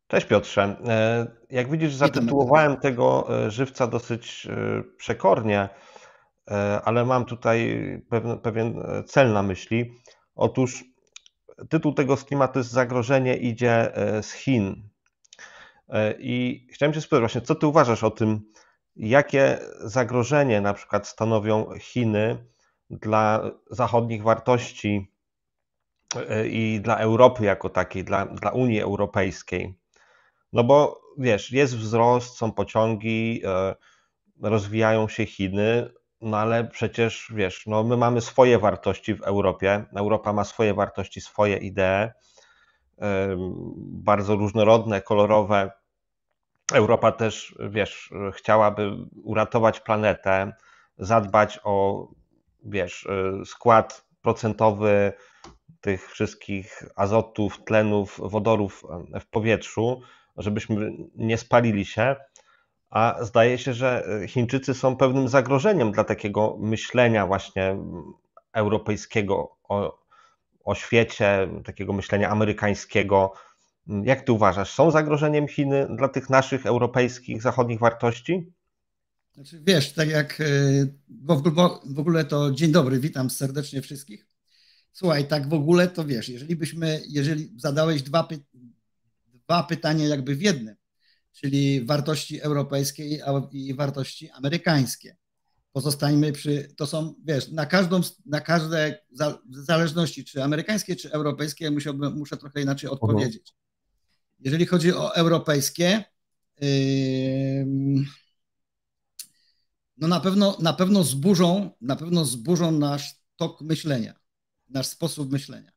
Cześć Piotrze. Jak widzisz, Witam Mateusz. zatytułowałem tego żywca dosyć przekornie, ale mam tutaj pewien cel na myśli. Otóż tytuł tego streama to jest Zagrożenie idzie z Chin. I chciałem Cię spytać właśnie, co Ty uważasz o tym, jakie zagrożenie na przykład stanowią Chiny dla zachodnich wartości i dla Europy jako takiej, dla Unii Europejskiej? No bo wiesz, jest wzrost, są pociągi, rozwijają się Chiny, no ale przecież wiesz, no my mamy swoje wartości w Europie, Europa ma swoje wartości, swoje idee, bardzo różnorodne, kolorowe. Europa też, wiesz, chciałaby uratować planetę, zadbać o, wiesz, skład procentowy tych wszystkich azotów, tlenów, wodorów w powietrzu, żebyśmy nie spalili się, a zdaje się, że Chińczycy są pewnym zagrożeniem dla takiego myślenia właśnie europejskiego o świecie, takiego myślenia amerykańskiego. Jak ty uważasz, są zagrożeniem Chiny dla tych naszych europejskich, zachodnich wartości? Znaczy, wiesz, tak jak w ogóle to dzień dobry, witam serdecznie wszystkich. Słuchaj, tak w ogóle to wiesz, jeżeli zadałeś dwa pytania jakby w jednym, czyli wartości europejskie i wartości amerykańskie. Pozostańmy to są, wiesz, na każde, w zależności czy amerykańskie, czy europejskie, muszę trochę inaczej Mhm. odpowiedzieć. Jeżeli chodzi o europejskie, yy, no na pewno zburzą nasz tok myślenia, nasz sposób myślenia.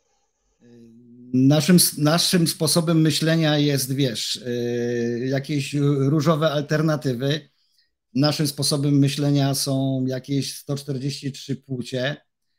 Naszym sposobem myślenia jest, wiesz, jakieś różowe alternatywy. Naszym sposobem myślenia są jakieś 143 płcie,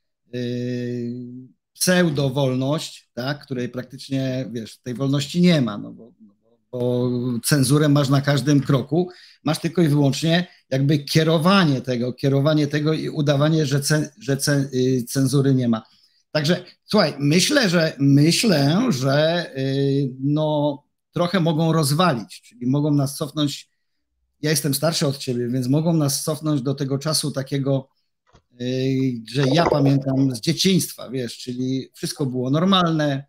pseudowolność, tak, której praktycznie, wiesz, tej wolności nie ma, bo cenzurę masz na każdym kroku, masz tylko i wyłącznie jakby kierowanie tego i udawanie, że cenzury nie ma. Także słuchaj, myślę, że no, trochę mogą rozwalić, czyli mogą nas cofnąć. Ja jestem starszy od ciebie, więc mogą nas cofnąć do tego czasu takiego, że ja pamiętam z dzieciństwa, wiesz, czyli wszystko było normalne,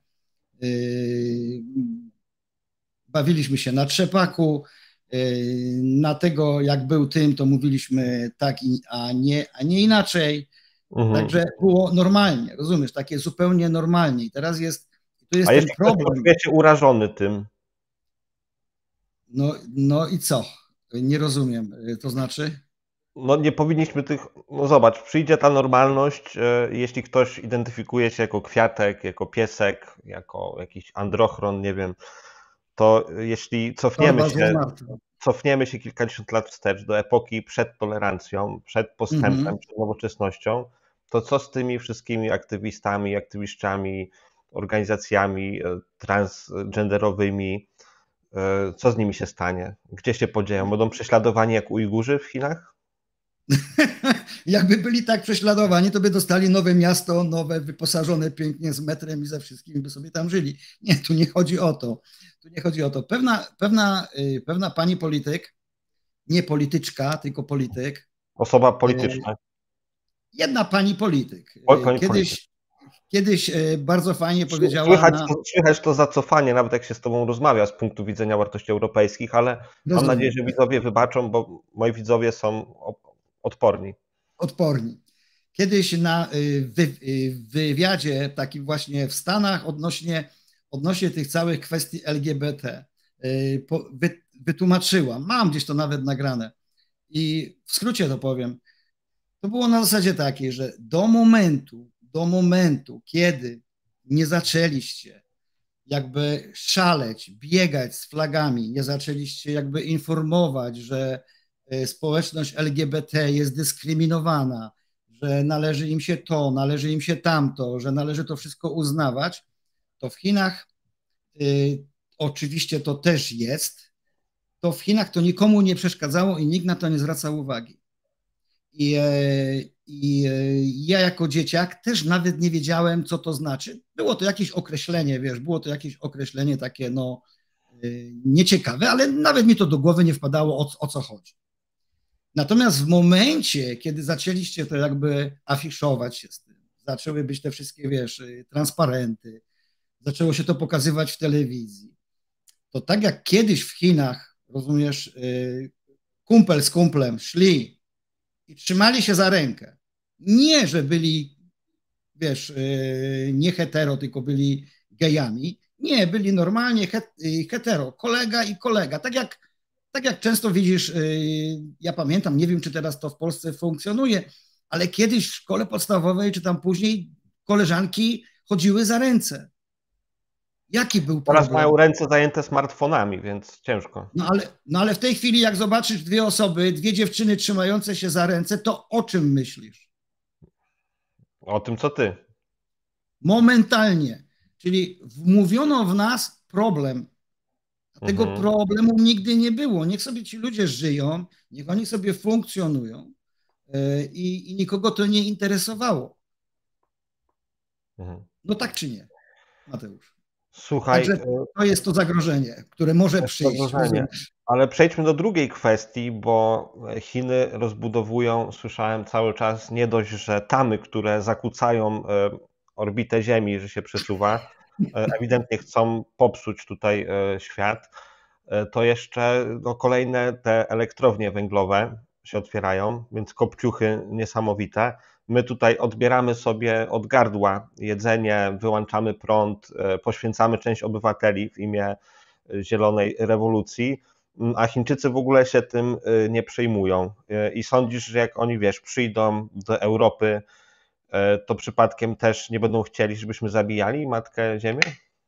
bawiliśmy się na trzepaku, na tego jak był tym, to mówiliśmy tak, a nie inaczej. Mhm. Także było normalnie, rozumiesz, takie zupełnie normalnie. I teraz tu A jest ten jeśli ktoś problem. poczuje się urażony tym, No i co? Nie rozumiem. To znaczy? no nie powinniśmy tych, no zobacz, przyjdzie ta normalność, jeśli ktoś identyfikuje się jako kwiatek, jako piesek, jako jakiś androchron, nie wiem, to jeśli Torba z Walmartu. cofniemy się kilkadziesiąt lat wstecz do epoki przed tolerancją, przed postępem, Mhm. przed nowoczesnością, to co z tymi wszystkimi aktywistami, aktywiszczami, organizacjami transgenderowymi, co z nimi się stanie? Gdzie się podzieją? Będą prześladowani jak Ujgurzy w Chinach? Jakby byli tak prześladowani, to by dostali nowe miasto, nowe, wyposażone pięknie z metrem i ze wszystkim, by sobie tam żyli. Nie, tu nie chodzi o to. Tu nie chodzi o to. Pewna pani polityk, nie polityczka, tylko polityk, Osoba y, polityczna. jedna pani polityk, Pani polityk. kiedyś bardzo fajnie powiedziała Słychać to zacofanie, nawet jak się z Tobą rozmawia z punktu widzenia wartości europejskich, ale mam nadzieję, rozumiem, że widzowie wybaczą, bo moi widzowie są odporni. odporni. Kiedyś w wywiadzie takim właśnie w Stanach odnośnie tych całych kwestii LGBT wytłumaczyła, mam gdzieś to nawet nagrane i w skrócie to powiem, to było na zasadzie takiej, że do momentu, kiedy nie zaczęliście jakby szaleć, biegać z flagami, nie zaczęliście jakby informować, że społeczność LGBT jest dyskryminowana, że należy im się to, należy im się tamto, że należy to wszystko uznawać, to w Chinach oczywiście to też jest, to w Chinach to nikomu nie przeszkadzało i nikt na to nie zwracał uwagi. I, ja jako dzieciak też nawet nie wiedziałem, co to znaczy. Było to jakieś określenie, wiesz, było to jakieś określenie takie, no, nieciekawe, ale nawet mi to do głowy nie wpadało, o co chodzi. Natomiast w momencie, kiedy zaczęliście to jakby afiszować się z tym, zaczęły być te wszystkie, wiesz, transparenty, zaczęło się to pokazywać w telewizji, to tak jak kiedyś w Chinach, rozumiesz, kumpel z kumplem szli i trzymali się za rękę. Nie, że byli, wiesz, nie hetero, tylko byli gejami. Nie, byli normalnie hetero, kolega i kolega. Tak jak często widzisz, ja pamiętam, nie wiem, czy teraz to w Polsce funkcjonuje, ale kiedyś w szkole podstawowej, czy tam później koleżanki chodziły za ręce. Jaki był problem? Teraz mają ręce zajęte smartfonami, więc ciężko. No ale w tej chwili, jak zobaczysz dwie osoby, dwie dziewczyny trzymające się za ręce, to o czym myślisz? O tym, co ty. Momentalnie. Czyli wmówiono w nas problem. A tego problemu nigdy nie było. Niech sobie ci ludzie żyją, niech oni sobie funkcjonują i nikogo to nie interesowało. No tak czy nie, Mateusz? Słuchaj, także to jest to zagrożenie, które może przyjść. Ale przejdźmy do drugiej kwestii, bo Chiny rozbudowują, słyszałem cały czas, nie dość, że tamy, które zakłócają orbitę Ziemi, że się przesuwa, ewidentnie chcą popsuć tutaj świat, to jeszcze kolejne te elektrownie węglowe się otwierają, więc kopciuchy niesamowite. My tutaj odbieramy sobie od gardła jedzenie, wyłączamy prąd, poświęcamy część obywateli w imię zielonej rewolucji, a Chińczycy w ogóle się tym nie przejmują. I sądzisz, że jak oni, wiesz, przyjdą do Europy, to przypadkiem też nie będą chcieli, żebyśmy zabijali Matkę Ziemię?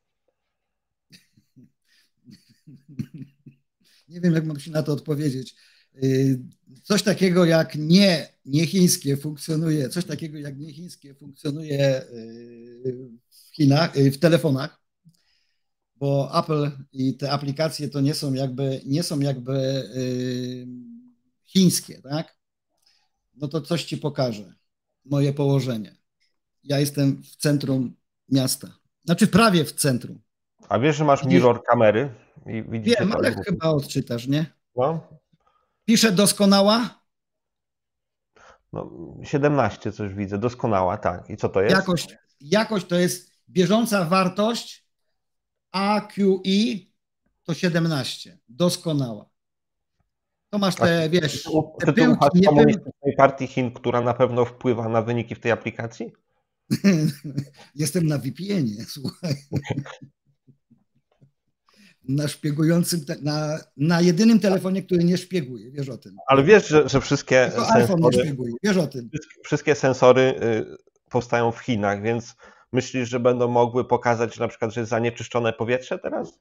Nie wiem, jak mam się na to odpowiedzieć. Coś takiego jak nie chińskie funkcjonuje, coś takiego jak nie chińskie funkcjonuje w Chinach, w telefonach, bo Apple i te aplikacje to nie są jakby chińskie, tak? No to coś ci pokażę. Moje położenie. Ja jestem w centrum miasta. Znaczy prawie w centrum. A wiesz, że masz mirror kamery? I widzicie wiem, ale chyba odczytasz, nie? No. Pisze doskonała? No, 17 coś widzę, doskonała, tak. I co to jest? Jakość to jest bieżąca wartość AQI to 17. Doskonała. To masz te, wiesz, te pyłki, Komunistycznej Partii Chin, która na pewno wpływa na wyniki w tej aplikacji? Jestem na VPN-ie, słuchaj. Na szpiegującym, na jedynym telefonie, który nie szpieguje, wiesz o tym. Ale wiesz, że wszystkie sensory, nie szpieguje, wiesz o tym. Wszystkie sensory powstają w Chinach, więc myślisz, że będą mogły pokazać na przykład, że jest zanieczyszczone powietrze teraz?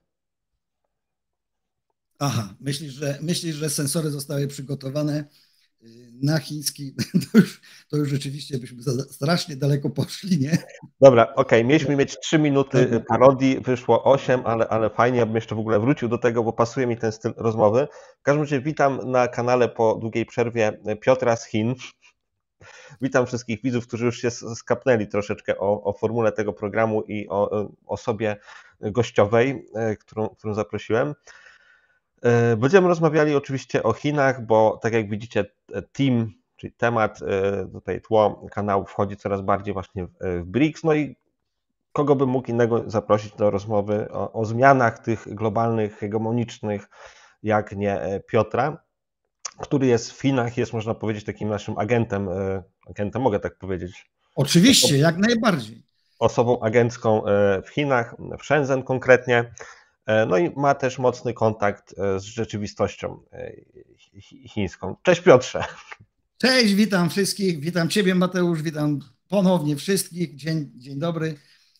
Aha, myślisz, że sensory zostały przygotowane na chiński, to już rzeczywiście byśmy strasznie daleko poszli, nie? Dobra, okej, mieliśmy mieć 3 minuty parodii, wyszło 8, ale fajnie, ja bym jeszcze w ogóle wrócił do tego, bo pasuje mi ten styl rozmowy. W każdym razie witam na kanale po długiej przerwie Piotra z Chin. Witam wszystkich widzów, którzy już się skapnęli troszeczkę o formule tego programu i o osobie gościowej, którą zaprosiłem. Będziemy rozmawiali oczywiście o Chinach, bo tak jak widzicie, team, czyli temat, tutaj tło kanału wchodzi coraz bardziej właśnie w BRICS. No i kogo bym mógł innego zaprosić do rozmowy o zmianach tych globalnych, hegemonicznych, jak nie Piotra, który jest w Chinach, jest, można powiedzieć, takim naszym agentem, mogę tak powiedzieć. Oczywiście, jak najbardziej. Osobą agencką w Chinach, w Shenzhen konkretnie. No i ma też mocny kontakt z rzeczywistością chińską. Cześć Piotrze. Cześć, witam wszystkich. Witam Ciebie, Mateusz, witam ponownie wszystkich. Dzień dobry.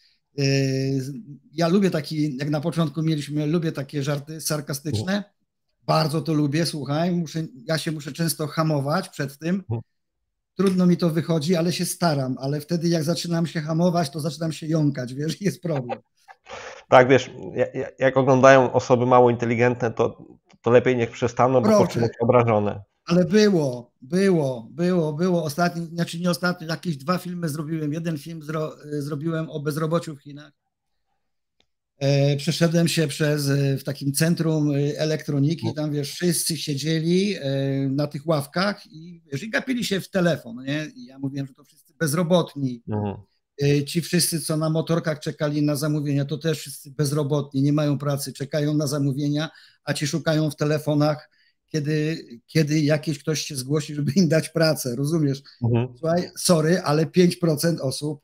Ja lubię jak na początku lubię takie żarty sarkastyczne. Bardzo to lubię, słuchaj. Ja się muszę często hamować przed tym. Trudno mi to wychodzi, ale się staram. Ale wtedy jak zaczynam się hamować, to zaczynam się jąkać, wiesz, jest problem. Tak, wiesz, jak oglądają osoby mało inteligentne, to lepiej niech przestaną, bo poczują się obrażone. Ale było. Ostatnio, znaczy nie ostatnio, jakieś 2 filmy zrobiłem. Jeden film zrobiłem o bezrobociu w Chinach. Przeszedłem się w takim centrum elektroniki, tam wiesz, wszyscy siedzieli na tych ławkach i, wiesz, i gapili się w telefon, nie? I ja mówiłem, że to wszyscy bezrobotni. Mhm. Ci wszyscy, co na motorkach czekali na zamówienia, to też wszyscy bezrobotni, nie mają pracy, czekają na zamówienia, a ci szukają w telefonach, kiedy jakiś ktoś się zgłosi, żeby im dać pracę, rozumiesz? Mhm. Słuchaj, sorry, ale 5% osób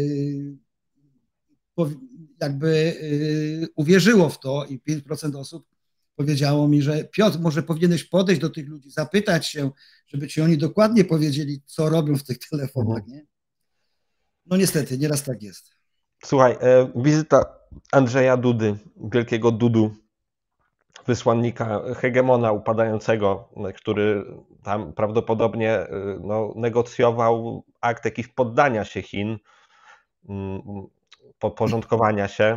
jakby uwierzyło w to i 5% osób powiedziało mi, że Piotr, może powinieneś podejść do tych ludzi, zapytać się, żeby ci oni dokładnie powiedzieli, co robią w tych telefonach, Mhm. nie? No niestety, nieraz tak jest. Słuchaj, wizyta Andrzeja Dudy, wielkiego Dudu, wysłannika hegemona upadającego, który tam prawdopodobnie no, negocjował akt jakiś poddania się Chin, podporządkowania się.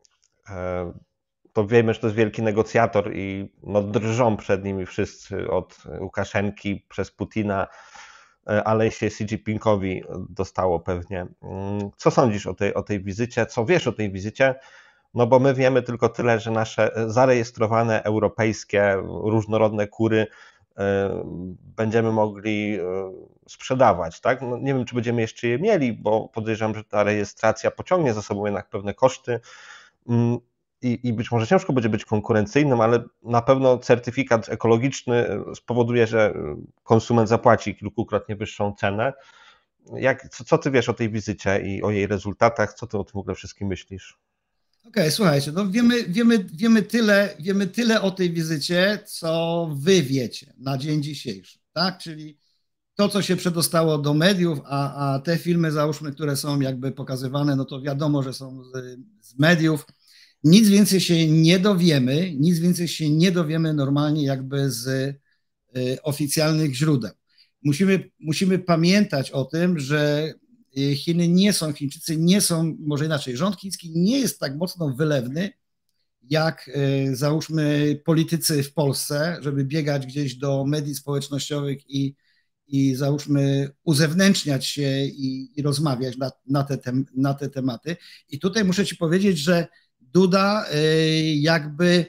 To wiemy, że to jest wielki negocjator i no, drżą przed nim wszyscy, od Łukaszenki przez Putina, ale się Xi Jinpingowi dostało pewnie. Co sądzisz o tej wizycie? Co wiesz o tej wizycie? No bo my wiemy tylko tyle, że nasze zarejestrowane europejskie różnorodne kury będziemy mogli sprzedawać, tak? No nie wiem, czy będziemy jeszcze je mieli, bo podejrzewam, że ta rejestracja pociągnie za sobą jednak pewne koszty i być może ciężko będzie być konkurencyjnym, ale na pewno certyfikat ekologiczny spowoduje, że konsument zapłaci kilkukrotnie wyższą cenę. Co ty wiesz o tej wizycie i o jej rezultatach? Co ty o tym w ogóle wszystkim myślisz? Okej, słuchajcie, no wiemy tyle o tej wizycie, co wy wiecie na dzień dzisiejszy, tak? Czyli to, co się przedostało do mediów, a te filmy, załóżmy, które są jakby pokazywane, no to wiadomo, że są z mediów. Nic więcej się nie dowiemy, nic więcej się nie dowiemy normalnie jakby z oficjalnych źródeł. Musimy pamiętać o tym, że Chiny nie są, Chińczycy nie są, może inaczej, rząd chiński nie jest tak mocno wylewny, jak załóżmy politycy w Polsce, żeby biegać gdzieś do mediów społecznościowych i załóżmy uzewnętrzniać się i rozmawiać na te tematy. I tutaj muszę ci powiedzieć, że Duda jakby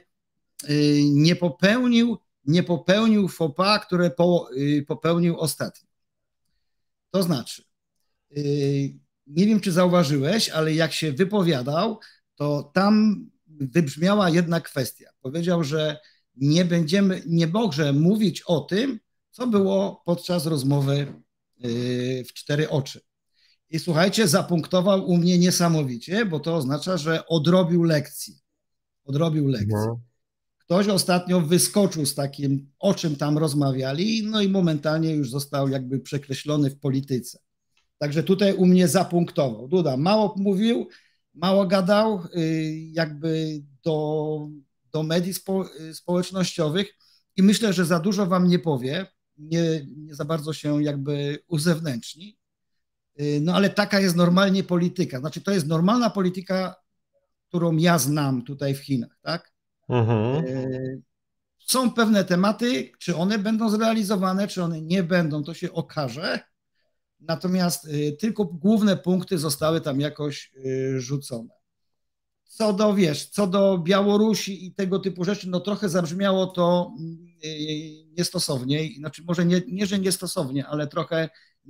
nie popełnił faux pas, które popełnił ostatnio. To znaczy, nie wiem, czy zauważyłeś, ale jak się wypowiadał, to tam wybrzmiała jedna kwestia. Powiedział, że nie może mówić o tym, co było podczas rozmowy w cztery oczy. I słuchajcie, zapunktował u mnie niesamowicie, bo to oznacza, że odrobił lekcję. Odrobił lekcję. Ktoś ostatnio wyskoczył z takim, o czym tam rozmawiali, no i momentalnie już został jakby przekreślony w polityce. Także tutaj u mnie zapunktował. Duda mało mówił, mało gadał, jakby do mediów społecznościowych i myślę, że za dużo wam nie powie, nie za bardzo się jakby uzewnętrzni. No ale taka jest normalnie polityka. Znaczy to jest normalna polityka, którą ja znam tutaj w Chinach, tak? Mhm. Są pewne tematy, czy one będą zrealizowane, czy one nie będą, to się okaże. Natomiast tylko główne punkty zostały tam jakoś rzucone. Co do Białorusi i tego typu rzeczy, no trochę zabrzmiało to niestosownie, znaczy może nie że niestosownie, ale trochę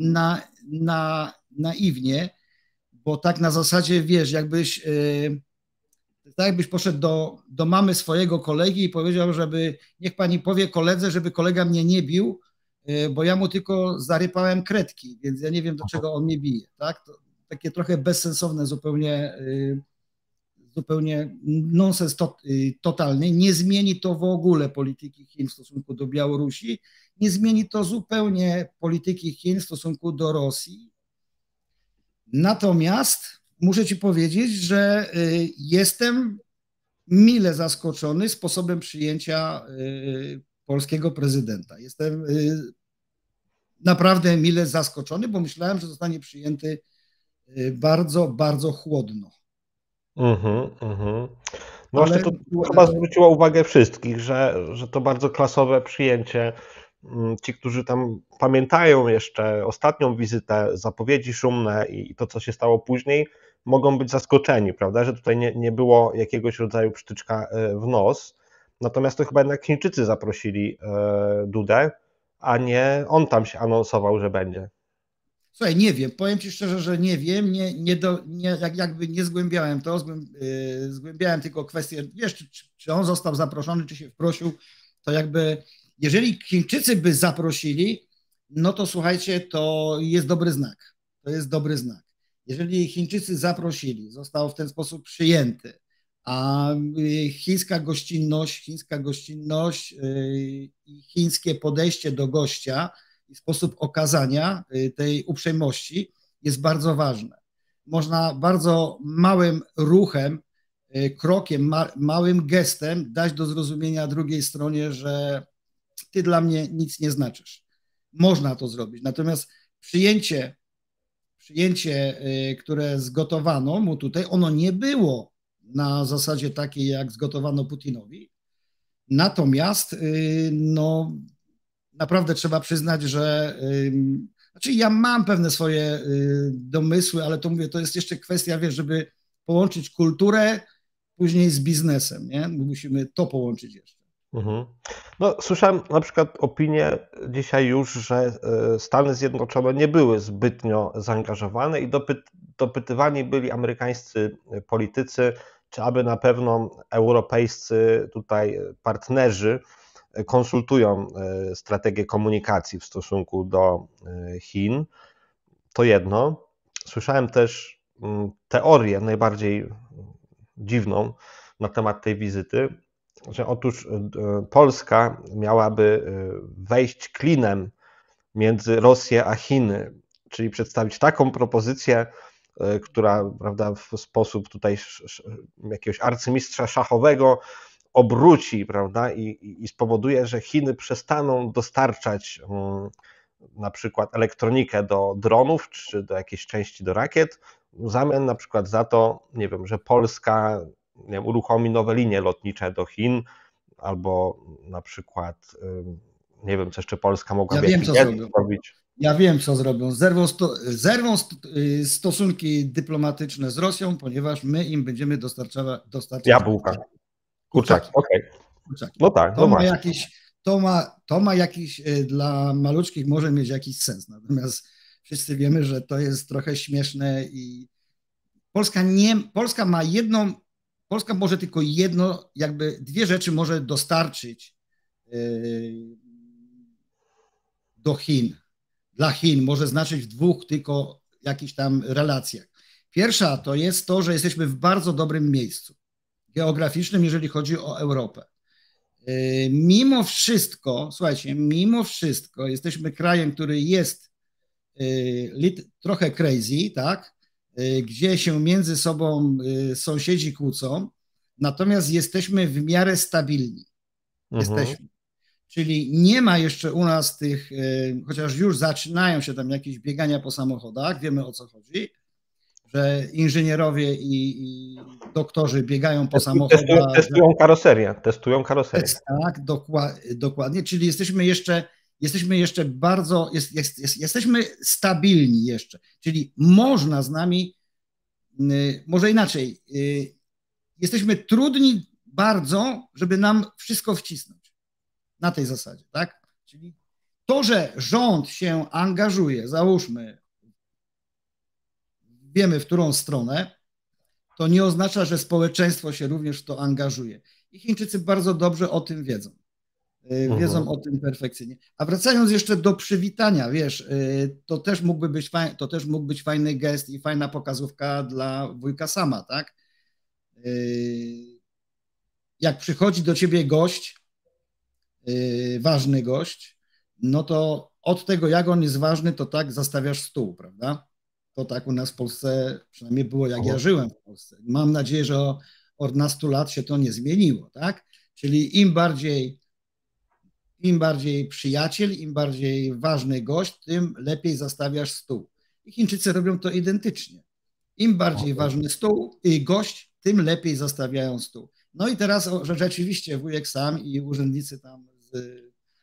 naiwnie, bo tak na zasadzie, wiesz, jakbyś poszedł do mamy swojego kolegi i powiedział, żeby niech pani powie koledze, żeby kolega mnie nie bił, bo ja mu tylko zarypałem kredki, więc ja nie wiem, do czego on mnie bije. Tak? To takie trochę bezsensowne zupełnie nonsens totalny. Nie zmieni to w ogóle polityki Chin w stosunku do Białorusi, nie zmieni to zupełnie polityki Chin w stosunku do Rosji. Natomiast muszę ci powiedzieć, że jestem mile zaskoczony sposobem przyjęcia polskiego prezydenta. Jestem naprawdę mile zaskoczony, bo myślałem, że zostanie przyjęty bardzo, bardzo chłodno. No właśnie to chyba zwróciło uwagę wszystkich, że to bardzo klasowe przyjęcie ci, którzy tam pamiętają jeszcze ostatnią wizytę, zapowiedzi szumne i to, co się stało później, mogą być zaskoczeni, prawda, że tutaj nie było jakiegoś rodzaju przytyczka w nos. Natomiast to chyba jednak Chińczycy zaprosili Dudę, a nie on tam się anonsował, że będzie. Słuchaj, nie wiem, powiem Ci szczerze, że nie wiem, jakby nie zgłębiałem to, zgłębiałem tylko kwestię, wiesz, czy on został zaproszony, czy się wprosił, to jakby, jeżeli Chińczycy by zaprosili, no to słuchajcie, to jest dobry znak, to jest dobry znak. Jeżeli Chińczycy zaprosili, został w ten sposób przyjęty, a chińska gościnność i chińskie podejście do gościa, i sposób okazania tej uprzejmości jest bardzo ważne. Można bardzo małym ruchem, krokiem, małym gestem dać do zrozumienia drugiej stronie, że ty dla mnie nic nie znaczysz. Można to zrobić. Natomiast przyjęcie, które zgotowano mu tutaj, ono nie było na zasadzie takiej, jak zgotowano Putinowi. Natomiast no, naprawdę trzeba przyznać, że znaczy ja mam pewne swoje domysły, ale to mówię, to jest jeszcze kwestia, wiesz, żeby połączyć kulturę później z biznesem, nie? Musimy to połączyć jeszcze. Mhm. No, słyszałem na przykład opinię dzisiaj już, że Stany Zjednoczone nie były zbytnio zaangażowane i dopytywani byli amerykańscy politycy, czy aby na pewno europejscy tutaj partnerzy konsultują strategię komunikacji w stosunku do Chin. To jedno. Słyszałem też teorię najbardziej dziwną na temat tej wizyty, że otóż Polska miałaby wejść klinem między Rosję a Chiny, czyli przedstawić taką propozycję, która, prawda, w sposób tutaj jakiegoś arcymistrza szachowego obróci, prawda, i spowoduje, że Chiny przestaną dostarczać na przykład elektronikę do dronów, czy do jakiejś części do rakiet, w zamian na przykład za to, nie wiem, że Polska, nie wiem, uruchomi nowe linie lotnicze do Chin, albo na przykład, nie wiem, co jeszcze Polska mogłaby zrobić. Ja wiem, co zrobią. Zerwą stosunki dyplomatyczne z Rosją, ponieważ my im będziemy dostarczać jabłka. Kurczaki. Okay. No tak, to ma jakiś, to ma jakiś, dla maluczkich może mieć jakiś sens. Natomiast wszyscy wiemy, że to jest trochę śmieszne i Polska ma jedną, Polska może tylko jedno, jakby dwie rzeczy może dostarczyć do Chin. Dla Chin może znaczyć w dwóch tylko jakichś tam relacjach. Pierwsza to jest to, że jesteśmy w bardzo dobrym miejscu geograficznym, jeżeli chodzi o Europę. Mimo wszystko, słuchajcie, mimo wszystko jesteśmy krajem, który jest trochę crazy, tak? Gdzie się między sobą sąsiedzi kłócą, natomiast jesteśmy w miarę stabilni. Jesteśmy. Czyli nie ma jeszcze u nas tych, chociaż już zaczynają się tam jakieś biegania po samochodach, wiemy o co chodzi, że inżynierowie i doktorzy biegają po samochodach. Testują karoserię. Tak, dokładnie, czyli jesteśmy jeszcze bardzo, jesteśmy stabilni jeszcze, czyli można z nami, może inaczej, jesteśmy trudni bardzo, żeby nam wszystko wcisnąć na tej zasadzie, tak? Czyli to, że rząd się angażuje, załóżmy, wiemy w którą stronę, to nie oznacza, że społeczeństwo się również w to angażuje. I Chińczycy bardzo dobrze o tym wiedzą. Wiedzą o tym perfekcyjnie. A wracając jeszcze do przywitania, wiesz, to też mógł być fajny gest i fajna pokazówka dla wujka Sama, tak? Jak przychodzi do ciebie gość, ważny gość, no to od tego, jak on jest ważny, to tak zastawiasz stół, prawda? To tak u nas w Polsce przynajmniej było, jak ja żyłem w Polsce. Mam nadzieję, że od nastu lat się to nie zmieniło, tak? Czyli im bardziej przyjaciel, im bardziej ważny gość, tym lepiej zastawiasz stół. I Chińczycy robią to identycznie. Im bardziej ważny stół i gość, tym lepiej zastawiają stół. No i teraz, że rzeczywiście wujek Sam i urzędnicy tam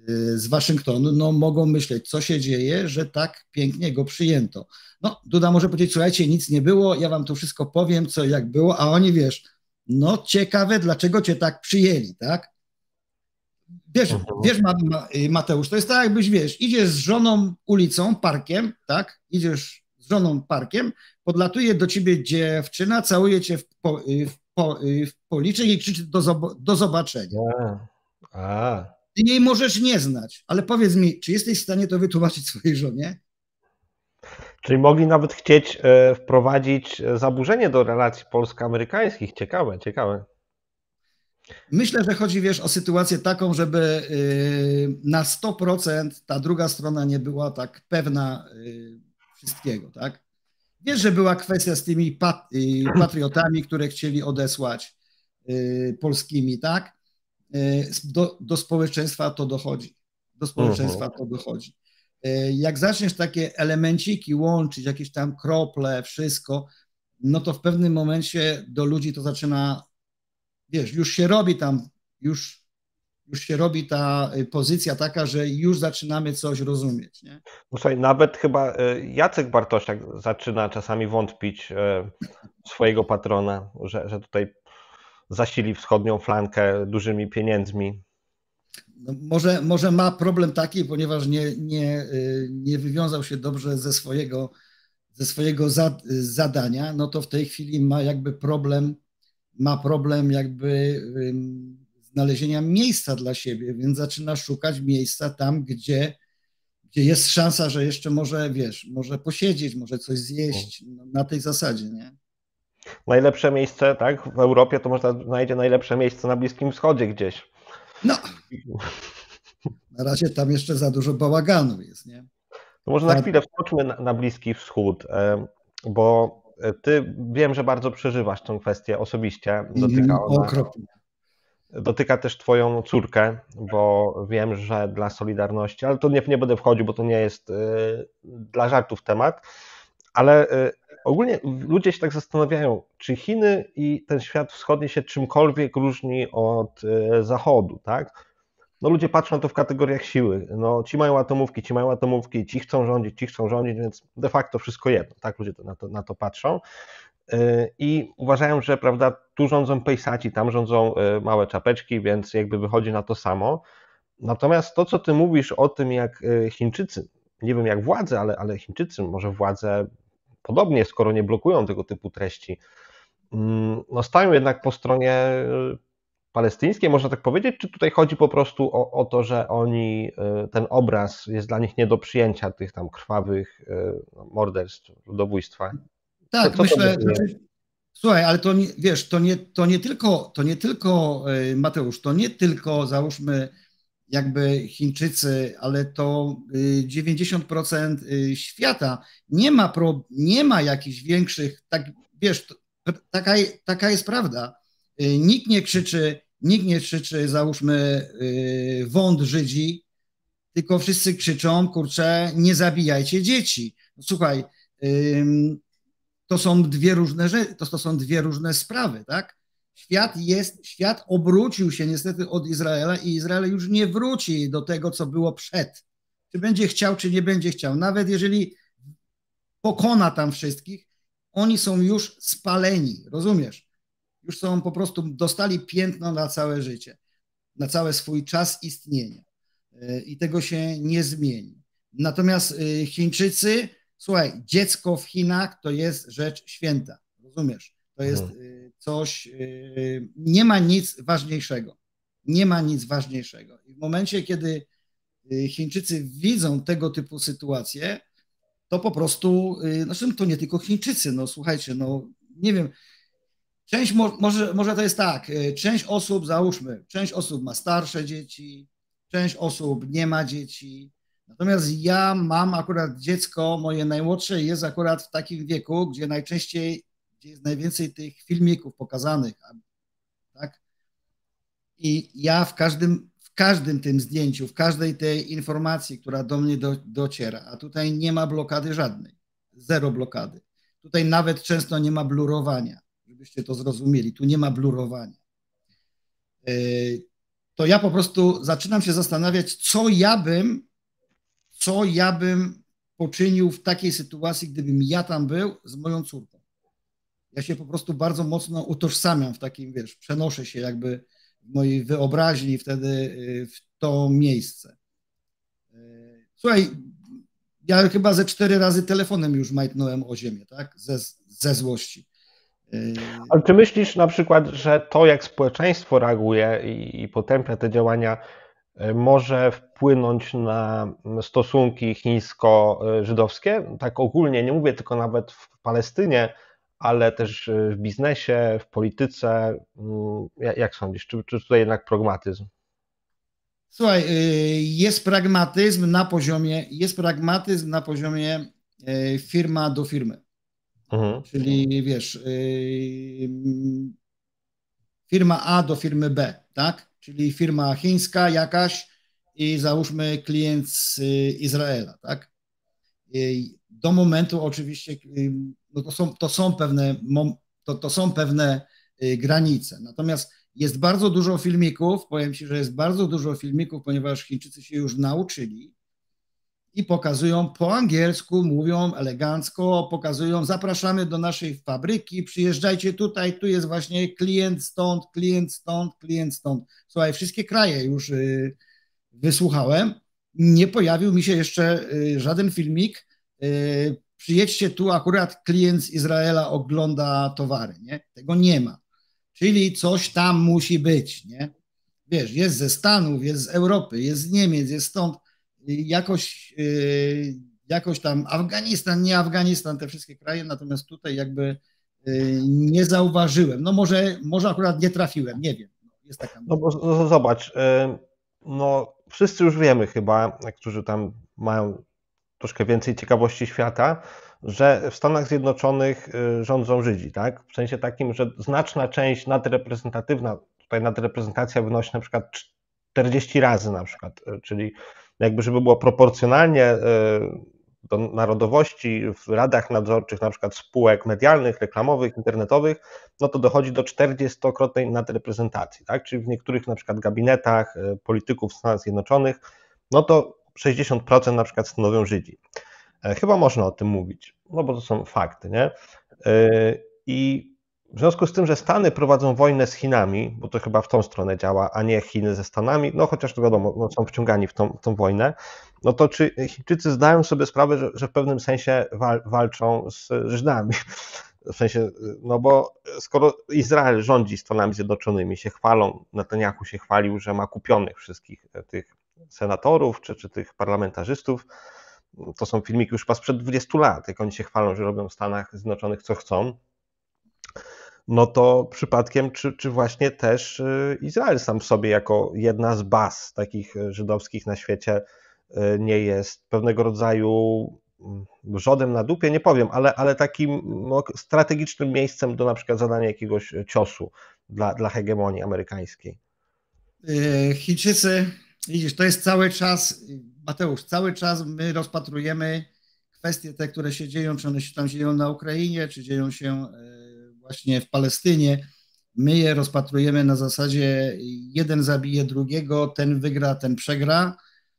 z Waszyngtonu, no mogą myśleć, co się dzieje, że tak pięknie go przyjęto. No, Duda może powiedzieć, słuchajcie, nic nie było, ja wam to wszystko powiem, co jak było, a oni, wiesz, no ciekawe, dlaczego cię tak przyjęli, tak? Wiesz, Mateusz, to jest tak, jakbyś, wiesz, idziesz z żoną ulicą, parkiem, tak? Idziesz z żoną parkiem, podlatuje do ciebie dziewczyna, całuje cię w policzek i krzyczy do zobaczenia. A. Ty jej możesz nie znać, ale powiedz mi, czy jesteś w stanie to wytłumaczyć swojej żonie? Czyli mogli nawet chcieć wprowadzić zaburzenie do relacji polsko-amerykańskich. Ciekawe, ciekawe. Myślę, że chodzi, wiesz, o sytuację taką, żeby na 100% ta druga strona nie była tak pewna wszystkiego, tak? Wiesz, że była kwestia z tymi patriotami, które chcieli odesłać polskimi, tak? Do społeczeństwa to dochodzi. Do społeczeństwa to dochodzi. Jak zaczniesz takie elemenciki łączyć, jakieś tam krople, wszystko, no to w pewnym momencie do ludzi to zaczyna, wiesz, już się robi tam, już się robi ta pozycja taka, że już zaczynamy coś rozumieć, nie? No słuchaj, nawet chyba Jacek Bartosiak zaczyna czasami wątpić w swojego patrona, że tutaj zasili wschodnią flankę dużymi pieniędzmi. No może ma problem taki, ponieważ nie wywiązał się dobrze ze swojego zadania, no to w tej chwili ma problem jakby znalezienia miejsca dla siebie, więc zaczyna szukać miejsca tam, gdzie jest szansa, że jeszcze może, wiesz, może posiedzieć, może coś zjeść, no, na tej zasadzie, nie? Najlepsze miejsce, tak, w Europie to można znajdzie najlepsze miejsce na Bliskim Wschodzie gdzieś. No, na razie tam jeszcze za dużo bałaganu jest, nie? To może na chwilę wskoczmy na Bliski Wschód, bo ty wiem, że bardzo przeżywasz tę kwestię osobiście. Dotyka też twoją córkę, bo wiem, że dla Solidarności, ale to nie będę wchodził, bo to nie jest dla żartów temat, ale ogólnie ludzie się tak zastanawiają, czy Chiny i ten świat wschodni się czymkolwiek różni od Zachodu, tak? No ludzie patrzą na to w kategoriach siły. No, ci mają atomówki, ci chcą rządzić, więc de facto wszystko jedno, tak? Ludzie na to patrzą. I uważają, że prawda, tu rządzą pejsaci, tam rządzą małe czapeczki, więc jakby wychodzi na to samo. Natomiast to, co ty mówisz o tym, jak Chińczycy, nie wiem jak władze, ale Chińczycy, może władze podobnie, skoro nie blokują tego typu treści, no stają jednak po stronie palestyńskiej, można tak powiedzieć, czy tutaj chodzi po prostu o to, że oni, ten obraz jest dla nich nie do przyjęcia, tych tam krwawych morderstw, ludobójstwa? Tak, myślę, słuchaj, ale to nie, wiesz, to nie tylko Mateusz, to nie tylko załóżmy jakby Chińczycy, ale to 90% świata nie ma jakichś większych, tak, wiesz, taka jest prawda. Nikt nie krzyczy, załóżmy, wąt Żydzi, tylko wszyscy krzyczą, kurczę, nie zabijajcie dzieci. Słuchaj, to są dwie różne sprawy, tak? Świat obrócił się niestety od Izraela i Izrael już nie wróci do tego, co było przed. Czy będzie chciał, czy nie będzie chciał. Nawet jeżeli pokona tam wszystkich, oni są już spaleni, rozumiesz? Już są po prostu, dostali piętno na całe życie, na cały swój czas istnienia. I tego się nie zmieni. Natomiast Chińczycy, słuchaj, dziecko w Chinach to jest rzecz święta, rozumiesz? To jest coś, nie ma nic ważniejszego. Nie ma nic ważniejszego. I w momencie, kiedy Chińczycy widzą tego typu sytuacje, to po prostu, znaczy to nie tylko Chińczycy, no słuchajcie, no nie wiem, może to jest tak, część osób ma starsze dzieci, część osób nie ma dzieci, natomiast ja mam akurat dziecko, moje najmłodsze jest akurat w takim wieku, gdzie jest najwięcej tych filmików pokazanych, tak? I ja w każdym tym zdjęciu, w każdej tej informacji, która do mnie dociera, a tutaj nie ma blokady żadnej, zero blokady. Tutaj nawet często nie ma blurowania, żebyście to zrozumieli, tu nie ma blurowania. to ja po prostu zaczynam się zastanawiać, co ja bym poczynił w takiej sytuacji, gdybym ja tam był z moją córką. Ja się po prostu bardzo mocno utożsamiam w takim, wiesz, przenoszę się jakby w mojej wyobraźni wtedy w to miejsce. Słuchaj, ja chyba ze 4 razy telefonem już majtnąłem o ziemię, tak? Ze złości. Ale czy myślisz na przykład, że to, jak społeczeństwo reaguje i potępia te działania, może wpłynąć na stosunki chińsko-żydowskie? Tak ogólnie, nie mówię tylko nawet w Palestynie, ale też w biznesie, w polityce. Jak sądzisz, czy tutaj jednak pragmatyzm? Słuchaj, jest pragmatyzm na poziomie firma do firmy. Mhm. Czyli wiesz, firma A do firmy B, tak? Czyli firma chińska jakaś i załóżmy klient z Izraela, tak? Do momentu oczywiście, no to są pewne granice. Natomiast jest bardzo dużo filmików, powiem Ci, że jest bardzo dużo filmików, ponieważ Chińczycy się już nauczyli i pokazują po angielsku, mówią elegancko, pokazują, zapraszamy do naszej fabryki, przyjeżdżajcie tutaj, tu jest właśnie klient stąd, klient stąd, klient stąd. Słuchaj, wszystkie kraje już wysłuchałem. Nie pojawił mi się jeszcze żaden filmik. Przyjedźcie tu, akurat klient z Izraela ogląda towary, nie? Tego nie ma. Czyli coś tam musi być, nie? Wiesz, jest ze Stanów, jest z Europy, jest z Niemiec, jest stąd. Jakoś tam Afganistan, nie Afganistan, te wszystkie kraje, natomiast tutaj jakby nie zauważyłem. No może akurat nie trafiłem, nie wiem. Jest taka No bo zobacz, no wszyscy już wiemy chyba, którzy tam mają troszkę więcej ciekawości świata, że w Stanach Zjednoczonych rządzą Żydzi, tak? W sensie takim, że znaczna część nadreprezentatywna, tutaj nadreprezentacja wynosi na przykład 40 razy na przykład, czyli jakby żeby było proporcjonalnie do narodowości w radach nadzorczych na przykład spółek medialnych, reklamowych, internetowych, no to dochodzi do 40-krotnej nadreprezentacji, tak? Czyli w niektórych na przykład gabinetach polityków w Stanach Zjednoczonych, no to 60% na przykład stanowią Żydzi. Chyba można o tym mówić, no bo to są fakty, nie? I w związku z tym, że Stany prowadzą wojnę z Chinami, bo to chyba w tą stronę działa, a nie Chiny ze Stanami, no chociaż to wiadomo, no są wciągani w tą wojnę, no to czy Chińczycy zdają sobie sprawę, że w pewnym sensie walczą z Żydami? W sensie, no bo skoro Izrael rządzi Stanami Zjednoczonymi, się chwalą, Netanyahu się chwalił, że ma kupionych wszystkich tych senatorów czy tych parlamentarzystów, to są filmiki już chyba sprzed 20 lat, jak oni się chwalą, że robią w Stanach Zjednoczonych co chcą, no to przypadkiem, czy właśnie też Izrael sam w sobie jako jedna z baz takich żydowskich na świecie nie jest pewnego rodzaju rzodem na dupie, nie powiem, ale takim no, strategicznym miejscem do na przykład zadania jakiegoś ciosu dla hegemonii amerykańskiej. Chińczycy, widzisz, to jest cały czas, Mateusz, cały czas my rozpatrujemy kwestie te, które się dzieją, czy one się tam dzieją na Ukrainie, czy dzieją się właśnie w Palestynie. My je rozpatrujemy na zasadzie jeden zabije drugiego, ten wygra, ten przegra.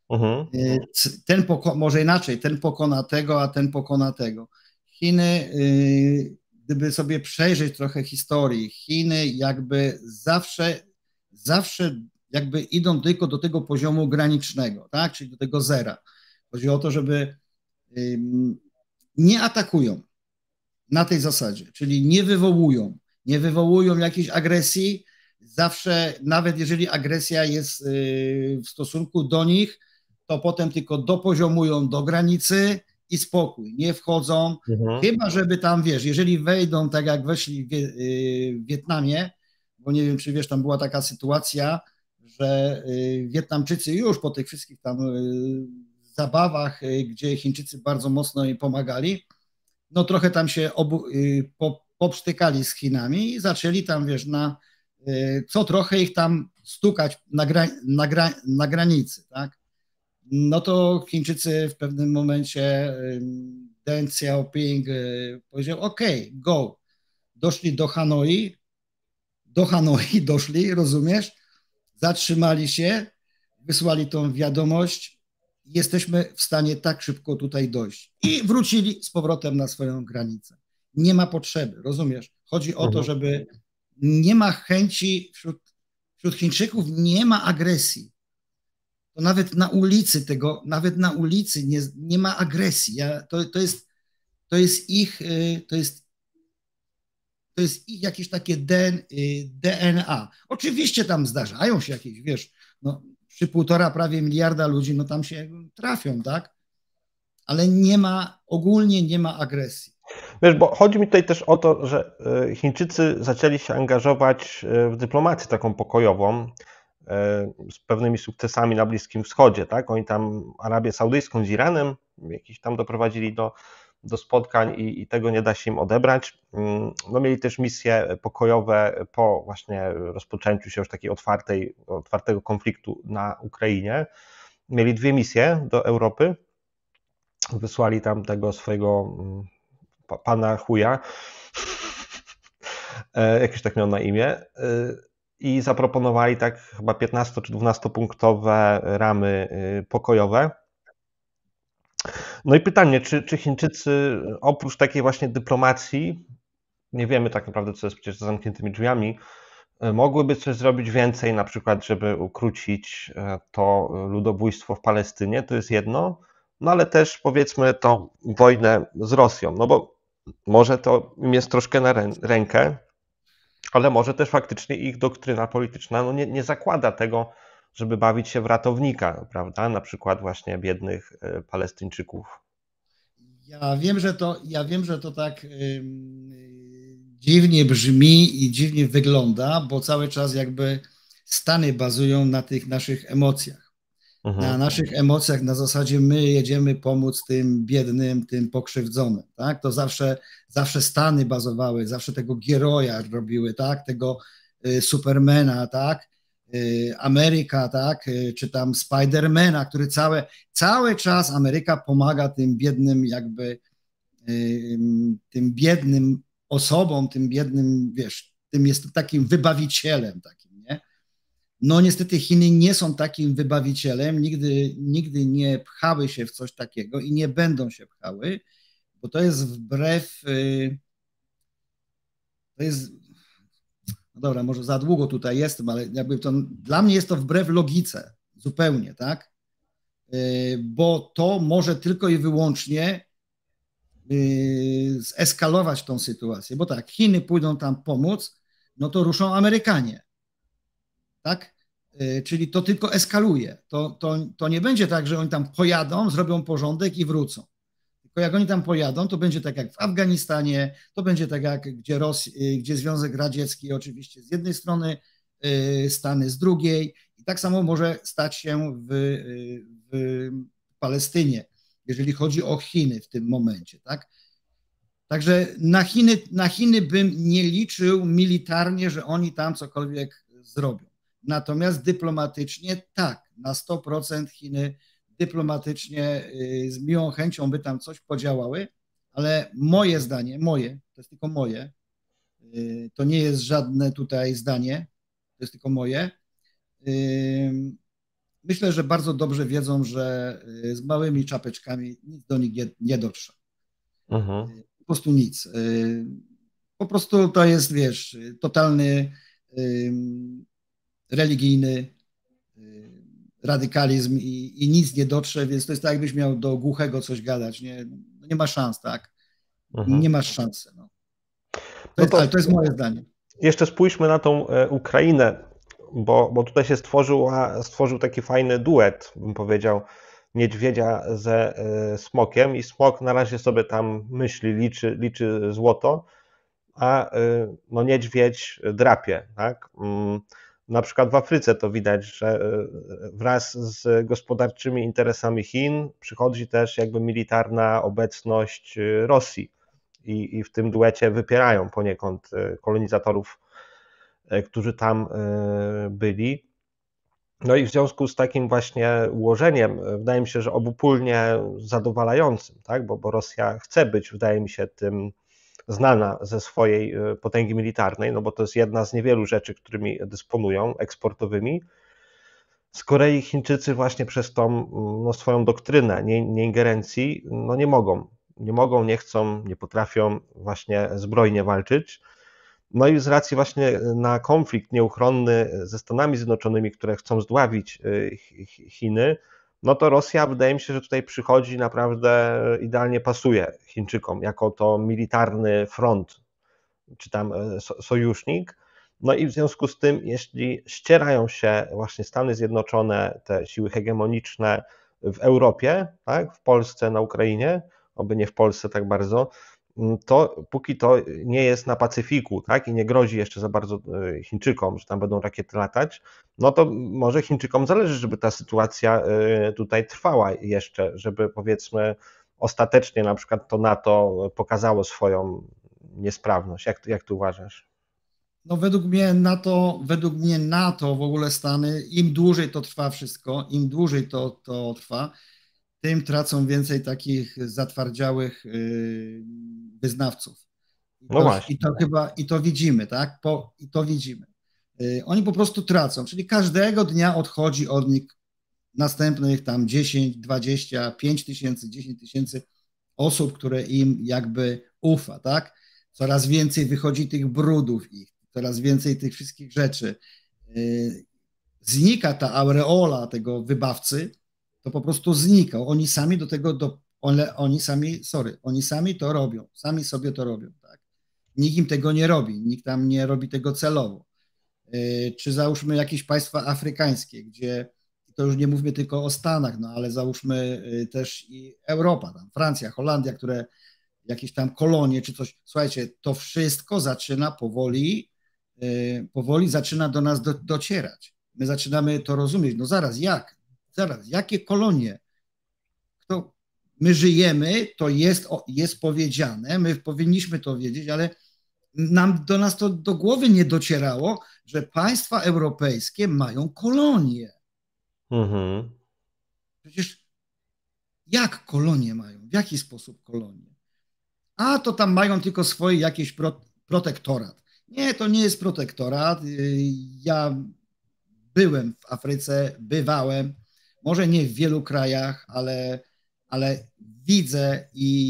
Może inaczej, ten pokona tego, a ten pokona tego. Chiny, gdyby sobie przejrzeć trochę historii, Chiny jakby zawsze jakby idą tylko do tego poziomu granicznego, tak? Czyli do tego zera. Chodzi o to, żeby nie atakują na tej zasadzie, czyli nie wywołują jakiejś agresji. Zawsze, nawet jeżeli agresja jest w stosunku do nich, to potem tylko dopoziomują do granicy i spokój, nie wchodzą. Chyba, żeby tam, wiesz, jeżeli wejdą tak jak weszli w Wietnamie, bo nie wiem, czy wiesz, tam była taka sytuacja, że Wietnamczycy już po tych wszystkich tam zabawach, gdzie Chińczycy bardzo mocno im pomagali, no trochę tam się poprztykali z Chinami i zaczęli tam, wiesz, co trochę ich tam stukać na granicy, tak? No to Chińczycy w pewnym momencie Deng Xiaoping powiedział, OK, go. Doszli do Hanoi doszli, rozumiesz? zatrzymali się, wysłali tą wiadomość, jesteśmy w stanie tak szybko tutaj dojść. I wrócili z powrotem na swoją granicę. Nie ma potrzeby, rozumiesz? Chodzi o to, żeby nie ma chęci wśród Chińczyków, nie ma agresji. To nawet na ulicy nie ma agresji. To jest ich jakieś takie DNA. Oczywiście tam zdarzają się jakieś, wiesz, no, przy 1,5 prawie miliarda ludzi, no tam się trafią, tak? Ale ogólnie nie ma agresji. Wiesz, bo chodzi mi tutaj też o to, że Chińczycy zaczęli się angażować w dyplomację taką pokojową, z pewnymi sukcesami na Bliskim Wschodzie, tak? Oni tam Arabię Saudyjską z Iranem jakiś tam doprowadzili do spotkań i tego nie da się im odebrać. No, mieli też misje pokojowe po właśnie rozpoczęciu się już takiej otwartego konfliktu na Ukrainie. Mieli 2 misje do Europy. Wysłali tam tego swojego pana chuja, jakieś tak miał na imię, i zaproponowali tak chyba 15 czy 12-punktowe ramy pokojowe. No i pytanie, czy Chińczycy oprócz takiej właśnie dyplomacji, nie wiemy tak naprawdę, co jest przecież za zamkniętymi drzwiami, mogłyby coś zrobić więcej, na przykład, żeby ukrócić to ludobójstwo w Palestynie, to jest jedno, no ale też powiedzmy tą wojnę z Rosją, no bo może to im jest troszkę na rękę, ale może też faktycznie ich doktryna polityczna no nie zakłada tego, żeby bawić się w ratownika, prawda? Na przykład właśnie biednych Palestyńczyków. Ja wiem, że to tak dziwnie brzmi i dziwnie wygląda, bo cały czas jakby Stany bazują na tych naszych emocjach. Na naszych emocjach, na zasadzie my jedziemy pomóc tym biednym, tym pokrzywdzonym, tak? To zawsze Stany bazowały, zawsze tego Geroja robiły, tak? Tego Supermana, tak? Ameryka, tak? Czy tam Spidermana, który cały czas Ameryka pomaga tym biednym jakby tym biednym osobom, tym biednym, wiesz, tym jest takim wybawicielem takim, nie? No niestety Chiny nie są takim wybawicielem, nigdy nie pchały się w coś takiego i nie będą się pchały, bo to jest no dobra, może za długo tutaj jestem, ale jakby to, dla mnie jest to wbrew logice, zupełnie, tak? Bo to może tylko i wyłącznie zeskalować tą sytuację, bo tak, Chiny pójdą tam pomóc, no to ruszą Amerykanie, tak? Czyli to tylko eskaluje. To nie będzie tak, że oni tam pojadą, zrobią porządek i wrócą. Tylko jak oni tam pojadą, to będzie tak jak w Afganistanie, to będzie tak jak gdzie Związek Radziecki oczywiście z jednej strony, Stany z drugiej i tak samo może stać się w Palestynie, jeżeli chodzi o Chiny w tym momencie, tak? Także na Chiny bym nie liczył militarnie, że oni tam cokolwiek zrobią. Natomiast dyplomatycznie tak, na 100% Chiny dyplomatycznie z miłą chęcią by tam coś podziałały, ale moje zdanie, to jest tylko moje, to nie jest żadne tutaj zdanie, to jest tylko moje. Myślę, że bardzo dobrze wiedzą, że z małymi czapeczkami nic do nich nie dotrze. Po prostu nic. Po prostu to jest, wiesz, totalny religijny radykalizm i nic nie dotrze, więc to jest tak, jakbyś miał do głuchego coś gadać. Nie ma szans, tak? Nie masz szansy. No. Ale to jest moje zdanie. Jeszcze spójrzmy na tą Ukrainę, bo tutaj się stworzył taki fajny duet, bym powiedział, niedźwiedzia ze smokiem i smok na razie sobie tam myśli, liczy złoto, a no niedźwiedź drapie, tak? Na przykład w Afryce to widać, że wraz z gospodarczymi interesami Chin przychodzi też jakby militarna obecność Rosji i w tym duecie wypierają poniekąd kolonizatorów, którzy tam byli. No i w związku z takim właśnie ułożeniem, wydaje mi się, że obopólnie zadowalającym, tak? Bo Rosja chce być, wydaje mi się, tym znana ze swojej potęgi militarnej, no bo to jest jedna z niewielu rzeczy, którymi dysponują, eksportowymi, Z Korei Chińczycy właśnie przez tą no, swoją doktrynę nieingerencji no, nie mogą, nie chcą, nie potrafią właśnie zbrojnie walczyć. No i z racji właśnie na konflikt nieuchronny ze Stanami Zjednoczonymi, które chcą zdławić Chiny, no to Rosja, wydaje mi się, że tutaj przychodzi naprawdę idealnie pasuje Chińczykom jako to militarny front, czy tam sojusznik. No i w związku z tym, jeśli ścierają się właśnie Stany Zjednoczone, te siły hegemoniczne w Europie, tak, w Polsce, na Ukrainie, oby nie w Polsce tak bardzo, to póki to nie jest na Pacyfiku, tak, i nie grozi jeszcze za bardzo Chińczykom, że tam będą rakiety latać, no to może Chińczykom zależy, żeby ta sytuacja tutaj trwała jeszcze, żeby powiedzmy ostatecznie na przykład to NATO pokazało swoją niesprawność. Jak ty uważasz? No według mnie NATO, w ogóle Stany, im dłużej to trwa wszystko, im dłużej to trwa, tym tracą więcej takich zatwardziałych wyznawców. No właśnie. I to widzimy, tak? I to widzimy. Oni po prostu tracą, czyli każdego dnia odchodzi od nich następnych tam 10, 20, 5 tysięcy, 10 tysięcy osób, które im jakby ufa, tak? Coraz więcej wychodzi tych brudów ich, coraz więcej tych wszystkich rzeczy. Znika ta aureola tego wybawcy, to po prostu znika. Oni sami do tego, oni sami to robią, sami sobie to robią, tak? Nikt im tego nie robi, nikt tam nie robi tego celowo. Czy załóżmy jakieś państwa afrykańskie, gdzie to już nie mówmy tylko o Stanach, no ale załóżmy też i Europa, tam Francja, Holandia, które jakieś tam kolonie czy coś. Słuchajcie, to wszystko zaczyna powoli zaczyna do nas docierać. My zaczynamy to rozumieć. No zaraz, jak? Zaraz, jakie kolonie? My żyjemy, to jest powiedziane, my powinniśmy to wiedzieć, ale do nas to do głowy nie docierało, że państwa europejskie mają kolonie. Mhm. Przecież jak kolonie mają? W jaki sposób kolonie? A to tam mają tylko swoje jakieś protektorat. Nie, to nie jest protektorat. Ja byłem w Afryce, bywałem, może nie w wielu krajach, ale widzę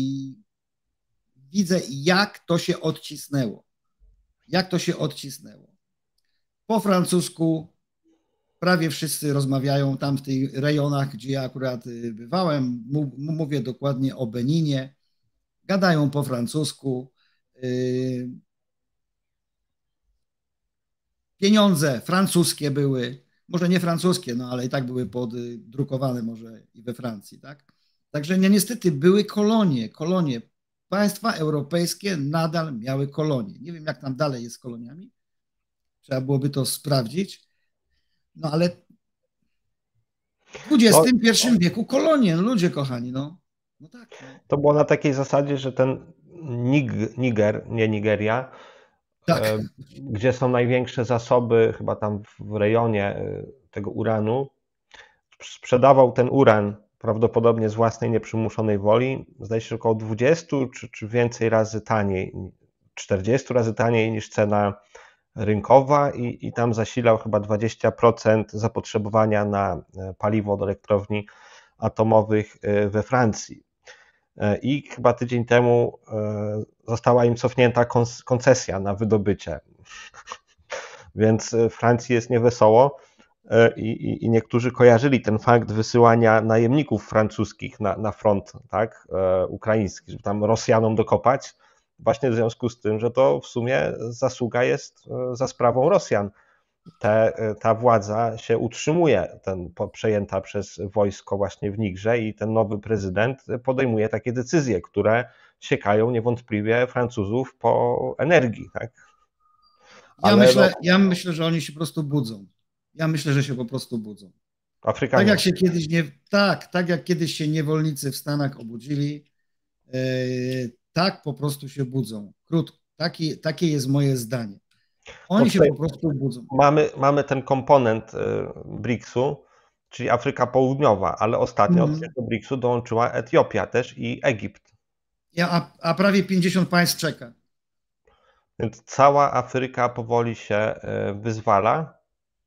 jak to się odcisnęło. Jak to się odcisnęło. Po francusku prawie wszyscy rozmawiają tam w tych rejonach, gdzie ja akurat bywałem. Mówię dokładnie o Beninie. Gadają po francusku. Pieniądze francuskie były, może nie francuskie, no ale i tak były poddrukowane może i we Francji, tak? Także niestety były kolonie. Państwa europejskie nadal miały kolonie. Nie wiem, jak tam dalej jest z koloniami. Trzeba byłoby to sprawdzić. No ale w XXI wieku kolonie, no ludzie kochani, no. No tak. No. To było na takiej zasadzie, że ten Niger, nie Nigeria, Tak. gdzie są największe zasoby, chyba tam w rejonie tego uranu, sprzedawał ten uran prawdopodobnie z własnej nieprzymuszonej woli, zdaje się około 20 czy więcej razy taniej, 40 razy taniej niż cena rynkowa i tam zasilał chyba 20% zapotrzebowania na paliwo do elektrowni atomowych we Francji. I chyba tydzień temu została im cofnięta koncesja na wydobycie. Więc Francji jest niewesoło i niektórzy kojarzyli ten fakt wysyłania najemników francuskich na front, tak, ukraiński, żeby tam Rosjanom dokopać, właśnie w związku z tym, że to w sumie zasługa jest za sprawą Rosjan. Ta władza się utrzymuje, przejęta przez wojsko właśnie w Nigrze i ten nowy prezydent podejmuje takie decyzje, które siekają niewątpliwie Francuzów po energii. Tak? Ja myślę, że oni się po prostu budzą. Ja myślę, że się po prostu budzą. Afrykanie. Tak jak kiedyś się niewolnicy w Stanach obudzili, tak po prostu się budzą. Krótko. Takie jest moje zdanie. Oni się po prostu budzą. Mamy ten komponent BRICS-u, czyli Afryka Południowa, ale ostatnio do BRICS-u dołączyła Etiopia też i Egipt. A prawie 50 państw czeka. Więc cała Afryka powoli się wyzwala.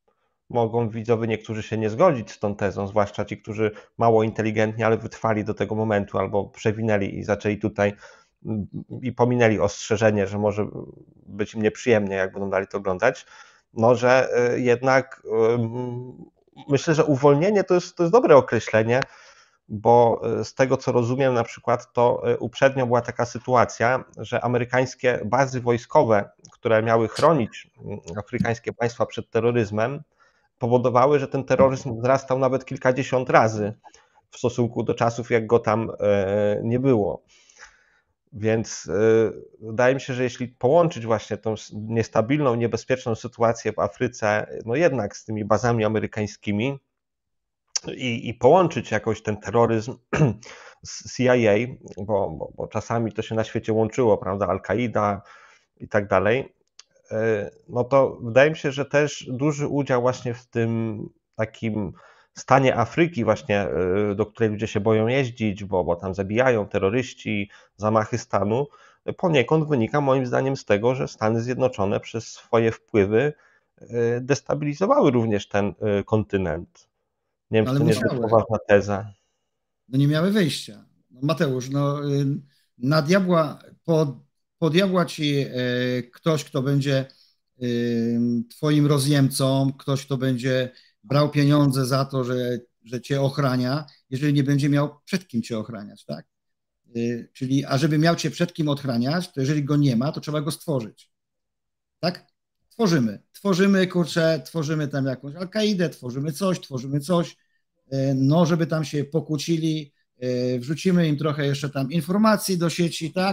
mogą widzowie niektórzy się nie zgodzić z tą tezą, zwłaszcza ci, którzy mało inteligentni, ale wytrwali do tego momentu albo przewinęli i zaczęli tutaj i pominęli ostrzeżenie, że może być im nieprzyjemnie, jak będą dali to oglądać, no że jednak myślę, że uwolnienie to jest dobre określenie, bo z tego co rozumiem na przykład, to uprzednio była taka sytuacja, że amerykańskie bazy wojskowe, które miały chronić afrykańskie państwa przed terroryzmem, powodowały, że ten terroryzm wzrastał nawet kilkadziesiąt razy w stosunku do czasów, jak go tam nie było. Więc wydaje mi się, że jeśli połączyć właśnie tą niestabilną, niebezpieczną sytuację w Afryce, no jednak z tymi bazami amerykańskimi i połączyć jakoś ten terroryzm z CIA, bo czasami to się na świecie łączyło, prawda, Al-Kaida i tak dalej, no to wydaje mi się, że też duży udział właśnie w tym takim stanie Afryki właśnie, do której ludzie się boją jeździć, bo tam zabijają terroryści, zamachy stanu, poniekąd wynika moim zdaniem z tego, że Stany Zjednoczone przez swoje wpływy destabilizowały również ten kontynent. Nie wiem, czy Ale to nie jest poważna teza. No nie miały wyjścia. No Mateusz, no na diabła, po diabła ci ktoś, kto będzie twoim rozjemcą, ktoś, kto będzie brał pieniądze za to, że cię ochrania, jeżeli nie będzie miał przed kim cię ochraniać, tak? Czyli, a żeby miał cię przed kim ochraniać, to jeżeli go nie ma, to trzeba go stworzyć. Tak? Tworzymy, kurczę, tworzymy tam jakąś Al-Kaidę, tworzymy coś, no żeby tam się pokłócili, wrzucimy im trochę jeszcze tam informacji do sieci, tak?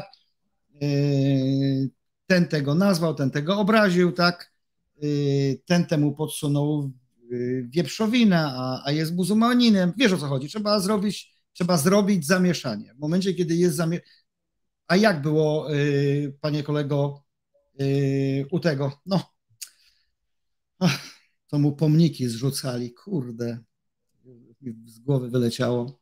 Ten tego nazwał, ten tego obraził, tak? Ten temu podsunął wieprzowinę, a jest muzułmaninem. Wiesz, o co chodzi? Trzeba zrobić zamieszanie. W momencie, kiedy jest zamieszanie. A jak było, panie kolego, u tego? No, to mu pomniki zrzucali, kurde, z głowy wyleciało.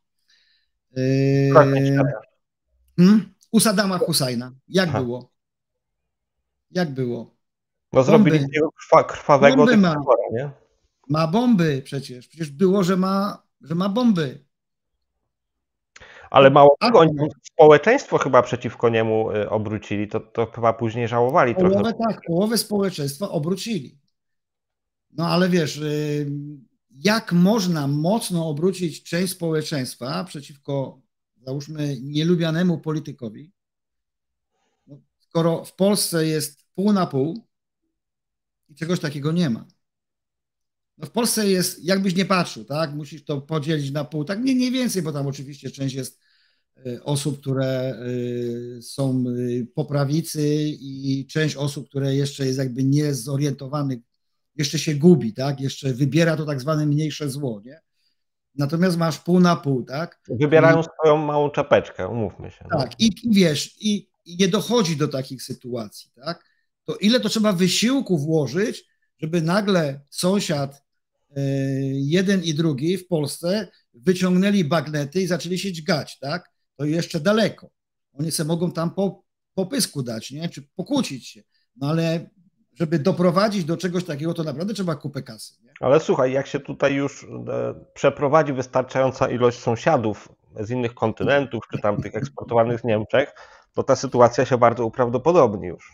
U Saddama Husajna. Jak było? Jak było? No zrobili tego krwawego bomby dyktatora, nie? Ma bomby przecież. Przecież było, że ma bomby. Ale mało tego, oni społeczeństwo chyba przeciwko niemu obrócili, to chyba później żałowali trochę. Tak, połowę społeczeństwa obrócili. No ale wiesz, jak można mocno obrócić część społeczeństwa przeciwko, załóżmy, nielubianemu politykowi, no, skoro w Polsce jest pół na pół i czegoś takiego nie ma. No w Polsce jest, jakbyś nie patrzył, tak? Musisz to podzielić na pół, tak nie więcej, bo tam oczywiście część jest osób, które są po prawicy i część osób, które jeszcze jest jakby niezorientowanych, jeszcze się gubi, tak? Jeszcze wybiera to tak zwane mniejsze zło, nie? Natomiast masz pół na pół, tak? Wybierają swoją małą czapeczkę, umówmy się. Tak, no. I wiesz, i nie dochodzi do takich sytuacji, tak? To ile to trzeba wysiłku włożyć, żeby nagle sąsiad jeden i drugi w Polsce wyciągnęli bagnety i zaczęli się dźgać, tak? To jeszcze daleko. Oni sobie mogą tam po pysku dać, nie? Czy pokłócić się. No ale żeby doprowadzić do czegoś takiego, to naprawdę trzeba kupę kasy. Nie? Ale słuchaj, jak się tutaj już przeprowadzi wystarczająca ilość sąsiadów z innych kontynentów, czy tam tych eksportowanych z Niemczech, to ta sytuacja się bardzo uprawdopodobni już.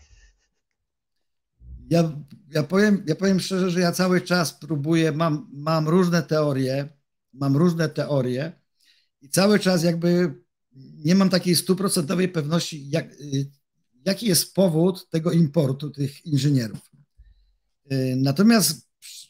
Ja powiem szczerze, że ja cały czas próbuję, mam różne teorie i cały czas jakby nie mam takiej stuprocentowej pewności, jaki jest powód tego importu tych inżynierów. Natomiast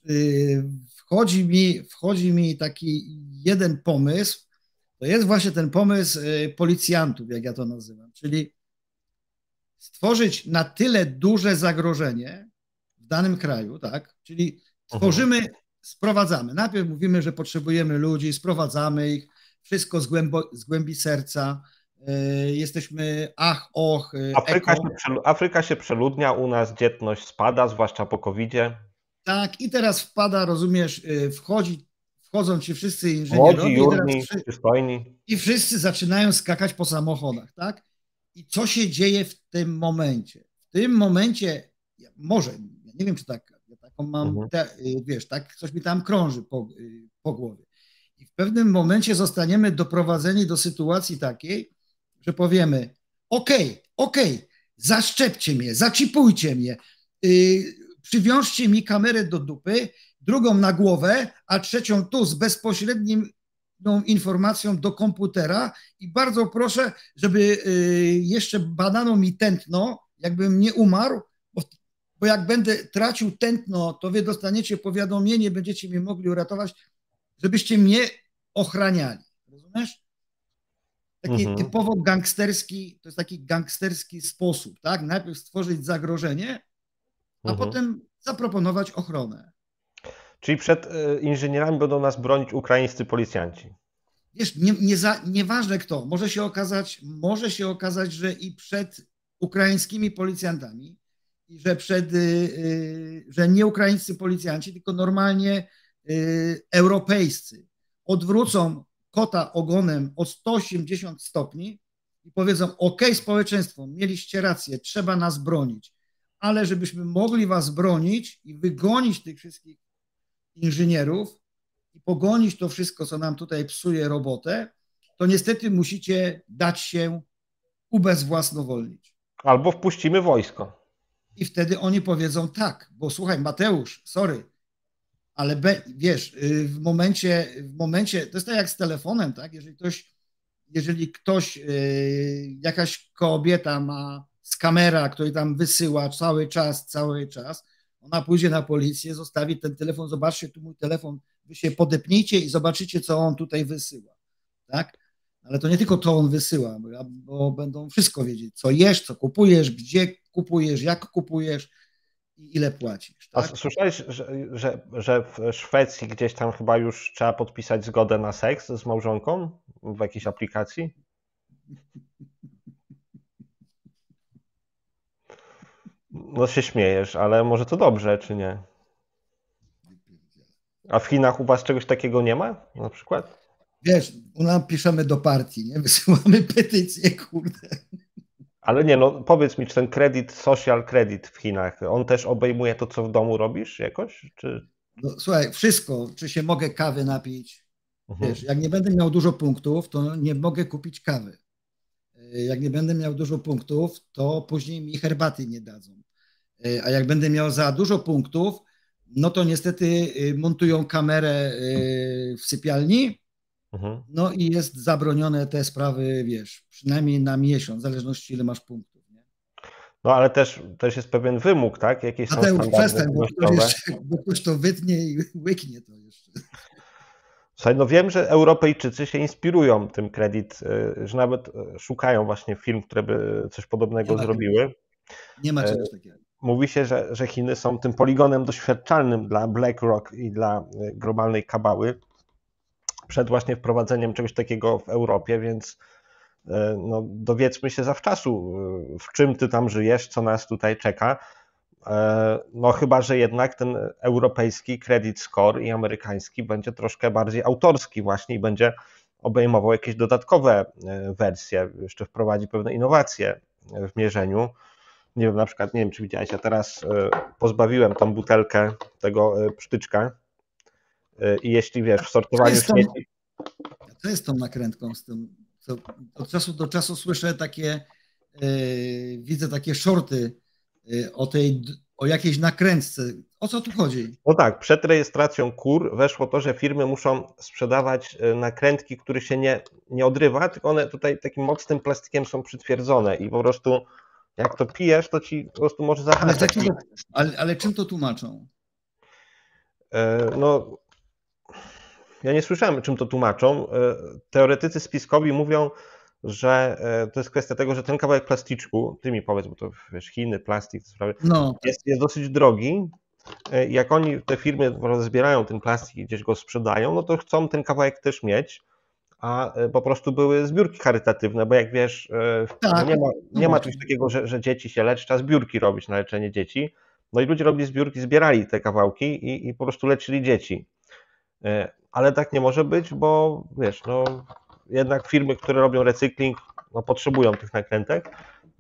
wchodzi mi taki jeden pomysł, to jest właśnie ten pomysł policjantów, jak ja to nazywam, czyli stworzyć na tyle duże zagrożenie w danym kraju, tak? Czyli tworzymy, sprowadzamy. Najpierw mówimy, że potrzebujemy ludzi, sprowadzamy ich, wszystko z głębi serca. Jesteśmy Afryka się przeludnia, u nas dzietność spada, zwłaszcza po COVID-zie. Tak, i teraz wpada, rozumiesz, wchodzą ci wszyscy inżynierowie i wszyscy zaczynają skakać po samochodach, tak? I co się dzieje w tym momencie? W tym momencie, może, ja nie wiem, czy taką mam, Mhm. wiesz, tak, coś mi tam krąży po głowie. I w pewnym momencie zostaniemy doprowadzeni do sytuacji takiej, że powiemy, okej, zaszczepcie mnie, zaczipujcie mnie, przywiążcie mi kamerę do dupy, drugą na głowę, a trzecią tu z bezpośrednim informacją do komputera i bardzo proszę, żeby jeszcze badano mi tętno, jakbym nie umarł, bo jak będę tracił tętno, to wy dostaniecie powiadomienie, będziecie mnie mogli uratować, żebyście mnie ochraniali. Rozumiesz? Taki Mhm. typowo gangsterski, to jest taki gangsterski sposób, tak? Najpierw stworzyć zagrożenie, a Mhm. potem zaproponować ochronę. Czyli przed inżynierami będą nas bronić ukraińscy policjanci. Wiesz, nieważne kto, może się okazać, że i przed ukraińskimi policjantami, i że nie ukraińscy policjanci, tylko normalnie europejscy odwrócą kota ogonem o 180 stopni i powiedzą, OK, społeczeństwo, mieliście rację, trzeba nas bronić, ale żebyśmy mogli was bronić i wygonić tych wszystkich inżynierów i pogonić to wszystko, co nam tutaj psuje robotę, to niestety musicie dać się ubezwłasnowolnić. Albo wpuścimy wojsko. I wtedy oni powiedzą tak, bo słuchaj, Mateusz, sorry, ale wiesz, w momencie, to jest tak jak z telefonem, tak? Jeżeli ktoś, jakaś kobieta ma z kamera, który tam wysyła cały czas, ona pójdzie na policję, zostawi ten telefon, zobaczcie, tu mój telefon, wy się podepnijcie i zobaczycie, co on tutaj wysyła, tak? Ale to nie tylko to on wysyła, bo będą wszystko wiedzieć, co jesz, co kupujesz, gdzie kupujesz, jak kupujesz i ile płacisz, A tak? słyszałeś, że w Szwecji gdzieś tam chyba już trzeba podpisać zgodę na seks z małżonką w jakiejś aplikacji? No się śmiejesz, ale może to dobrze, czy nie? A w Chinach u was czegoś takiego nie ma na przykład? Wiesz, piszemy do partii, nie? Wysyłamy petycję, kurde. Ale nie, no powiedz mi, czy ten kredyt, social credit w Chinach, on też obejmuje to, co w domu robisz jakoś? Czy... No, słuchaj, wszystko, czy się mogę kawy napić, Mhm. wiesz, jak nie będę miał dużo punktów, to nie mogę kupić kawy. Jak nie będę miał dużo punktów, to później mi herbaty nie dadzą. A jak będę miał za dużo punktów, no to niestety montują kamerę w sypialni, Mhm. no i jest zabronione te sprawy, wiesz, przynajmniej na miesiąc, w zależności ile masz punktów. Nie? No ale też jest pewien wymóg, tak? Jakieś są Mateusz, standardy przestań, ilościowe. bo ktoś to wytnie i łyknie to jeszcze. Słuchaj, no wiem, że Europejczycy się inspirują tym kredyt, że nawet szukają właśnie firm, które by coś Nie podobnego ma czegoś, zrobiły. nie ma czegoś takiego. Mówi się, że Chiny są tym poligonem doświadczalnym dla BlackRock i dla globalnej kabały przed właśnie wprowadzeniem czegoś takiego w Europie, więc no, dowiedzmy się zawczasu, w czym ty tam żyjesz, co nas tutaj czeka. No chyba, że jednak ten europejski credit score i amerykański będzie troszkę bardziej autorski właśnie i będzie obejmował jakieś dodatkowe wersje, jeszcze wprowadzi pewne innowacje w mierzeniu. Nie wiem, na przykład, nie wiem, czy widziałeś, ja teraz pozbawiłem tą butelkę tego psztyczka i jeśli wiesz, w sortowaniu śmieci... Co jest tą nakrętką z tym? Od czasu do czasu słyszę takie, widzę takie shorty o jakiejś nakrętce. O co tu chodzi? No tak, przed rejestracją kur weszło to, że firmy muszą sprzedawać nakrętki, które się nie odrywa, tylko one tutaj takim mocnym plastikiem są przytwierdzone i po prostu jak to pijesz, to ci po prostu może zahaczać. Ale czym to tłumaczą? No, ja nie słyszałem, czym to tłumaczą. Teoretycy spiskowi mówią, że to jest kwestia tego, że ten kawałek plasticzku, ty mi powiedz, bo to wiesz, Chiny, plastik, No, tak. jest dosyć drogi. Jak oni, te firmy zbierają ten plastik i gdzieś go sprzedają, no to chcą ten kawałek też mieć, a po prostu były zbiórki charytatywne, bo jak wiesz, Tak, nie ma czegoś takiego, że dzieci się leczy, trzeba zbiórki robić na leczenie dzieci. No i ludzie robili zbiórki, zbierali te kawałki i po prostu leczyli dzieci. Ale tak nie może być, bo wiesz, no jednak firmy, które robią recykling, no potrzebują tych nakrętek,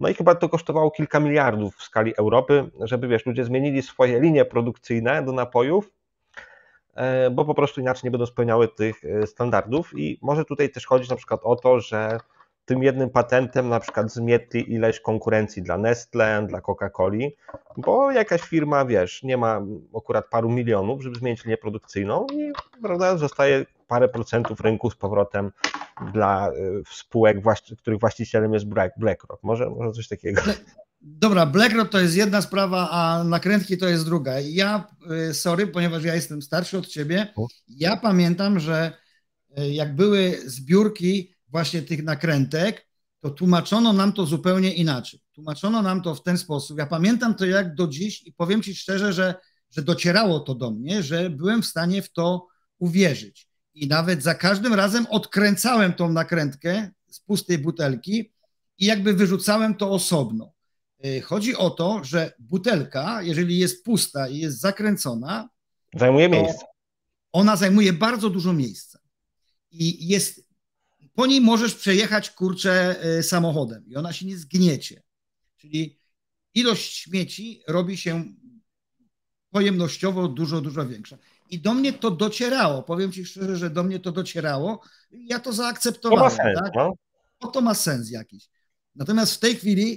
No i chyba to kosztowało kilka miliardów w skali Europy, żeby wiesz, ludzie zmienili swoje linie produkcyjne do napojów, bo po prostu inaczej nie będą spełniały tych standardów i może tutaj też chodzić na przykład o to, że tym jednym patentem na przykład zmietli ileś konkurencji dla Nestlé, dla Coca-Coli, bo jakaś firma, wiesz, nie ma akurat paru milionów, żeby zmienić linię produkcyjną i prawda, zostaje parę procentów rynku z powrotem dla spółek, których właścicielem jest BlackRock. Może coś takiego. Dobra, BlackRock to jest jedna sprawa, a nakrętki to jest druga. Ja, sorry, ponieważ ja jestem starszy od ciebie, ja pamiętam, że jak były zbiórki właśnie tych nakrętek, to tłumaczono nam to zupełnie inaczej. Tłumaczono nam to w ten sposób. Ja pamiętam to jak do dziś i powiem ci szczerze, że docierało to do mnie, że byłem w stanie w to uwierzyć. I nawet za każdym razem odkręcałem tą nakrętkę z pustej butelki i jakby wyrzucałem to osobno. Chodzi o to, że butelka, jeżeli jest pusta i jest zakręcona, zajmuje miejsce. Ona zajmuje bardzo dużo miejsca. I po niej możesz przejechać, kurczę, samochodem i ona się nie zgniecie. Czyli ilość śmieci robi się pojemnościowo dużo, dużo większa. I do mnie to docierało. Powiem ci szczerze, że do mnie to docierało. Ja to zaakceptowałem. To ma sens, tak? No? To ma sens jakiś. Natomiast w tej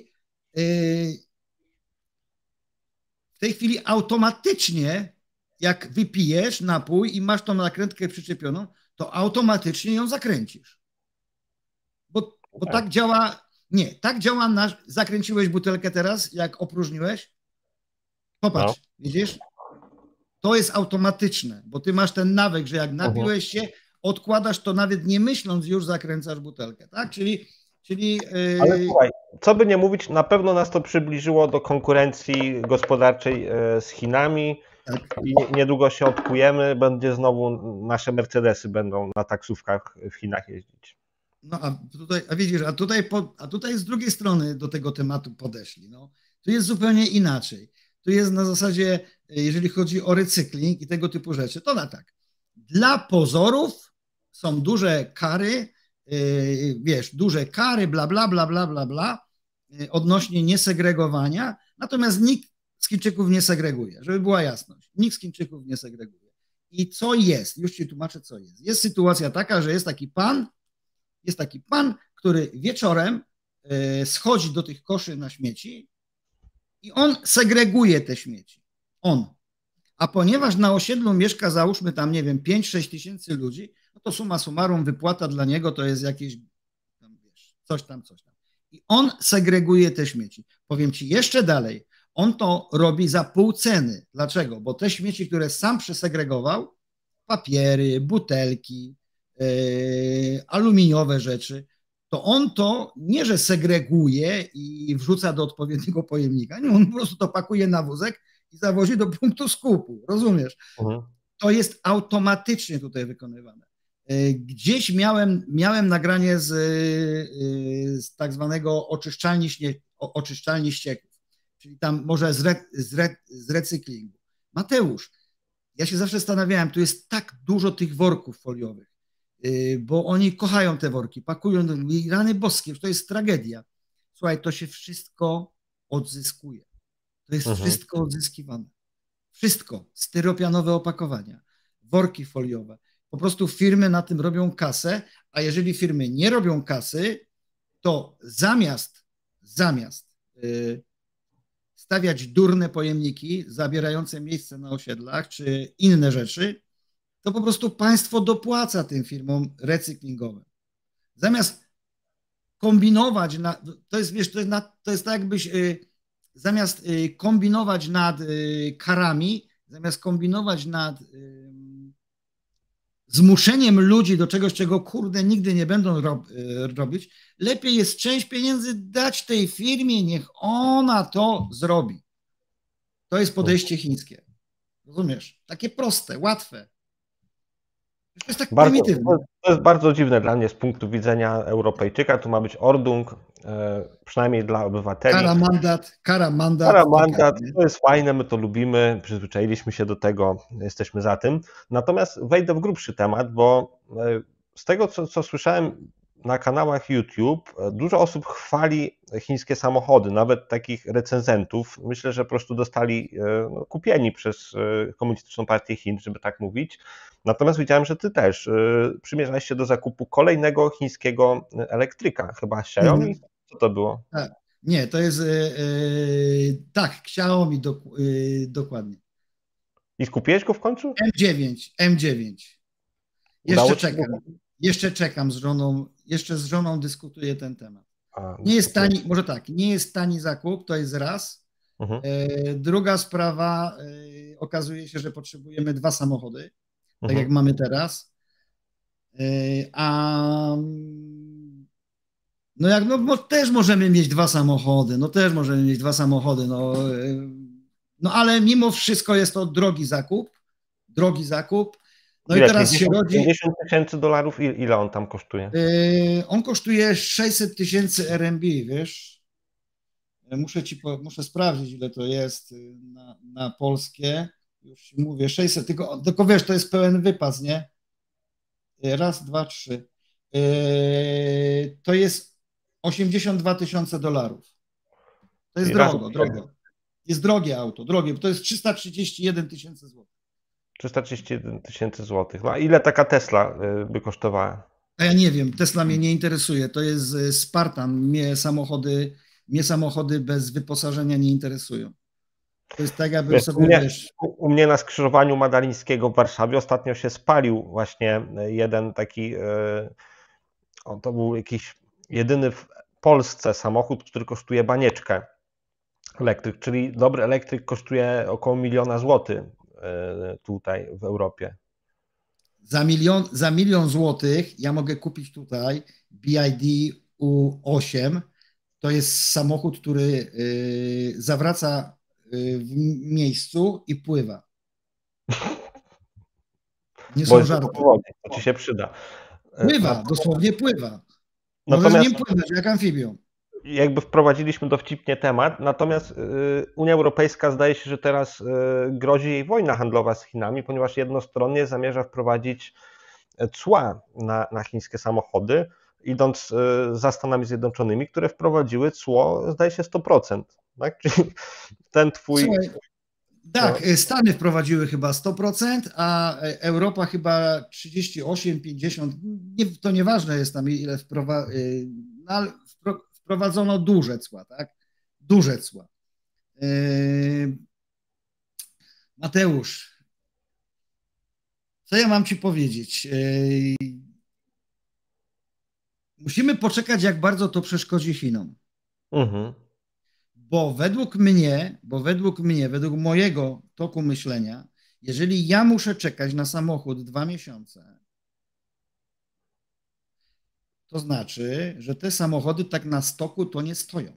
chwili automatycznie, jak wypijesz napój i masz tą nakrętkę przyczepioną, to automatycznie ją zakręcisz. Bo tak działa, tak działa zakręciłeś butelkę teraz, jak opróżniłeś? Popatrz, widzisz? To jest automatyczne, bo ty masz ten nawyk, że jak napiłeś się, odkładasz to nawet nie myśląc, już zakręcasz butelkę, tak? Czyli Ale słuchaj, co by nie mówić, na pewno nas to przybliżyło do konkurencji gospodarczej z Chinami i niedługo się odkujemy, będzie znowu nasze Mercedesy będą na taksówkach w Chinach jeździć. No a tutaj z drugiej strony do tego tematu podeszli. No. Tu jest zupełnie inaczej. Tu jest na zasadzie, jeżeli chodzi o recykling i tego typu rzeczy, to tak. Dla pozorów są duże kary, duże kary, bla, bla, bla, bla, bla, bla, odnośnie niesegregowania, natomiast nikt z Chińczyków nie segreguje, żeby była jasność. Nikt z Chińczyków nie segreguje. I co jest? Już ci tłumaczę, co jest. Jest sytuacja taka, że jest taki pan, który wieczorem schodzi do tych koszy na śmieci i on segreguje te śmieci. A ponieważ na osiedlu mieszka, załóżmy tam, nie wiem, 5-6 tysięcy ludzi, no to summa summarum wypłata dla niego to jest jakieś coś tam. I on segreguje te śmieci. Powiem ci jeszcze dalej, on to robi za pół ceny. Dlaczego? Bo te śmieci, które sam przesegregował, papiery, butelki, aluminiowe rzeczy, to on to nie, że segreguje i wrzuca do odpowiedniego pojemnika, nie, on po prostu to pakuje na wózek i zawozi do punktu skupu, rozumiesz? To jest automatycznie tutaj wykonywane. Gdzieś miałem nagranie z tak zwanego oczyszczalni ścieków, czyli tam może z recyklingu. Mateusz, ja się zawsze zastanawiałem, tu jest tak dużo tych worków foliowych, bo oni kochają te worki, pakują, rany boskie, to jest tragedia. Słuchaj, to się wszystko odzyskuje. To jest wszystko odzyskiwane. Wszystko. Styropianowe opakowania, worki foliowe. Po prostu firmy na tym robią kasę, a jeżeli firmy nie robią kasy, to zamiast stawiać durne pojemniki zabierające miejsce na osiedlach czy inne rzeczy, to po prostu państwo dopłaca tym firmom recyklingowym. Zamiast kombinować, to jest tak jakbyś zamiast kombinować nad karami, zamiast kombinować nad zmuszeniem ludzi do czegoś, czego kurde nigdy nie będą robić, lepiej jest część pieniędzy dać tej firmie, niech ona to zrobi. To jest podejście chińskie. Rozumiesz? Takie proste, łatwe. To jest tak prymitywne. To jest bardzo dziwne dla mnie z punktu widzenia Europejczyka. Tu ma być ordung, przynajmniej dla obywateli. Kara, mandat. To jest fajne, my to lubimy, przyzwyczailiśmy się do tego, jesteśmy za tym. Natomiast wejdę w grubszy temat, bo z tego, co słyszałem, na kanałach YouTube dużo osób chwali chińskie samochody, nawet takich recenzentów. Myślę, że po prostu dostali kupieni przez Komunistyczną Partię Chin, żeby tak mówić. Natomiast widziałem, że ty też przymierzałeś się do zakupu kolejnego chińskiego elektryka, chyba Xiaomi. Co to było? Tak. Nie, to jest tak, Xiaomi dokładnie. I skupiłeś go w końcu? M9. Udało Jeszcze ci się czekam. go? Jeszcze czekam z żoną, jeszcze z żoną dyskutuję ten temat. A, Nie jest tani, może tak, nie jest tani zakup, to jest raz. Mhm. Druga sprawa, okazuje się, że potrzebujemy 2 samochody, tak Mhm. jak mamy teraz. A no jak no też możemy mieć 2 samochody, no ale mimo wszystko jest to drogi zakup. No Ile? i teraz się rodzi. 50 tysięcy dolarów? Ile on tam kosztuje? On kosztuje 600 tysięcy RMB, wiesz? Muszę sprawdzić, ile to jest na polskie. Już ci mówię, 600, tylko wiesz, to jest pełen wypas, nie? Raz, dwa, trzy. To jest 82 tysiące dolarów. To jest drogo. Jest drogie auto, bo to jest 331 tysięcy złotych. 331 tysięcy złotych. No a ile taka Tesla by kosztowała? A ja nie wiem, Tesla mnie nie interesuje. To jest Spartan. Mnie samochody bez wyposażenia nie interesują. To jest tak, jakby sobie, wiesz... U mnie na skrzyżowaniu Madalińskiego w Warszawie ostatnio się spalił właśnie jeden taki, to był jakiś jedyny w Polsce samochód, który kosztuje banieczkę, elektryk, czyli dobry elektryk kosztuje około 1 000 000 złotych tutaj w Europie. Za 1 000 000 złotych ja mogę kupić tutaj BYD U8. To jest samochód, który zawraca w miejscu i pływa. Nie są żarty. To ci się przyda. Pływa, dosłownie pływa. Możesz nim płynąć, jak amfibią. Jakby wprowadziliśmy dowcipnie temat, natomiast Unia Europejska zdaje się, że teraz grozi jej wojna handlowa z Chinami, ponieważ jednostronnie zamierza wprowadzić cła na chińskie samochody, idąc za Stanami Zjednoczonymi, które wprowadziły cło, zdaje się, 100%. Tak? Czyli ten twój... Słuchaj, tak, Stany wprowadziły chyba 100%, a Europa chyba 38, 50. To nieważne jest tam, ile wprowadzono duże cła, tak? Duże cła. Mateusz, co ja mam ci powiedzieć? Musimy poczekać, jak bardzo to przeszkodzi Chinom. Bo według mnie, według mojego toku myślenia, jeżeli ja muszę czekać na samochód 2 miesiące, to znaczy, że te samochody tak na stoku to nie stoją.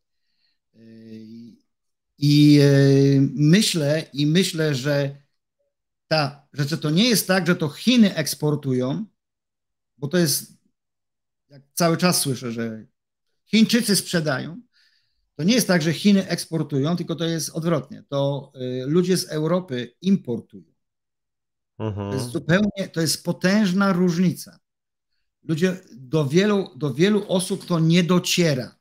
I myślę, że to nie jest tak, że to Chiny eksportują, bo to jest, jak cały czas słyszę, że Chińczycy sprzedają. To nie jest tak, że Chiny eksportują, tylko to jest odwrotnie. To ludzie z Europy importują. To jest potężna różnica. Do wielu osób to nie dociera.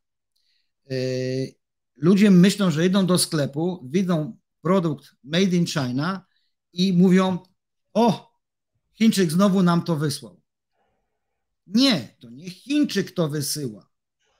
Ludzie myślą, że idą do sklepu, widzą produkt made in China i mówią: o, Chińczyk znowu nam to wysłał. Nie, to nie Chińczyk to wysyła.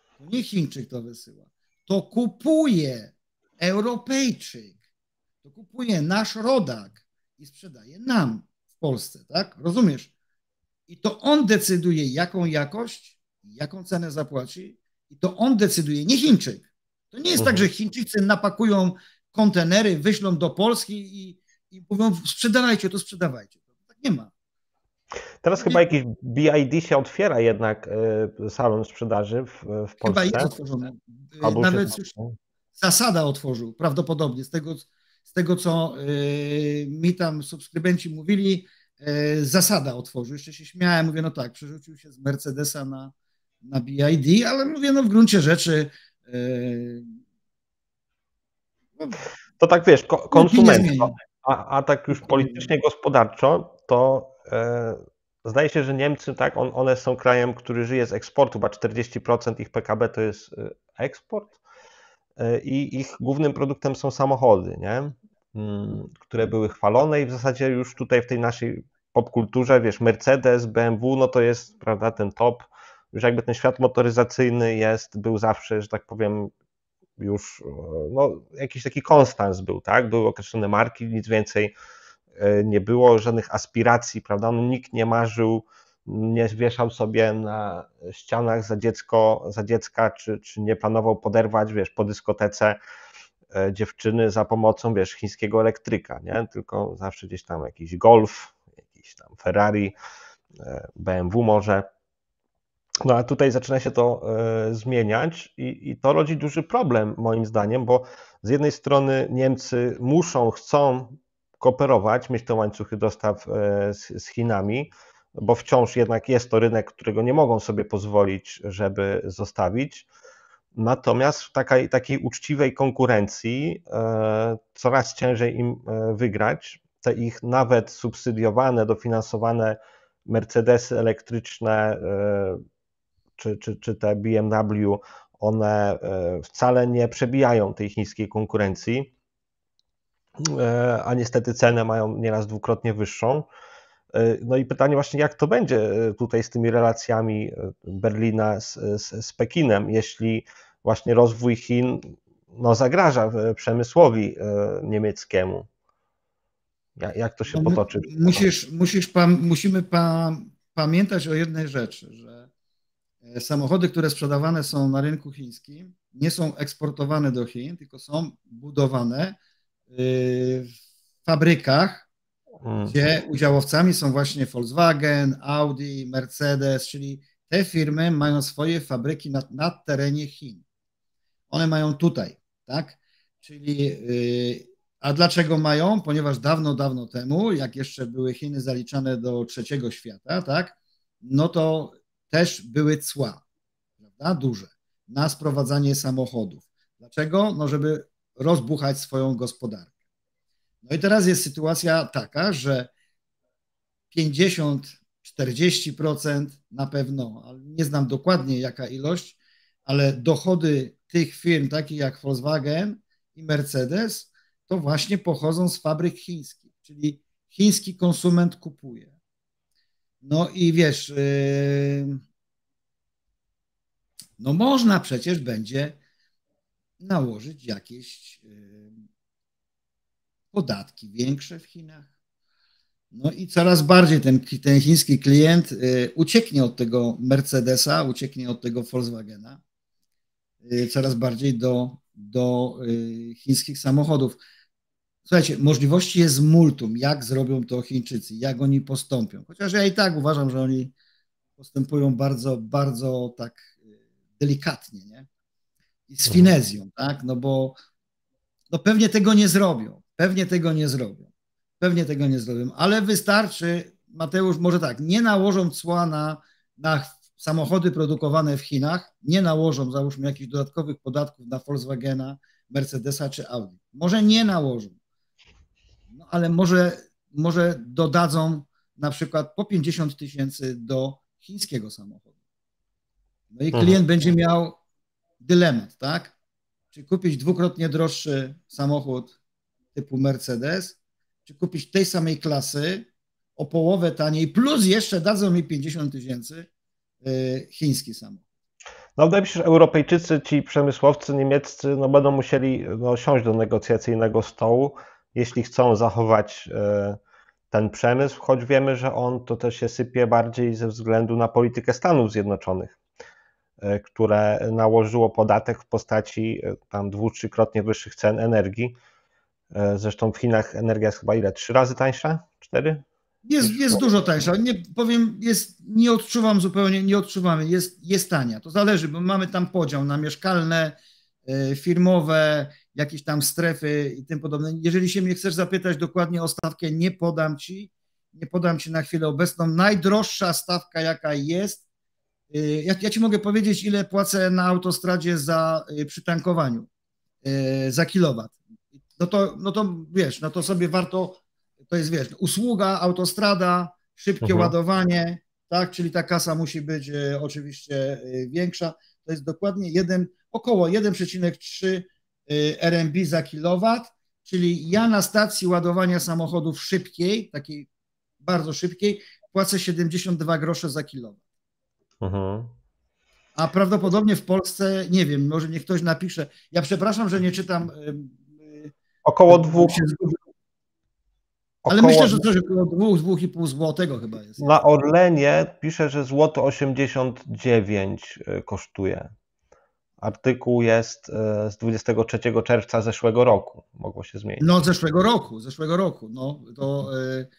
To kupuje Europejczyk. To kupuje nasz rodak i sprzedaje nam w Polsce, tak? Rozumiesz? I to on decyduje, jaką jakość, jaką cenę zapłaci, i to on decyduje, nie Chińczyk. To nie jest tak, że Chińczycy napakują kontenery, wyślą do Polski i mówią: sprzedawajcie to, sprzedawajcie to. Tak nie ma. Teraz chyba jakiś BYD się otwiera jednak, salon sprzedaży w Polsce. Chyba jest otworzony. Nawet Zasada otworzył, prawdopodobnie. Z tego co mi tam subskrybenci mówili, Zasada otworzył. Jeszcze się śmiałem, mówię: no tak, przerzucił się z Mercedesa na BYD, ale mówię, no w gruncie rzeczy... To tak, wiesz, konsumencko, a tak już politycznie, gospodarczo, to zdaje się, że Niemcy, tak, one są krajem, który żyje z eksportu, bo 40% ich PKB to jest eksport i ich głównym produktem są samochody, nie? Które były chwalone i w zasadzie już tutaj w tej naszej popkulturze, wiesz, Mercedes, BMW, no to jest, prawda, ten top. Już jakby ten świat motoryzacyjny był zawsze, że tak powiem, już no, jakiś taki konstans był, tak? Były określone marki, nic więcej nie było, żadnych aspiracji, prawda? No, nikt nie marzył, nie wieszał sobie na ścianach za dziecka, czy nie planował poderwać, wiesz, po dyskotece dziewczyny za pomocą, wiesz, chińskiego elektryka, nie? Tylko zawsze gdzieś tam jakiś Golf, jakiś tam Ferrari, BMW może. No a tutaj zaczyna się to zmieniać i to rodzi duży problem moim zdaniem, bo z jednej strony Niemcy chcą kooperować, mieć te łańcuchy dostaw z Chinami, bo wciąż jednak jest to rynek, którego nie mogą sobie pozwolić, żeby zostawić. Natomiast w takiej uczciwej konkurencji coraz ciężej im wygrać. Te ich nawet subsydiowane, dofinansowane Mercedesy elektryczne czy te BMW, one wcale nie przebijają tej chińskiej konkurencji, a niestety cenę mają nieraz dwukrotnie wyższą. No i pytanie właśnie, jak to będzie tutaj z tymi relacjami Berlina z Pekinem, jeśli właśnie rozwój Chin no, zagraża przemysłowi niemieckiemu. Jak to się potoczy? Musimy pamiętać o jednej rzeczy, że samochody, które sprzedawane są na rynku chińskim, nie są eksportowane do Chin, tylko są budowane w fabrykach, gdzie udziałowcami są właśnie Volkswagen, Audi, Mercedes, czyli te firmy mają swoje fabryki na terenie Chin. One mają tutaj, tak? Czyli, a dlaczego mają? Ponieważ dawno, dawno temu, jak jeszcze były Chiny zaliczane do trzeciego świata, tak? No to też były cła, prawda? Duże, na sprowadzanie samochodów. Dlaczego? No żeby rozbuchać swoją gospodarkę. No i teraz jest sytuacja taka, że 50-40% na pewno, ale nie znam dokładnie jaka ilość, ale dochody tych firm, takich jak Volkswagen i Mercedes, to właśnie pochodzą z fabryk chińskich, czyli chiński konsument kupuje. No i wiesz, no można przecież będzie nałożyć jakieś podatki większe w Chinach. No i coraz bardziej ten chiński klient ucieknie od tego Mercedesa, ucieknie od tego Volkswagena, coraz bardziej do chińskich samochodów. Słuchajcie, możliwości jest multum, jak zrobią to Chińczycy, jak oni postąpią. Chociaż ja i tak uważam, że oni postępują bardzo, bardzo tak delikatnie, nie? I z finezją, tak? No bo no pewnie tego nie zrobią, ale wystarczy, Mateusz, może tak, nie nałożą cła na samochody produkowane w Chinach, nie nałożą, załóżmy, jakichś dodatkowych podatków na Volkswagena, Mercedesa czy Audi. Może nie nałożą, no ale może dodadzą na przykład po 50 000 do chińskiego samochodu. No i klient będzie miał dylemat, tak? Czy kupić dwukrotnie droższy samochód typu Mercedes, czy kupić tej samej klasy o połowę taniej, plus jeszcze dadzą mi 50 000 chiński samochód. No wydaje mi się, że Europejczycy, ci przemysłowcy niemieccy, no będą musieli siąść do negocjacyjnego stołu, jeśli chcą zachować ten przemysł, choć wiemy, że on to też się sypie bardziej ze względu na politykę Stanów Zjednoczonych, które nałożyło podatek w postaci tam 2-3-krotnie wyższych cen energii. Zresztą w Chinach energia jest chyba ile? 3 razy tańsza? 4? Jest dużo tańsza. Nie powiem, nie odczuwam zupełnie, nie odczuwamy, jest tania. To zależy, bo mamy tam podział na mieszkalne, firmowe, jakieś tam strefy i tym podobne. Jeżeli się mnie chcesz zapytać dokładnie o stawkę, nie podam ci na chwilę obecną. Najdroższa stawka, jaka jest, ja ci mogę powiedzieć, ile płacę na autostradzie przy tankowaniu za kilowat. No to wiesz, no to sobie warto, to jest, wiesz, usługa, autostrada, szybkie ładowanie, tak, czyli ta kasa musi być oczywiście większa. To jest dokładnie około 1,3 RMB za kilowat, czyli ja na stacji ładowania samochodów szybkiej, takiej bardzo szybkiej, płacę 72 grosze za kilowat. A prawdopodobnie w Polsce, nie wiem, może niech ktoś napisze. Ja przepraszam, że nie czytam. Około 2. Ale myślę, że coś około 2,5 złotego chyba jest. Na Orlenie pisze, że złoto 89 kosztuje. Artykuł jest z 23 czerwca zeszłego roku. Mogło się zmienić. No, zeszłego roku. No, to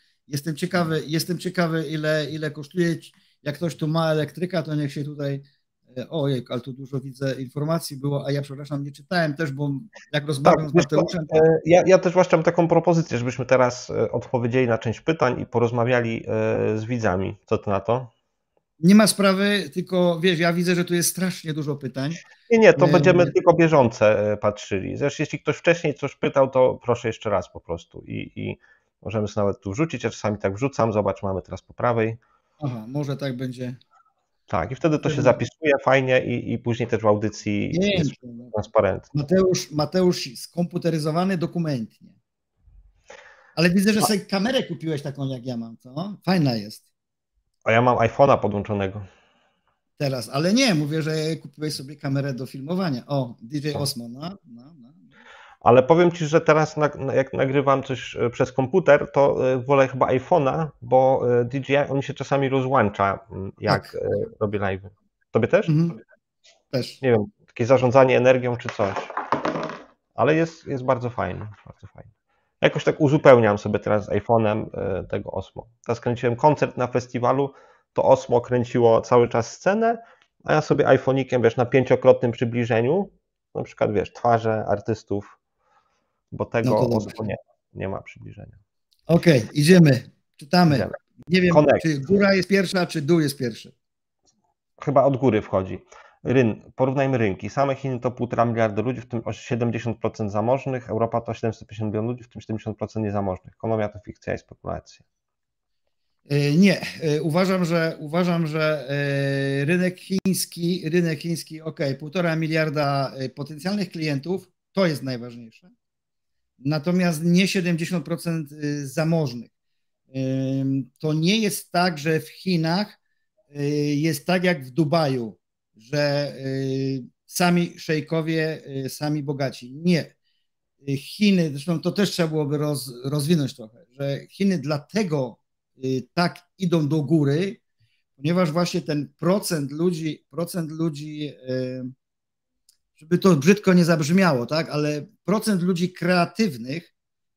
jestem ciekawy, ile kosztuje. Jak ktoś tu ma elektryka, to niech się tutaj. Ojej, ale tu dużo widzę informacji było, a ja przepraszam, nie czytałem też, bo jak rozmawiam z Mateuszem. Ja też właśnie mam taką propozycję, żebyśmy teraz odpowiedzieli na część pytań i porozmawiali z widzami. Co ty na to? Nie ma sprawy, tylko wiesz, ja widzę, że tu jest strasznie dużo pytań. Nie, to będziemy tylko bieżące patrzyli. Zresztą jeśli ktoś wcześniej coś pytał, to proszę jeszcze raz po prostu i możemy sobie nawet tu wrzucić. Ja czasami tak wrzucam, zobacz, mamy teraz po prawej. Aha, może tak będzie. Tak, i wtedy to się zapisuje fajnie i później też w audycji jest transparentnie. Mateusz skomputeryzowany dokumentnie. Ale widzę, że sobie kamerę kupiłeś taką, jak ja mam, co? Fajna jest. A ja mam iPhone'a podłączonego. Teraz, ale nie, mówię, że kupiłeś sobie kamerę do filmowania. O, DJ Osmo, no. Ale powiem Ci, że teraz jak nagrywam coś przez komputer, to wolę chyba iPhone'a, bo DJI, on się czasami rozłącza, jak robię live. Tobie też? Też. Nie wiem, takie zarządzanie energią czy coś. Ale jest bardzo fajny, bardzo fajny. Jakoś tak uzupełniam sobie teraz z iPhone'em tego Osmo. Teraz kręciłem koncert na festiwalu, to Osmo kręciło cały czas scenę, a ja sobie iPhone'ikiem, wiesz, na 5-krotnym przybliżeniu, na przykład, wiesz, twarze artystów, bo tego Osmo nie ma przybliżenia. Okej, idziemy, czytamy. Idziemy. Nie wiem, czy góra jest pierwsza, czy dół jest pierwszy. Chyba od góry wchodzi. Porównajmy rynki. Same Chiny to 1,5 miliarda ludzi, w tym 70% zamożnych, Europa to 750 milionów ludzi, w tym 70% niezamożnych. Ekonomia to fikcja i spekulacja. Nie, uważam, że rynek chiński, 1,5 miliarda potencjalnych klientów, to jest najważniejsze. Natomiast nie 70% zamożnych. To nie jest tak, że w Chinach jest tak jak w Dubaju, że sami szejkowie, sami bogaci. Nie. Chiny, zresztą to też trzeba byłoby rozwinąć trochę, że Chiny dlatego tak idą do góry, ponieważ właśnie ten procent ludzi, żeby to brzydko nie zabrzmiało, tak, ale procent ludzi kreatywnych,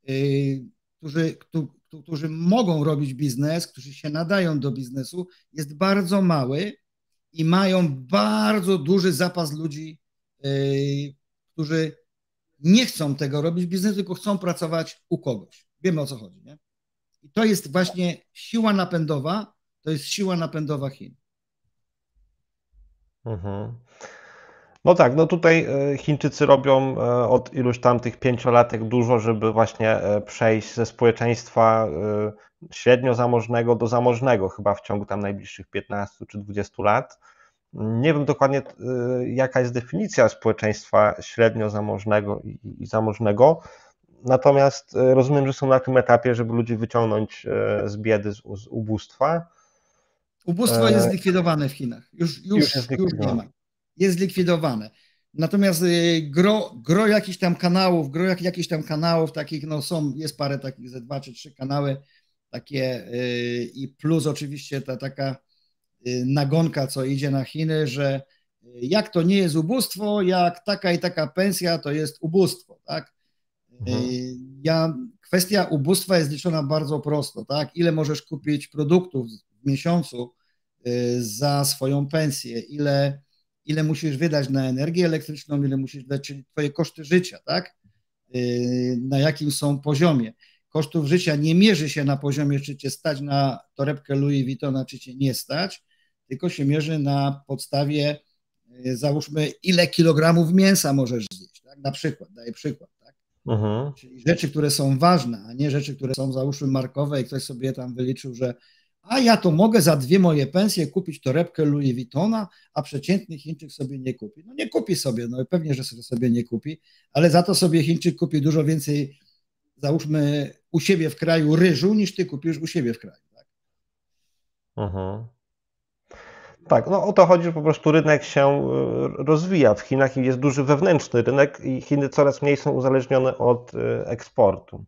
którzy mogą robić biznes, którzy się nadają do biznesu, jest bardzo mały i mają bardzo duży zapas ludzi, którzy nie chcą tego robić biznesu, tylko chcą pracować u kogoś. Wiemy, o co chodzi, nie? I to jest właśnie siła napędowa Chin. No tak, no tutaj Chińczycy robią od iluś tam tych 5-latek dużo, żeby właśnie przejść ze społeczeństwa średnio zamożnego do zamożnego, chyba w ciągu tam najbliższych 15 czy 20 lat. Nie wiem dokładnie, jaka jest definicja społeczeństwa średnio zamożnego i zamożnego, natomiast rozumiem, że są na tym etapie, żeby ludzi wyciągnąć z biedy, z ubóstwa. Ubóstwo jest zlikwidowane w Chinach. Już nie ma. Jest zlikwidowane. Natomiast gro jakichś tam kanałów takich, no jest parę takich, ze 2 czy 3 kanały takie i plus oczywiście ta taka nagonka, co idzie na Chiny, że jak to nie jest ubóstwo, jak taka i taka pensja, to jest ubóstwo, tak? Kwestia ubóstwa jest liczona bardzo prosto, tak? Ile możesz kupić produktów w miesiącu za swoją pensję, ile musisz wydać na energię elektryczną, ile musisz wydać, czyli twoje koszty życia, tak? Na jakim są poziomie. Kosztów życia nie mierzy się na poziomie, czy cię stać na torebkę Louis Vuittona, czy cię nie stać, tylko się mierzy na podstawie, załóżmy, ile kilogramów mięsa możesz zjeść, tak? Na przykład, daję przykład, tak? Czyli rzeczy, które są ważne, a nie rzeczy, które są, załóżmy, markowe i ktoś sobie tam wyliczył, że a ja to mogę za 2 moje pensje kupić torebkę Louis Vuittona, a przeciętny Chińczyk sobie nie kupi. No nie kupi sobie, no pewnie, że sobie nie kupi, ale za to sobie Chińczyk kupi dużo więcej, załóżmy, u siebie w kraju ryżu, niż ty kupisz u siebie w kraju. Tak? Mhm. Tak, no o to chodzi, że po prostu rynek się rozwija w Chinach i jest duży wewnętrzny rynek i Chiny coraz mniej są uzależnione od eksportu.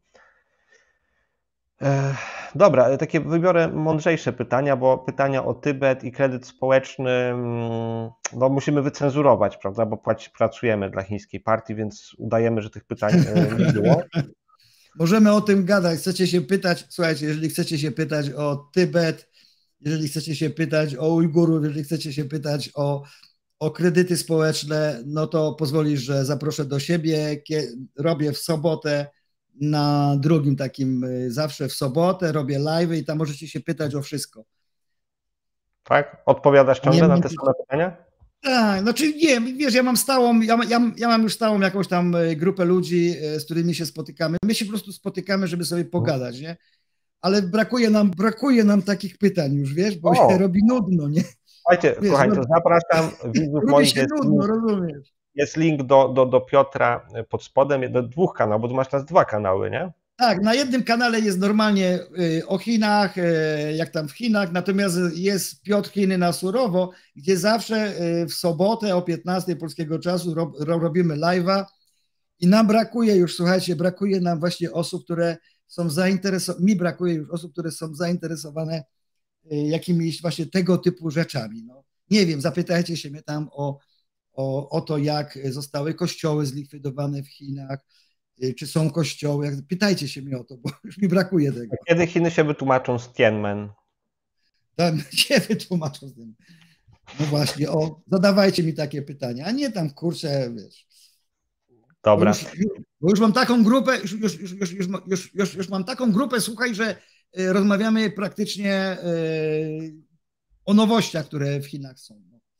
Dobra, takie wybiorę mądrzejsze pytania, bo pytania o Tybet i kredyt społeczny no musimy wycenzurować, prawda, bo pracujemy dla chińskiej partii, więc udajemy, że tych pytań nie było. Możemy o tym gadać. Chcecie się pytać, słuchajcie, jeżeli chcecie się pytać o Tybet, jeżeli chcecie się pytać o Ujgurów, jeżeli chcecie się pytać o kredyty społeczne, no to pozwolisz, że zaproszę do siebie. Robię w sobotę na drugim takim, zawsze w sobotę robię live i tam możecie się pytać o wszystko. Tak? Odpowiadasz ciągle na te same pytania? Tak, znaczy nie, wiesz, ja mam już stałą jakąś tam grupę ludzi, z którymi się spotykamy. My się po prostu spotykamy, żeby sobie pogadać, nie? Ale brakuje nam takich pytań już, wiesz, bo się robi nudno, nie? Słuchajcie, wiesz, kochani, to zapraszam widzów moich. Się nudno, rozumiesz? Jest link do Piotra pod spodem, do 2 kanałów, bo tu masz teraz 2 kanały, nie? Tak, na jednym kanale jest normalnie o Chinach, jak tam w Chinach, natomiast jest Piotr Chiny na surowo, gdzie zawsze w sobotę o 15 polskiego czasu robimy live'a i nam brakuje już, słuchajcie, brakuje nam właśnie osób, które są zainteresowane, mi brakuje już osób, które są zainteresowane jakimiś właśnie tego typu rzeczami. No, nie wiem, zapytajcie się mnie tam o to, jak zostały kościoły zlikwidowane w Chinach, czy są kościoły. Pytajcie się mnie o to, bo już mi brakuje tego. Kiedy Chiny się wytłumaczą z Tiananmen? Tam się wytłumaczą z tym. No właśnie, zadawajcie mi takie pytania, a nie tam, kurczę, wiesz. Dobra. Bo już mam taką grupę, już mam taką grupę, słuchaj, że rozmawiamy praktycznie o nowościach, które w Chinach są.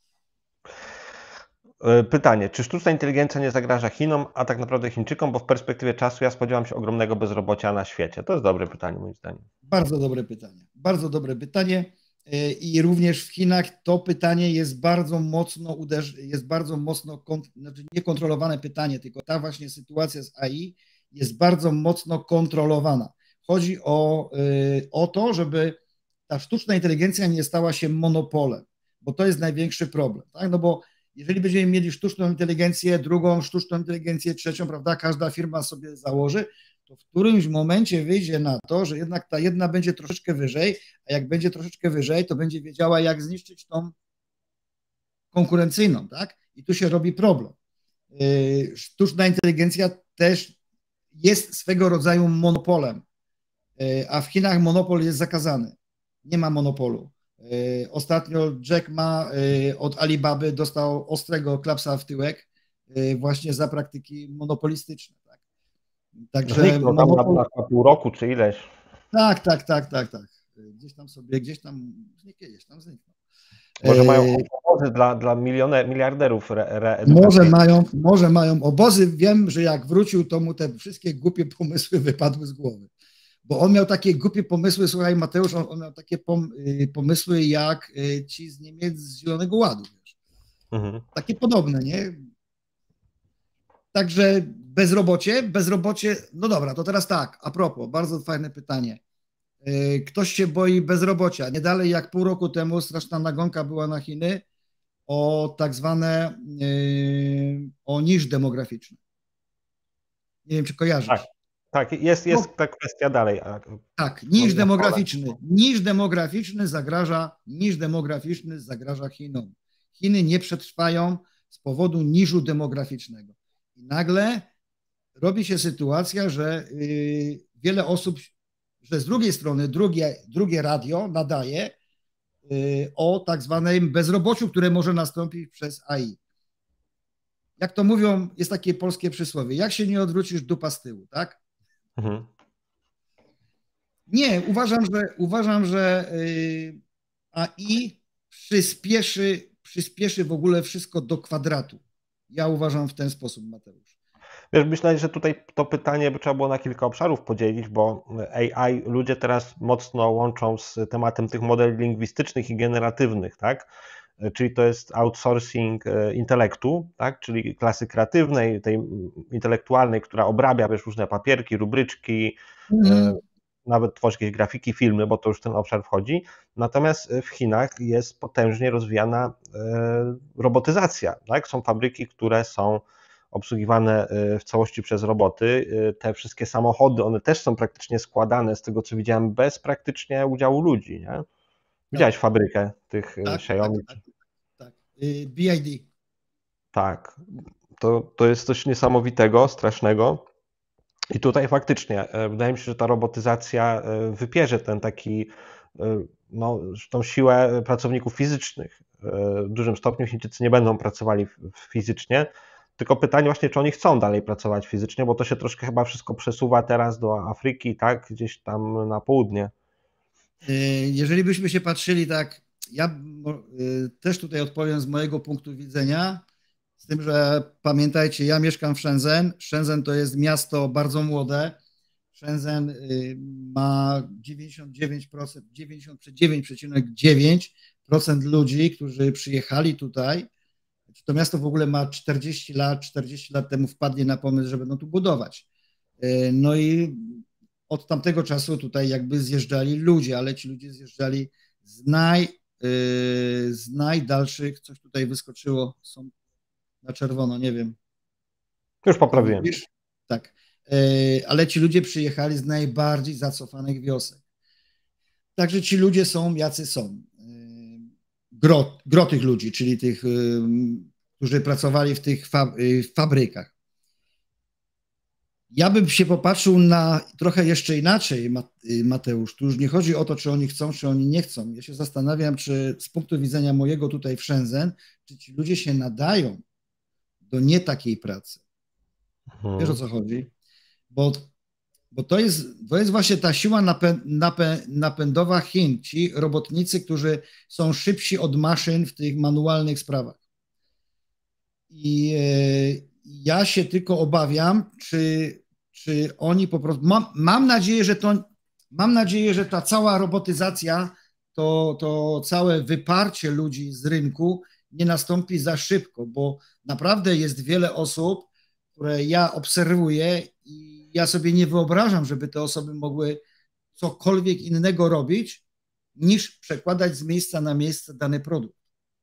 Pytanie, czy sztuczna inteligencja nie zagraża Chinom, a tak naprawdę Chińczykom, bo w perspektywie czasu ja spodziewam się ogromnego bezrobocia na świecie? To jest dobre pytanie, moim zdaniem. Bardzo dobre pytanie. Bardzo dobre pytanie. I również w Chinach to pytanie jest bardzo mocno znaczy niekontrolowane pytanie, tylko ta właśnie sytuacja z AI jest bardzo mocno kontrolowana. Chodzi o to, żeby ta sztuczna inteligencja nie stała się monopolem, bo to jest największy problem. Tak? No bo jeżeli będziemy mieli sztuczną inteligencję, drugą sztuczną inteligencję, trzecią, prawda, każda firma sobie założy, to w którymś momencie wyjdzie na to, że jednak ta jedna będzie troszeczkę wyżej, a jak będzie troszeczkę wyżej, to będzie wiedziała, jak zniszczyć tą konkurencyjną, tak? I tu się robi problem. Sztuczna inteligencja też jest swego rodzaju monopolem, a w Chinach monopol jest zakazany. Nie ma monopolu. Ostatnio Jack Ma od Alibaby dostał ostrego klapsa w tyłek właśnie za praktyki monopolistyczne. Tak? Także zniknął tam na pół roku czy ileś. Tak. Gdzieś tam zniknął. Może mają obozy dla miliarderów Może mają obozy. Wiem, że jak wrócił, to mu te wszystkie głupie pomysły wypadły z głowy. Bo on miał takie głupie pomysły, słuchaj Mateusz, on miał takie pomysły jak ci z Niemiec z Zielonego Ładu. Wiesz. Mhm. Takie podobne, nie? Także bezrobocie, no dobra, to teraz tak, a propos, bardzo fajne pytanie. Ktoś się boi bezrobocia. Nie dalej jak pół roku temu straszna nagonka była na Chiny o tak zwane, o niż demograficzny. Nie wiem, czy kojarzysz. Tak, jest ta kwestia dalej. Tak, niż demograficzny zagraża Chinom. Chiny nie przetrwają z powodu niżu demograficznego. I nagle robi się sytuacja, że wiele osób, że z drugiej strony drugie radio nadaje o tak zwanym bezrobociu, które może nastąpić przez AI. Jak to mówią, jest takie polskie przysłowie, jak się nie odwrócisz, dupa z tyłu, tak? Mhm. Nie, uważam, że AI przyspieszy w ogóle wszystko do kwadratu. Ja uważam w ten sposób, Mateusz. Wiesz, myślę, że tutaj to pytanie by trzeba było na kilka obszarów podzielić, bo AI ludzie teraz mocno łączą z tematem tych modeli lingwistycznych i generatywnych, tak? Czyli to jest outsourcing intelektu, tak? Czyli klasy kreatywnej, tej intelektualnej, która obrabia, wiesz, różne papierki, rubryczki, nawet tworzy jakieś grafiki, filmy, bo to już w ten obszar wchodzi. Natomiast w Chinach jest potężnie rozwijana robotyzacja, tak? Są fabryki, które są obsługiwane w całości przez roboty. Te wszystkie samochody, one też są praktycznie składane, z tego co widziałem, bez praktycznie udziału ludzi, nie? Tak, Widziałeś fabrykę tych tak, tak, Xiaomi? tak, tak. BID. Tak, to jest coś niesamowitego, strasznego. I tutaj faktycznie wydaje mi się, że ta robotyzacja wypierze ten taki, no, tą siłę pracowników fizycznych. W dużym stopniu Chińczycy nie będą pracowali fizycznie, tylko pytanie właśnie, czy oni chcą dalej pracować fizycznie, bo to się troszkę chyba wszystko przesuwa teraz do Afryki, tak, gdzieś tam na południe. Jeżeli byśmy się patrzyli tak, ja też tutaj odpowiem z mojego punktu widzenia, z tym, że pamiętajcie, ja mieszkam w Shenzhen. Shenzhen to jest miasto bardzo młode. Shenzhen ma 99%, 99,9% ludzi, którzy przyjechali tutaj. To miasto w ogóle ma 40 lat, 40 lat temu wpadli na pomysł, że będą tu budować. No i od tamtego czasu tutaj jakby zjeżdżali ludzie, ale ci ludzie zjeżdżali z najdalszych, coś tutaj wyskoczyło, są na czerwono, nie wiem. Już poprawiłem. Tak. Ale ci ludzie przyjechali z najbardziej zacofanych wiosek. Także ci ludzie są, jacy są. Gro tych ludzi, czyli tych, którzy pracowali w tych fabrykach. Ja bym się popatrzył na trochę jeszcze inaczej, Mateusz. Tu już nie chodzi o to, czy oni chcą, czy oni nie chcą. Ja się zastanawiam, czy z punktu widzenia mojego tutaj w Shenzhen, czy ci ludzie się nadają do nie takiej pracy. Wiesz, o co chodzi? Bo to jest właśnie ta siła napędowa Chin. Ci robotnicy, którzy są szybsi od maszyn w tych manualnych sprawach. I ja się tylko obawiam, czy oni po prostu. Mam nadzieję, że ta cała robotyzacja, to całe wyparcie ludzi z rynku nie nastąpi za szybko, bo naprawdę jest wiele osób, które ja obserwuję i ja sobie nie wyobrażam, żeby te osoby mogły cokolwiek innego robić, niż przekładać z miejsca na miejsce dany produkt.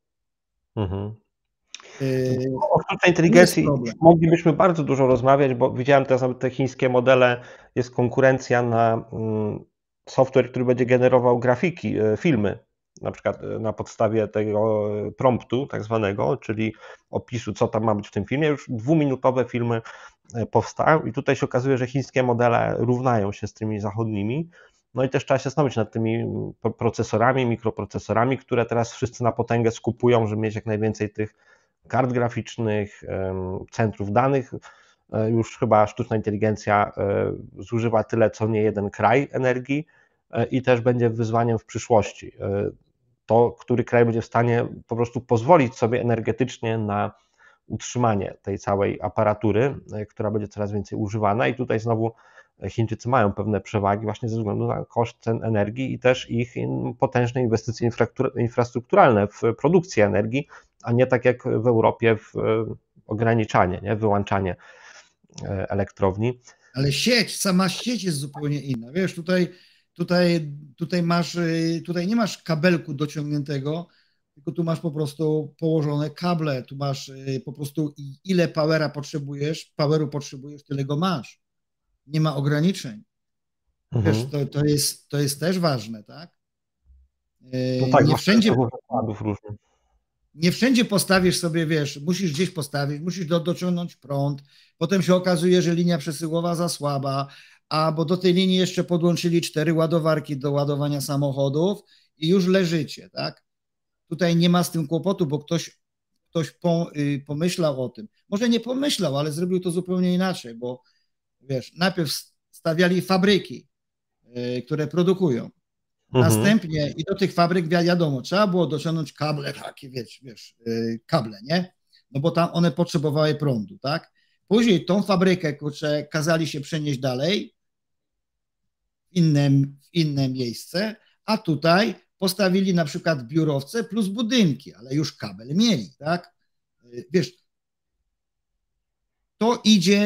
O sztucznej inteligencji moglibyśmy bardzo dużo rozmawiać, bo widziałem teraz nawet te chińskie modele, jest konkurencja na software, który będzie generował grafiki, filmy, na przykład na podstawie tego promptu tak zwanego, czyli opisu, co tam ma być w tym filmie. Już 2-minutowe filmy powstają i tutaj się okazuje, że chińskie modele równają się z tymi zachodnimi. No i też trzeba się zastanowić nad tymi procesorami, mikroprocesorami, które teraz wszyscy na potęgę skupują, żeby mieć jak najwięcej tych kart graficznych, centrów danych. Już chyba sztuczna inteligencja zużywa tyle, co nie jeden kraj energii i też będzie wyzwaniem w przyszłości. To, który kraj będzie w stanie po prostu pozwolić sobie energetycznie na utrzymanie tej całej aparatury, która będzie coraz więcej używana i tutaj znowu Chińczycy mają pewne przewagi właśnie ze względu na koszt cen energii i też ich potężne inwestycje infrastrukturalne w produkcję energii, a nie tak jak w Europie w ograniczanie, nie? Wyłączanie elektrowni. Ale sama sieć jest zupełnie inna. Wiesz, tutaj nie masz kabelku dociągniętego, tylko tu masz po prostu położone kable, tu masz po prostu ile poweru potrzebujesz, tyle go masz. Nie ma ograniczeń. Wiesz, to jest też ważne, tak? No tak, nie wszędzie postawisz sobie, wiesz, musisz gdzieś postawić, musisz dociągnąć prąd, potem się okazuje, że linia przesyłowa za słaba, bo do tej linii jeszcze podłączyli 4 ładowarki do ładowania samochodów i już leżycie, tak? Tutaj nie ma z tym kłopotu, bo ktoś pomyślał o tym. Może nie pomyślał, ale zrobił to zupełnie inaczej, bo wiesz, najpierw stawiali fabryki, które produkują. Następnie i do tych fabryk, wiadomo, trzeba było dociągnąć kable, takie wiesz, kable, nie? No bo tam one potrzebowały prądu, tak? Później tą fabrykę, kurczę, kazali się przenieść dalej w inne miejsce, a tutaj postawili na przykład biurowce plus budynki, ale już kabel mieli, tak? Wiesz, to idzie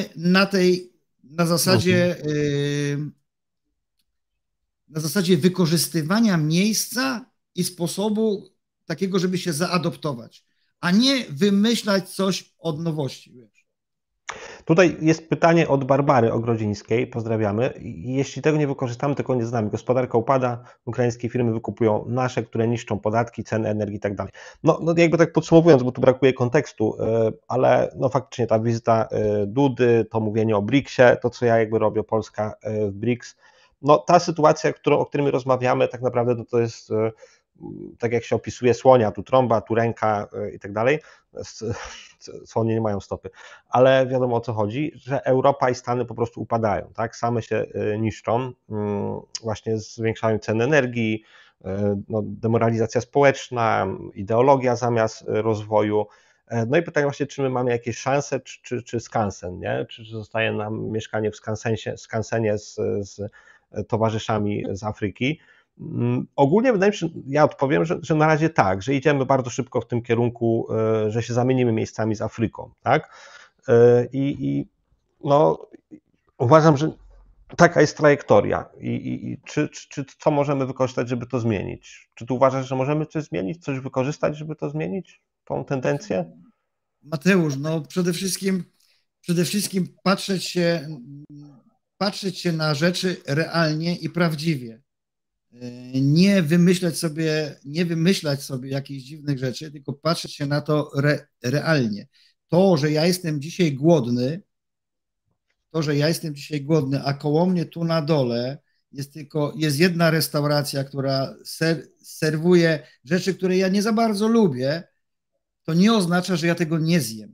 na zasadzie wykorzystywania miejsca i sposobu takiego, żeby się zaadoptować, a nie wymyślać coś od nowości. Wiesz. Tutaj jest pytanie od Barbary Ogrodzińskiej, pozdrawiamy. Jeśli tego nie wykorzystamy, tylko nie znamy, gospodarka upada, ukraińskie firmy wykupują nasze, które niszczą podatki, ceny energii i tak dalej. No jakby tak podsumowując, bo tu brakuje kontekstu, ale no faktycznie ta wizyta Dudy, to mówienie o BRICS-ie, to co ja jakby robię, Polska w BRICS, no ta sytuacja, o której my rozmawiamy, tak naprawdę no to jest tak jak się opisuje słonia, tu trąba, tu ręka i tak dalej. Słonie nie mają stopy, ale wiadomo o co chodzi, że Europa i Stany po prostu upadają, tak? Same się niszczą, właśnie zwiększają ceny energii, no, demoralizacja społeczna, ideologia zamiast rozwoju. No i pytanie właśnie, czy my mamy jakieś szanse, czy skansen, nie? Czy zostaje nam mieszkanie w skansenie z towarzyszami z Afryki. Ogólnie wydaje mi się, ja odpowiem, że na razie tak, że idziemy bardzo szybko w tym kierunku, że się zamienimy miejscami z Afryką, tak? I no, uważam, że taka jest trajektoria. Czy co możemy wykorzystać, żeby to zmienić? Czy tu uważasz, że możemy coś zmienić, coś wykorzystać, żeby to zmienić, tą tendencję? Mateusz, no przede wszystkim patrzeć się na rzeczy realnie i prawdziwie. Nie wymyślać sobie jakichś dziwnych rzeczy, tylko patrzeć się na to realnie. To, że ja jestem dzisiaj głodny, a koło mnie tu na dole jest jedna restauracja, która serwuje rzeczy, które ja nie za bardzo lubię, to nie oznacza, że ja tego nie zjem.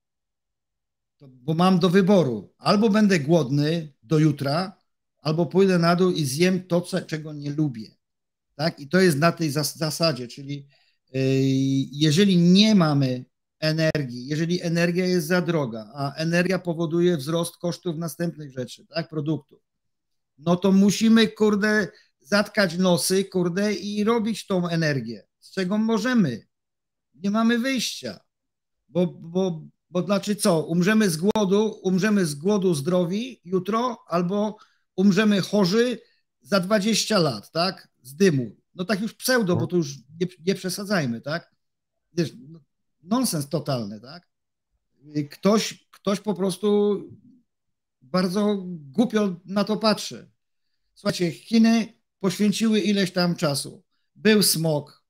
Bo mam do wyboru. Albo będę głodny do jutra, albo pójdę na dół i zjem to, czego nie lubię. Tak? I to jest na tej zasadzie, czyli jeżeli nie mamy energii, jeżeli energia jest za droga, a energia powoduje wzrost kosztów następnych rzeczy, tak, produktów, no to musimy, kurde, zatkać nosy, kurde, i robić tą energię, z czego możemy. Nie mamy wyjścia, bo znaczy co, umrzemy z głodu zdrowi jutro, albo umrzemy chorzy za 20 lat, tak, z dymu. No tak już pseudo, bo to już nie przesadzajmy, tak? Wiesz, nonsens totalny, tak? Ktoś po prostu bardzo głupio na to patrzy. Słuchajcie, Chiny poświęciły ileś tam czasu. Był smog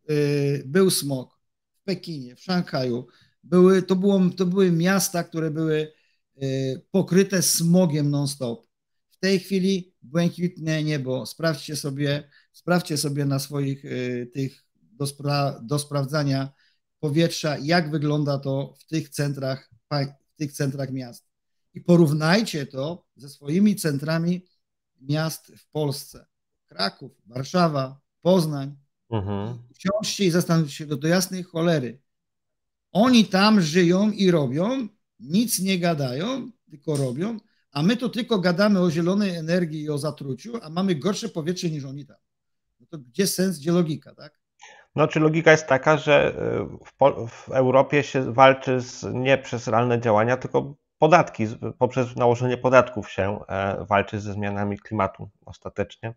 w Pekinie, w Szanghaju. To były miasta, które były pokryte smogiem non-stop. W tej chwili błękitne niebo. Sprawdźcie sobie na swoich tych do sprawdzania powietrza, jak wygląda to w tych centrach miast. I porównajcie to ze swoimi centrami miast w Polsce. Kraków, Warszawa, Poznań. Usiądźcie i zastanówcie się do jasnej cholery. Oni tam żyją i robią, nic nie gadają, tylko robią, a my tu tylko gadamy o zielonej energii i o zatruciu, a mamy gorsze powietrze niż oni tam. No to gdzie sens, gdzie logika, tak? No, czy logika jest taka, że w Europie się walczy nie przez realne działania, tylko podatki, poprzez nałożenie podatków się walczy ze zmianami klimatu ostatecznie.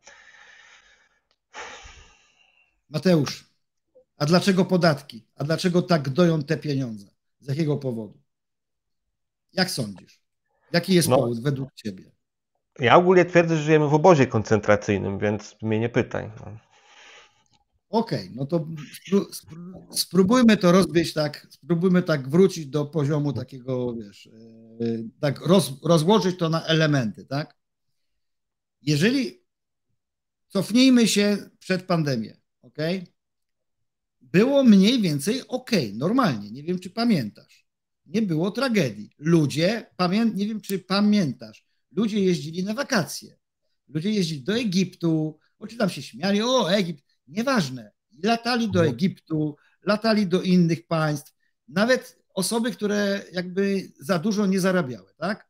Mateusz, a dlaczego podatki? A dlaczego tak doją te pieniądze? Z jakiego powodu? Jak sądzisz? Jaki jest powód według ciebie? Ja ogólnie twierdzę, że żyjemy w obozie koncentracyjnym, więc mnie nie pytaj. Okej, no to spróbujmy to rozwieść tak, spróbujmy tak wrócić do poziomu takiego, wiesz, tak rozłożyć to na elementy, tak? Jeżeli cofnijmy się przed pandemię, ok? Było mniej więcej ok, normalnie, nie wiem, czy pamiętasz. Nie było tragedii. Nie wiem, czy pamiętasz, ludzie jeździli na wakacje. Ludzie jeździli do Egiptu, czy tam się śmiali, o Egipt, nieważne. Latali do Egiptu, latali do innych państw. Nawet osoby, które jakby za dużo nie zarabiały, tak?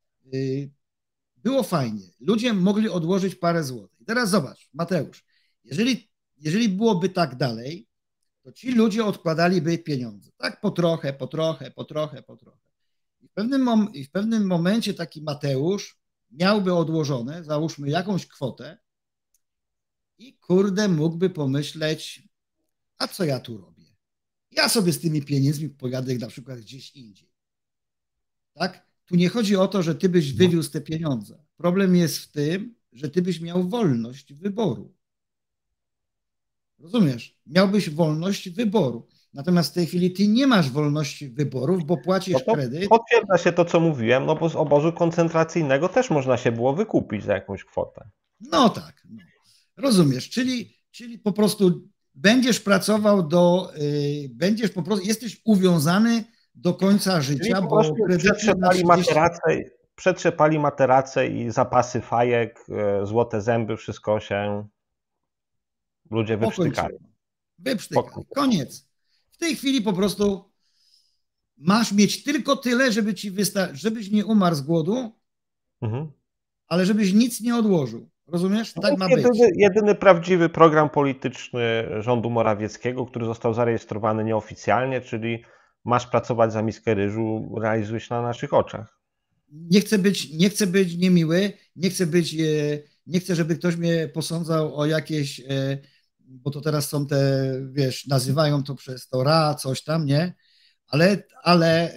Było fajnie. Ludzie mogli odłożyć parę złotych. I teraz zobacz, Mateusz, jeżeli byłoby tak dalej, to ci ludzie odkładaliby pieniądze, tak? Po trochę, po trochę, po trochę, po trochę. I w pewnym momencie taki Mateusz miałby odłożone, załóżmy jakąś kwotę i kurde mógłby pomyśleć, a co ja tu robię? Ja sobie z tymi pieniędzmi pojadę na przykład gdzieś indziej. Tak? Tu nie chodzi o to, że ty byś wywiózł te pieniądze. Problem jest w tym, że ty byś miał wolność wyboru. Rozumiesz? Miałbyś wolność wyboru. Natomiast w tej chwili ty nie masz wolności wyborów, bo płacisz kredyt. Potwierdza się to, co mówiłem, no bo z obozu koncentracyjnego też można się było wykupić za jakąś kwotę. No tak. No. Rozumiesz? Czyli po prostu będziesz pracował będziesz po prostu, jesteś uwiązany do końca życia, bo przetrzepali materace i zapasy fajek, złote zęby, wszystko się ludzie wyprztykali. Wyprztykali. Koniec. W tej chwili po prostu masz mieć tylko tyle, żebyś nie umarł z głodu, ale żebyś nic nie odłożył. Rozumiesz? Tak ma być. Jedyny prawdziwy program polityczny rządu Morawieckiego, który został zarejestrowany nieoficjalnie, czyli masz pracować za miskę ryżu, realizuje się na naszych oczach. Nie chcę być niemiły, nie chcę, żeby ktoś mnie posądzał o jakieś, bo to teraz są te, wiesz, nazywają to przez to coś tam, nie? Ale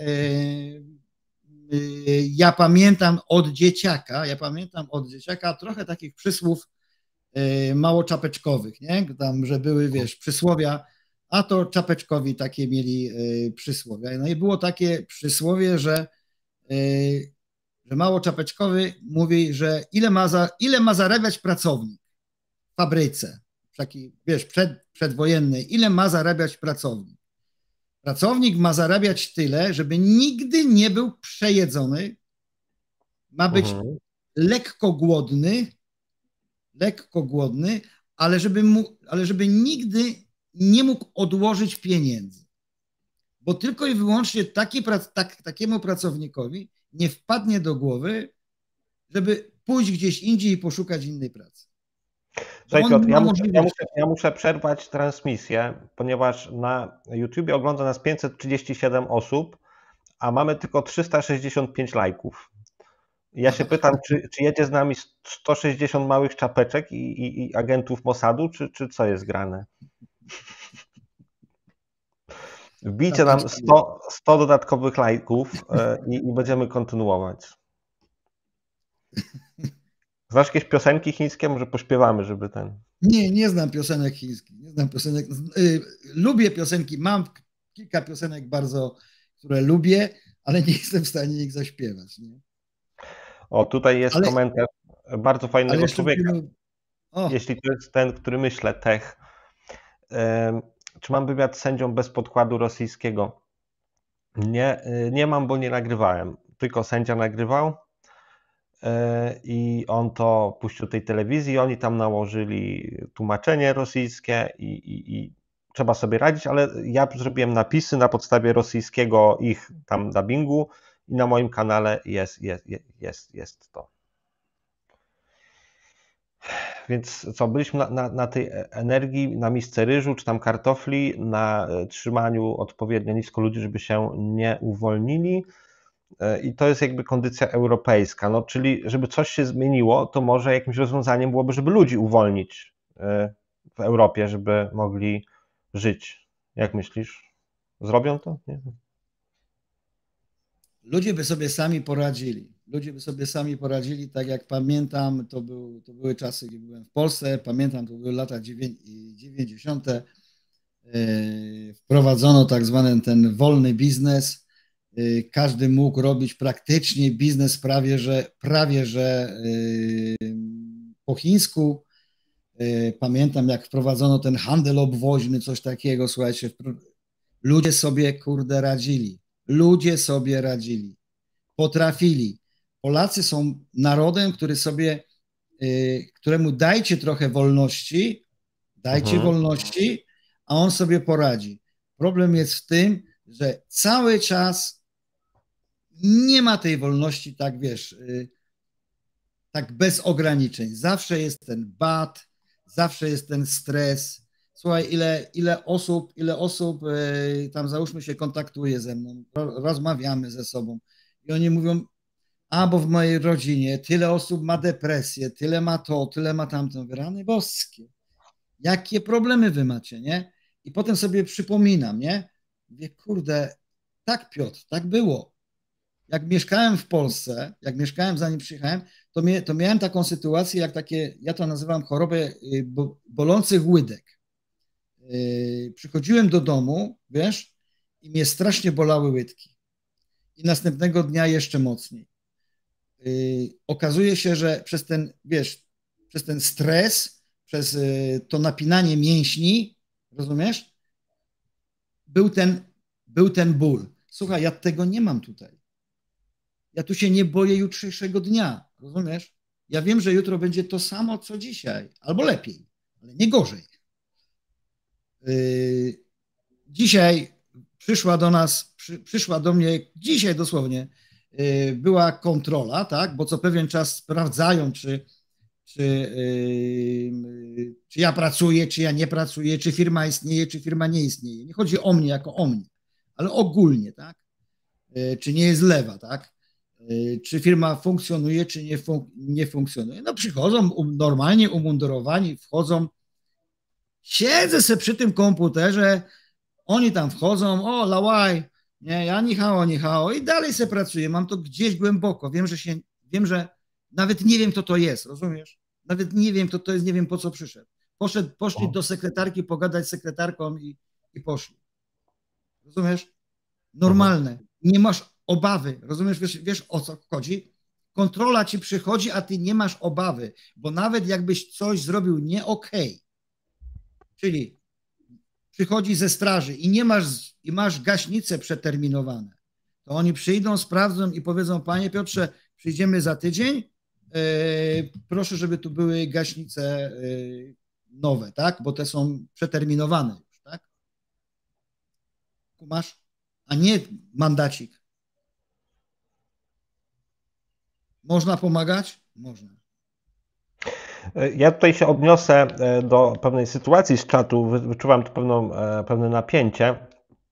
ja pamiętam od dzieciaka trochę takich przysłów mało czapeczkowych, nie? Tam, że były, wiesz, przysłowia, a to czapeczkowi takie mieli przysłowia. No i było takie przysłowie, że mało czapeczkowy mówi, że ile ma zarabiać pracownik w fabryce, taki, wiesz, przedwojennej, ile ma zarabiać pracownik. Pracownik ma zarabiać tyle, żeby nigdy nie był przejedzony, ma być lekko głodny, ale żeby nigdy nie mógł odłożyć pieniędzy. Bo tylko i wyłącznie takiemu pracownikowi nie wpadnie do głowy, żeby pójść gdzieś indziej i poszukać innej pracy. Słuchaj, Piotr, ja muszę przerwać transmisję, ponieważ na YouTubie ogląda nas 537 osób, a mamy tylko 365 lajków. Ja się pytam, czy jedzie z nami 160 małych czapeczek i agentów Mossadu, czy co jest grane? Wbijcie nam 100 dodatkowych lajków i będziemy kontynuować. Znasz jakieś piosenki chińskie? Może pośpiewamy, żeby ten... Nie znam piosenek chińskich. Nie znam piosenek. Lubię piosenki, mam kilka piosenek bardzo, które lubię, ale nie jestem w stanie ich zaśpiewać. Nie? O, tutaj jest komentarz bardzo fajnego człowieka. Jeśli to jest ten, który myślę, Tech. Czy mam wywiad z sędzią bez podkładu rosyjskiego? Nie mam, bo nie nagrywałem. Tylko sędzia nagrywał i on to puścił tej telewizji. Oni tam nałożyli tłumaczenie rosyjskie i trzeba sobie radzić, ale ja zrobiłem napisy na podstawie rosyjskiego ich tam dubbingu i na moim kanale jest to. Więc co, byliśmy na tej energii, na misce ryżu, czy tam kartofli, na trzymaniu odpowiednio nisko ludzi, żeby się nie uwolnili. I to jest jakby kondycja europejska. No, czyli żeby coś się zmieniło, to może jakimś rozwiązaniem byłoby, żeby ludzi uwolnić w Europie, żeby mogli żyć. Jak myślisz? Zrobią to? Nie? Ludzie by sobie sami poradzili. Tak jak pamiętam, to były czasy, gdy byłem w Polsce, pamiętam, to były lata 90. Wprowadzono tak zwany ten wolny biznes. Każdy mógł robić praktycznie biznes prawie że po chińsku. Pamiętam, jak wprowadzono ten handel obwoźny, coś takiego, słuchajcie, ludzie sobie, kurde, radzili. Potrafili. Polacy są narodem, któremu dajcie trochę wolności, a on sobie poradzi. Problem jest w tym, że cały czas nie ma tej wolności, tak wiesz, tak bez ograniczeń. Zawsze jest ten bat, zawsze jest ten stres. Słuchaj, ile osób tam załóżmy się kontaktuje ze mną, rozmawiamy ze sobą i oni mówią, a bo w mojej rodzinie tyle osób ma depresję, tyle ma to, tyle ma tamto. Rany boskie. Jakie problemy wy macie, nie? I potem sobie przypominam, nie? Mówię, kurde, tak Piotr, tak było. Jak mieszkałem w Polsce, jak mieszkałem zanim przyjechałem, to miałem taką sytuację, jak takie, ja to nazywam chorobę bolących łydek. Przychodziłem do domu, wiesz, i mnie strasznie bolały łydki. I następnego dnia jeszcze mocniej. Okazuje się, że przez ten, wiesz, przez ten stres, przez to napinanie mięśni, rozumiesz? Był ten ból. Słuchaj, ja tego nie mam tutaj. Ja tu się nie boję jutrzejszego dnia, rozumiesz? Ja wiem, że jutro będzie to samo, co dzisiaj, albo lepiej, ale nie gorzej. Dzisiaj przyszła do mnie, dzisiaj dosłownie, była kontrola, tak? Bo co pewien czas sprawdzają, czy ja pracuję, czy ja nie pracuję, czy firma istnieje, czy firma nie istnieje. Nie chodzi o mnie jako o mnie, ale ogólnie, tak? Czy nie jest lewa, tak? Czy firma funkcjonuje, czy nie funkcjonuje. No przychodzą normalnie umundurowani, wchodzą, siedzę sobie przy tym komputerze, oni tam wchodzą, o, lałaj, nie, ja ni hao i dalej sobie pracuję, mam to gdzieś głęboko, wiem, że nawet nie wiem, kto to jest, rozumiesz? Nawet nie wiem, kto to jest, nie wiem, po co przyszedł. Poszli do sekretarki pogadać z sekretarką i poszli. Rozumiesz? Normalne. Nie masz obawy, rozumiesz? Wiesz o co chodzi? Kontrola ci przychodzi, a ty nie masz obawy, bo nawet jakbyś coś zrobił nie okej, czyli przychodzi ze straży i masz gaśnice przeterminowane, to oni przyjdą, sprawdzą i powiedzą, panie Piotrze, przyjdziemy za tydzień, proszę, żeby tu były gaśnice nowe, tak? Bo te są przeterminowane już, tak? Kumasz? A nie mandacik. Można pomagać? Można. Ja tutaj się odniosę do pewnej sytuacji z czatu. Wyczuwam tu pewne napięcie.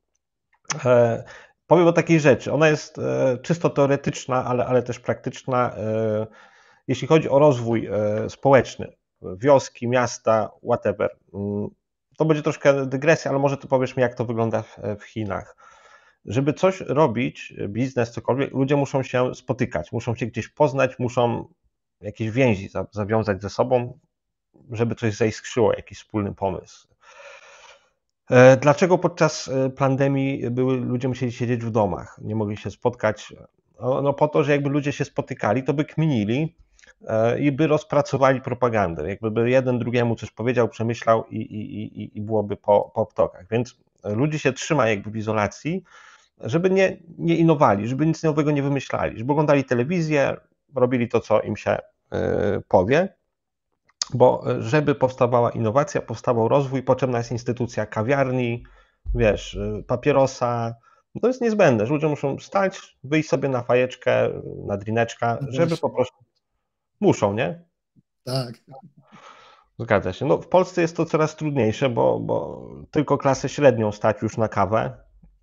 Powiem o takiej rzeczy. Ona jest czysto teoretyczna, ale też praktyczna. Jeśli chodzi o rozwój społeczny, wioski, miasta, whatever. To będzie troszkę dygresja, ale może ty powiesz mi, jak to wygląda w Chinach. Żeby coś robić, biznes, cokolwiek, ludzie muszą się spotykać, muszą się gdzieś poznać, muszą jakieś więzi zawiązać ze sobą, żeby coś zaiskrzyło, jakiś wspólny pomysł. Dlaczego podczas pandemii ludzie musieli siedzieć w domach, nie mogli się spotkać? No po to, że jakby ludzie się spotykali, to by kminili i by rozpracowali propagandę. Jakby by jeden drugiemu coś powiedział, przemyślał i byłoby po ptokach. Więc ludzi się trzyma jakby w izolacji, żeby nie innowali, żeby nic nowego nie wymyślali, żeby oglądali telewizję, robili to, co im się powie, bo żeby powstawała innowacja, powstawał rozwój, potrzebna jest instytucja kawiarni, wiesz, papierosa. To jest niezbędne, że ludzie muszą stać, wyjść sobie na fajeczkę, na drineczka, żeby po prostu muszą, nie? Tak. Zgadza się. No, w Polsce jest to coraz trudniejsze, bo tylko klasę średnią stać już na kawę,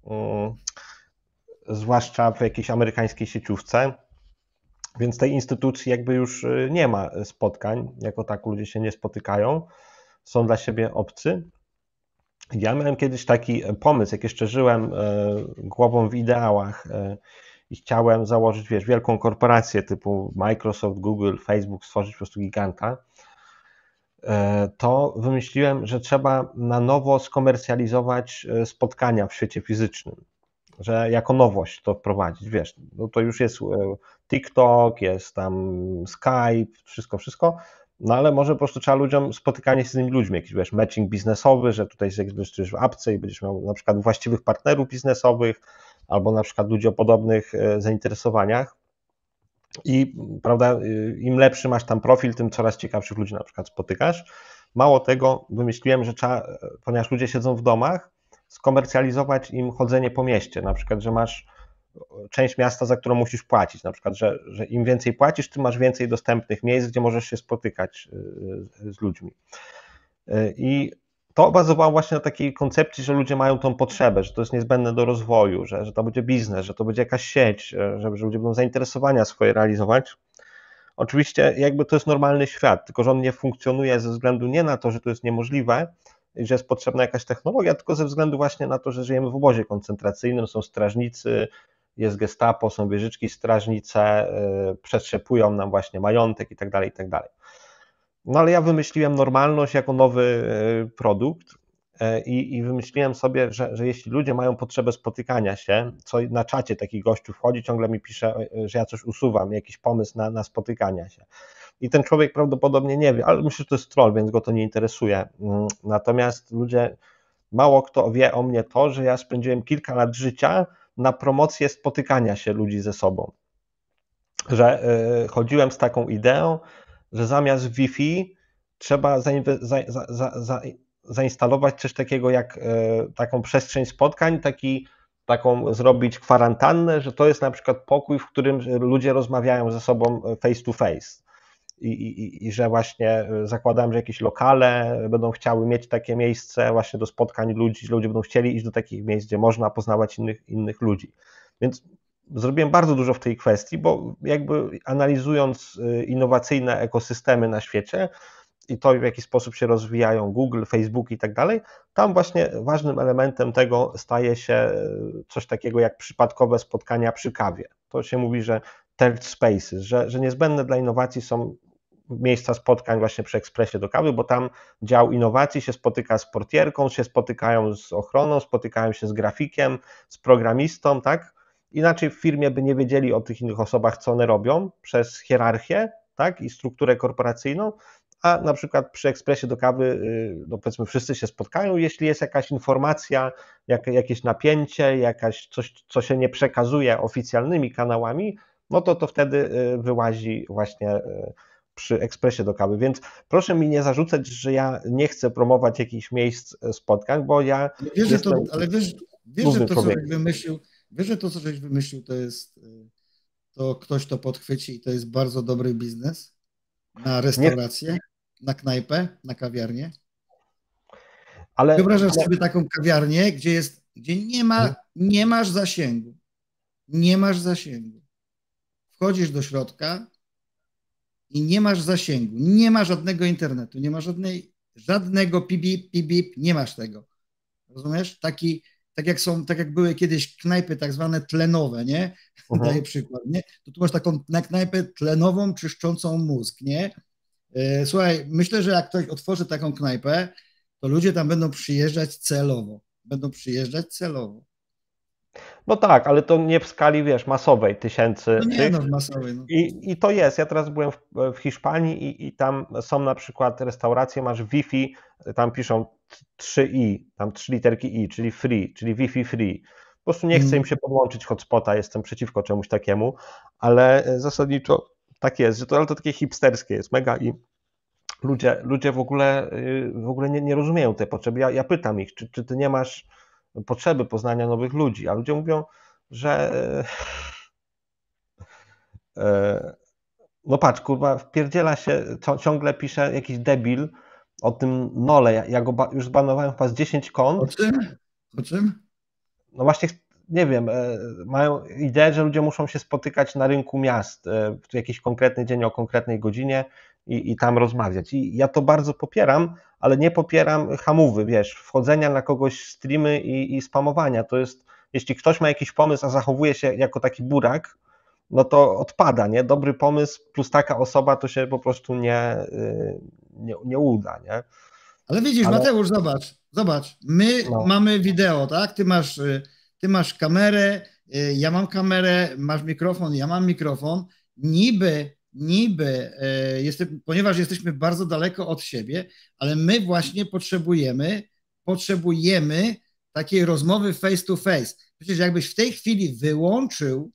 zwłaszcza w jakiejś amerykańskiej sieciówce. Więc tej instytucji jakby już nie ma spotkań, jako tak ludzie się nie spotykają, są dla siebie obcy. Ja miałem kiedyś taki pomysł, jak jeszcze żyłem głową w ideałach i chciałem założyć, wiesz, wielką korporację typu Microsoft, Google, Facebook, stworzyć po prostu giganta, to wymyśliłem, że trzeba na nowo skomercjalizować spotkania w świecie fizycznym, że jako nowość to wprowadzić, wiesz, no to już jest TikTok, jest tam Skype, wszystko, no ale może po prostu trzeba ludziom spotykanie się z innymi ludźmi, jakiś, wiesz, matching biznesowy, że tutaj zarejestrujesz w apce i będziesz miał na przykład właściwych partnerów biznesowych, albo na przykład ludzi o podobnych zainteresowaniach i, prawda, im lepszy masz tam profil, tym coraz ciekawszych ludzi na przykład spotykasz. Mało tego, wymyśliłem, że trzeba, ponieważ ludzie siedzą w domach, skomercjalizować im chodzenie po mieście, na przykład, że masz część miasta, za którą musisz płacić, na przykład, że im więcej płacisz, tym masz więcej dostępnych miejsc, gdzie możesz się spotykać z ludźmi. I to bazowało właśnie na takiej koncepcji, że ludzie mają tą potrzebę, że to jest niezbędne do rozwoju, że to będzie biznes, że to będzie jakaś sieć, że ludzie będą zainteresowania swoje realizować. Oczywiście jakby to jest normalny świat, tylko że on nie funkcjonuje ze względu nie na to, że to jest niemożliwe, że jest potrzebna jakaś technologia, tylko ze względu właśnie na to, że żyjemy w obozie koncentracyjnym, są strażnicy, jest gestapo, są wieżyczki strażnice, przetrzepują nam właśnie majątek i tak dalej, i tak dalej. No ale ja wymyśliłem normalność jako nowy produkt i wymyśliłem sobie, że jeśli ludzie mają potrzebę spotykania się, co na czacie taki gościu wchodzi, ciągle mi pisze, że ja coś usuwam, jakiś pomysł na spotykania się. I ten człowiek prawdopodobnie nie wie, ale myślę, że to jest troll, więc go to nie interesuje. Natomiast ludzie, mało kto wie o mnie to, że ja spędziłem kilka lat życia na promocję spotykania się ludzi ze sobą. Że chodziłem z taką ideą, że zamiast Wi-Fi trzeba zainstalować coś takiego jak taką przestrzeń spotkań, taką zrobić kwarantannę, że to jest na przykład pokój, w którym ludzie rozmawiają ze sobą face to face. I że właśnie zakładałem, że jakieś lokale będą chciały mieć takie miejsce właśnie do spotkań ludzi, że ludzie będą chcieli iść do takich miejsc, gdzie można poznawać innych ludzi. Więc zrobiłem bardzo dużo w tej kwestii, bo jakby analizując innowacyjne ekosystemy na świecie i to, w jaki sposób się rozwijają Google, Facebook i tak dalej, tam właśnie ważnym elementem tego staje się coś takiego jak przypadkowe spotkania przy kawie. To się mówi, że third spaces, że niezbędne dla innowacji są miejsca spotkań właśnie przy ekspresie do kawy, bo tam dział innowacji się spotyka z portierką, się spotykają z ochroną, spotykają się z grafikiem, z programistą, tak? Inaczej w firmie by nie wiedzieli o tych innych osobach, co one robią przez hierarchię, tak? I strukturę korporacyjną, a na przykład przy ekspresie do kawy, no powiedzmy, wszyscy się spotkają, jeśli jest jakaś informacja, jakieś napięcie, coś, co się nie przekazuje oficjalnymi kanałami, no to wtedy wyłazi właśnie przy ekspresie do kawy, więc proszę mi nie zarzucać, że ja nie chcę promować jakichś miejsc spotkań, bo ja wiesz, jestem ale wiesz, że to, co żeś wymyślił, wiesz, że to, co żeś wymyślił, to ktoś to podchwyci i to jest bardzo dobry biznes na restaurację, na knajpę, na kawiarnię. Ale wyobrażasz sobie taką kawiarnię, gdzie nie masz zasięgu. Nie masz zasięgu. Wchodzisz do środka i nie masz zasięgu, nie ma żadnego internetu, nie ma żadnego pip, nie masz tego. Rozumiesz? Tak jak były kiedyś knajpy tak zwane tlenowe, nie? Daję przykład, nie? To tu masz taką knajpę tlenową, czyszczącą mózg, nie? Słuchaj, myślę, że jak ktoś otworzy taką knajpę, to ludzie tam będą przyjeżdżać celowo. No tak, ale to nie w skali, wiesz, masowej, tysięcy. No nie, no w masowej. No. I to jest. Ja teraz byłem w Hiszpanii i tam są na przykład restauracje, masz Wi-Fi, tam piszą 3i, tam 3 literki i, czyli free, czyli Wi-Fi free. Po prostu nie chcę im się podłączyć hotspota, jestem przeciwko czemuś takiemu, ale zasadniczo tak jest, ale to takie hipsterskie jest mega i ludzie w ogóle nie rozumieją tej potrzeby. Ja pytam ich, czy ty nie masz potrzeby poznania nowych ludzi, a ludzie mówią, że no patrz, kurwa, wpierdziela się, ciągle pisze jakiś debil o tym Nole, ja go już zbanowałem chyba z 10 kont. O czym? No właśnie, nie wiem, mają ideę, że ludzie muszą się spotykać na rynku miast w jakiś konkretny dzień o konkretnej godzinie i tam rozmawiać. I ja to bardzo popieram, ale nie popieram hamówy, wiesz, wchodzenia na kogoś streamy i spamowania. To jest, jeśli ktoś ma jakiś pomysł, a zachowuje się jako taki burak, no to odpada, nie? Dobry pomysł plus taka osoba to się po prostu nie uda, nie? Ale widzisz, Mateusz, zobacz, my mamy wideo, tak? Ty masz kamerę, ja mam kamerę, masz mikrofon, ja mam mikrofon. Niby, ponieważ jesteśmy bardzo daleko od siebie, ale my właśnie potrzebujemy takiej rozmowy face to face. Przecież jakbyś w tej chwili wyłączył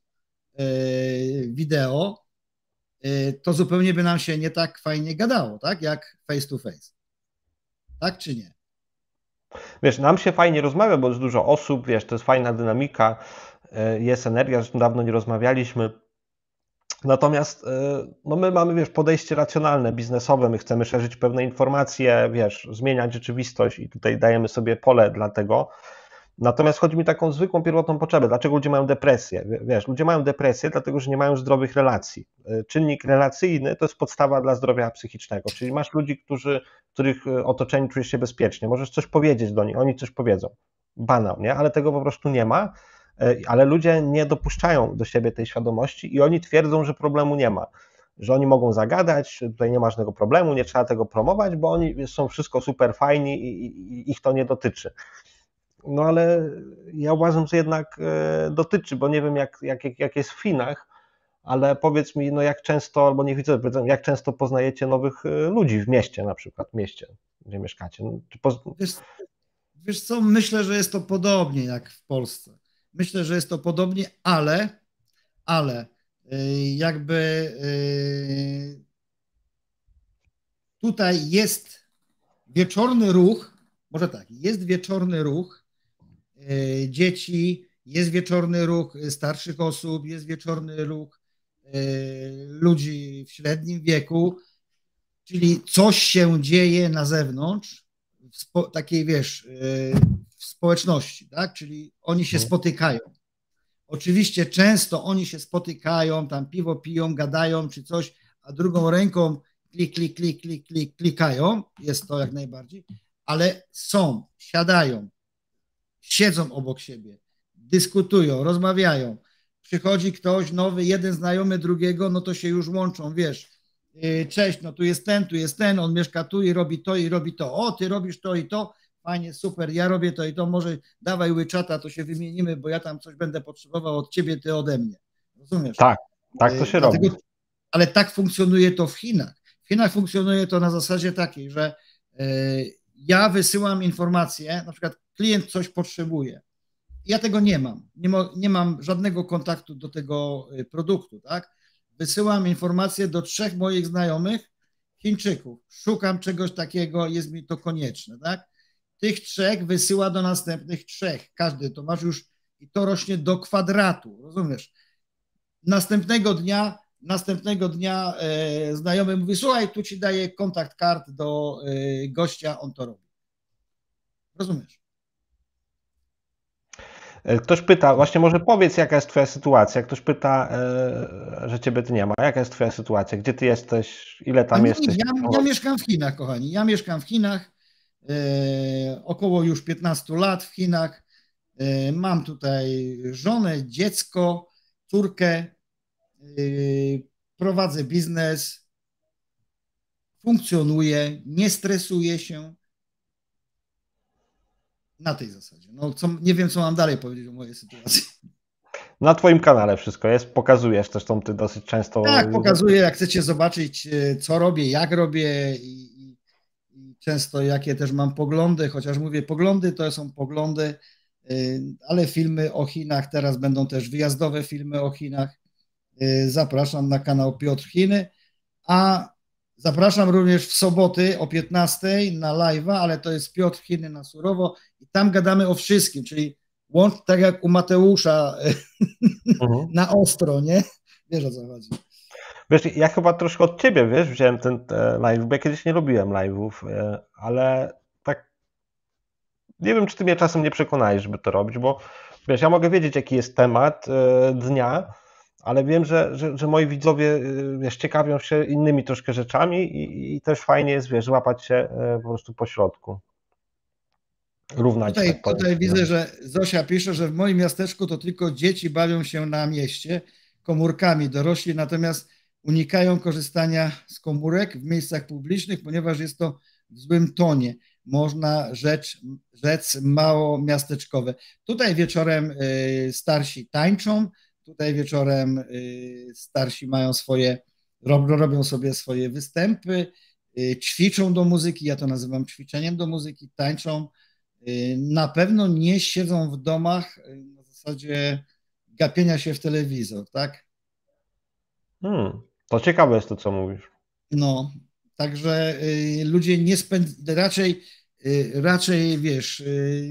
wideo, to zupełnie by nam się nie tak fajnie gadało, tak? Jak face to face. Tak czy nie? Wiesz, nam się fajnie rozmawia, bo jest dużo osób, wiesz, to jest fajna dynamika, jest energia, zresztą dawno nie rozmawialiśmy. Natomiast no my mamy, wiesz, podejście racjonalne, biznesowe, my chcemy szerzyć pewne informacje, wiesz, zmieniać rzeczywistość i tutaj dajemy sobie pole dla tego. Natomiast chodzi mi o taką zwykłą, pierwotną potrzebę. Dlaczego ludzie mają depresję? Wiesz, ludzie mają depresję, dlatego że nie mają zdrowych relacji. Czynnik relacyjny to jest podstawa dla zdrowia psychicznego, czyli masz ludzi, których otoczeniu czujesz się bezpiecznie, możesz coś powiedzieć do nich, oni coś powiedzą. Banał, nie? Ale tego po prostu nie ma, ale ludzie nie dopuszczają do siebie tej świadomości i oni twierdzą, że problemu nie ma, że oni mogą zagadać, tutaj nie ma żadnego problemu, nie trzeba tego promować, bo oni są wszystko super fajni i ich to nie dotyczy. No ale ja uważam, że jednak dotyczy, bo nie wiem jak jest w Chinach, ale powiedz mi, no jak często, albo nie widzę, jak często poznajecie nowych ludzi w mieście, na przykład w mieście, gdzie mieszkacie? Wiesz co, myślę, że jest to podobnie jak w Polsce. Myślę, że jest to podobnie, ale jakby tutaj jest wieczorny ruch, może tak, jest wieczorny ruch dzieci, jest wieczorny ruch starszych osób, jest wieczorny ruch ludzi w średnim wieku, czyli coś się dzieje na zewnątrz, takiej wiesz, w społeczności, tak? Czyli oni się spotykają. Oczywiście często oni się spotykają, tam piwo piją, gadają czy coś, a drugą ręką klikają, jest to jak najbardziej, ale siadają, siedzą obok siebie, dyskutują, rozmawiają. Przychodzi ktoś nowy, jeden znajomy drugiego, no to się już łączą, wiesz, cześć, no tu jest ten, on mieszka tu i robi to. O, ty robisz to i to, fajnie, super, ja robię to i to, może dawaj łyczata, to się wymienimy, bo ja tam coś będę potrzebował od ciebie, ty ode mnie. Rozumiesz? Tak, tak to się robi. Ale tak funkcjonuje to w Chinach. W Chinach funkcjonuje to na zasadzie takiej, że ja wysyłam informacje, na przykład klient coś potrzebuje. Ja tego nie mam. Nie mam żadnego kontaktu do tego produktu, tak? Wysyłam informacje do 3 moich znajomych Chińczyków. Szukam czegoś takiego, jest mi to konieczne, tak? Tych 3 wysyła do następnych 3. Każdy to masz już i to rośnie do kwadratu, rozumiesz? Następnego dnia znajomy mówi, słuchaj, tu ci daję kontakt kart do gościa, on to robi. Rozumiesz? Ktoś pyta, właśnie może powiedz, jaka jest twoja sytuacja. Ktoś pyta, że ciebie tu nie ma. Jaka jest twoja sytuacja? Gdzie ty jesteś? Ile tam jesteś? Ja mieszkam w Chinach, kochani. Ja mieszkam w Chinach. Około już 15 lat w Chinach. Mam tutaj żonę, dziecko, córkę. Prowadzę biznes. Funkcjonuję, nie stresuję się. Na tej zasadzie. No, nie wiem, co mam dalej powiedzieć o mojej sytuacji. Na twoim kanale wszystko jest, pokazujesz, zresztą ty dosyć często... Tak, pokazuję, jak chcecie zobaczyć, co robię, jak robię i często jakie też mam poglądy, chociaż mówię poglądy, to są poglądy, ale filmy o Chinach, teraz będą też wyjazdowe filmy o Chinach. Zapraszam na kanał Piotr Chiny, a zapraszam również w soboty o 15 na live'a, ale to jest Piotr Chiny na surowo i tam gadamy o wszystkim, czyli tak jak u Mateusza na ostro, nie? Wiesz, o co chodzi. Wiesz, ja chyba troszkę od ciebie, wiesz, wziąłem ten live, bo ja kiedyś nie lubiłem live'ów, ale tak nie wiem, czy ty mnie czasem nie przekonałeś, żeby to robić, bo wiesz, ja mogę wiedzieć, jaki jest temat dnia, ale wiem, że moi widzowie, wiesz, ciekawią się innymi troszkę rzeczami i też fajnie jest, wiesz, łapać się po prostu po środku. Równać, tak powiem. Tutaj widzę, że Zosia pisze, że w moim miasteczku to tylko dzieci bawią się na mieście komórkami, dorośli natomiast unikają korzystania z komórek w miejscach publicznych, ponieważ jest to w złym tonie. Można rzec mało miasteczkowe. Tutaj wieczorem starsi tańczą, tutaj wieczorem starsi mają robią sobie swoje występy, ćwiczą do muzyki, ja to nazywam ćwiczeniem do muzyki, tańczą. Na pewno nie siedzą w domach na zasadzie gapienia się w telewizor, tak? To ciekawe jest to, co mówisz. No, także ludzie raczej raczej, wiesz,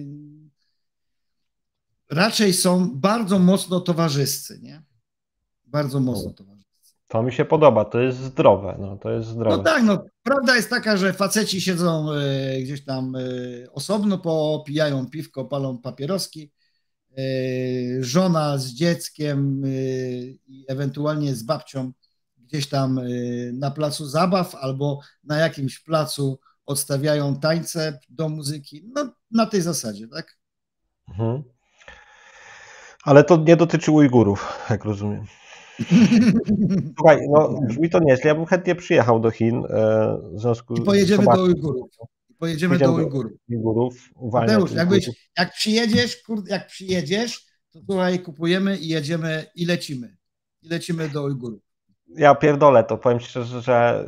raczej są bardzo mocno towarzyscy, nie? Bardzo mocno towarzyscy. To mi się podoba, to jest zdrowe, no to jest No zdrowe. tak, no prawda jest taka, że faceci siedzą gdzieś tam osobno, popijają piwko, palą papieroski, żona z dzieckiem i ewentualnie z babcią gdzieś tam na placu zabaw albo na jakimś placu odstawiają tańce do muzyki. No na tej zasadzie, tak? Mhm. Ale to nie dotyczy Ujgurów, jak rozumiem. Słuchaj, no brzmi to nieźle. Ja bym chętnie przyjechał do Chin, w związku I pojedziemy do zobaczyć. Ujgurów. I pojedziemy do Pójdziemy do Ujgurów. Ujgurów, uwalniać Mateusz, Ujgurów. jak przyjedziesz, kurde, jak przyjedziesz, to słuchaj, kupujemy i jedziemy i lecimy. I lecimy do Ujgurów. Ja pierdolę to, powiem szczerze, że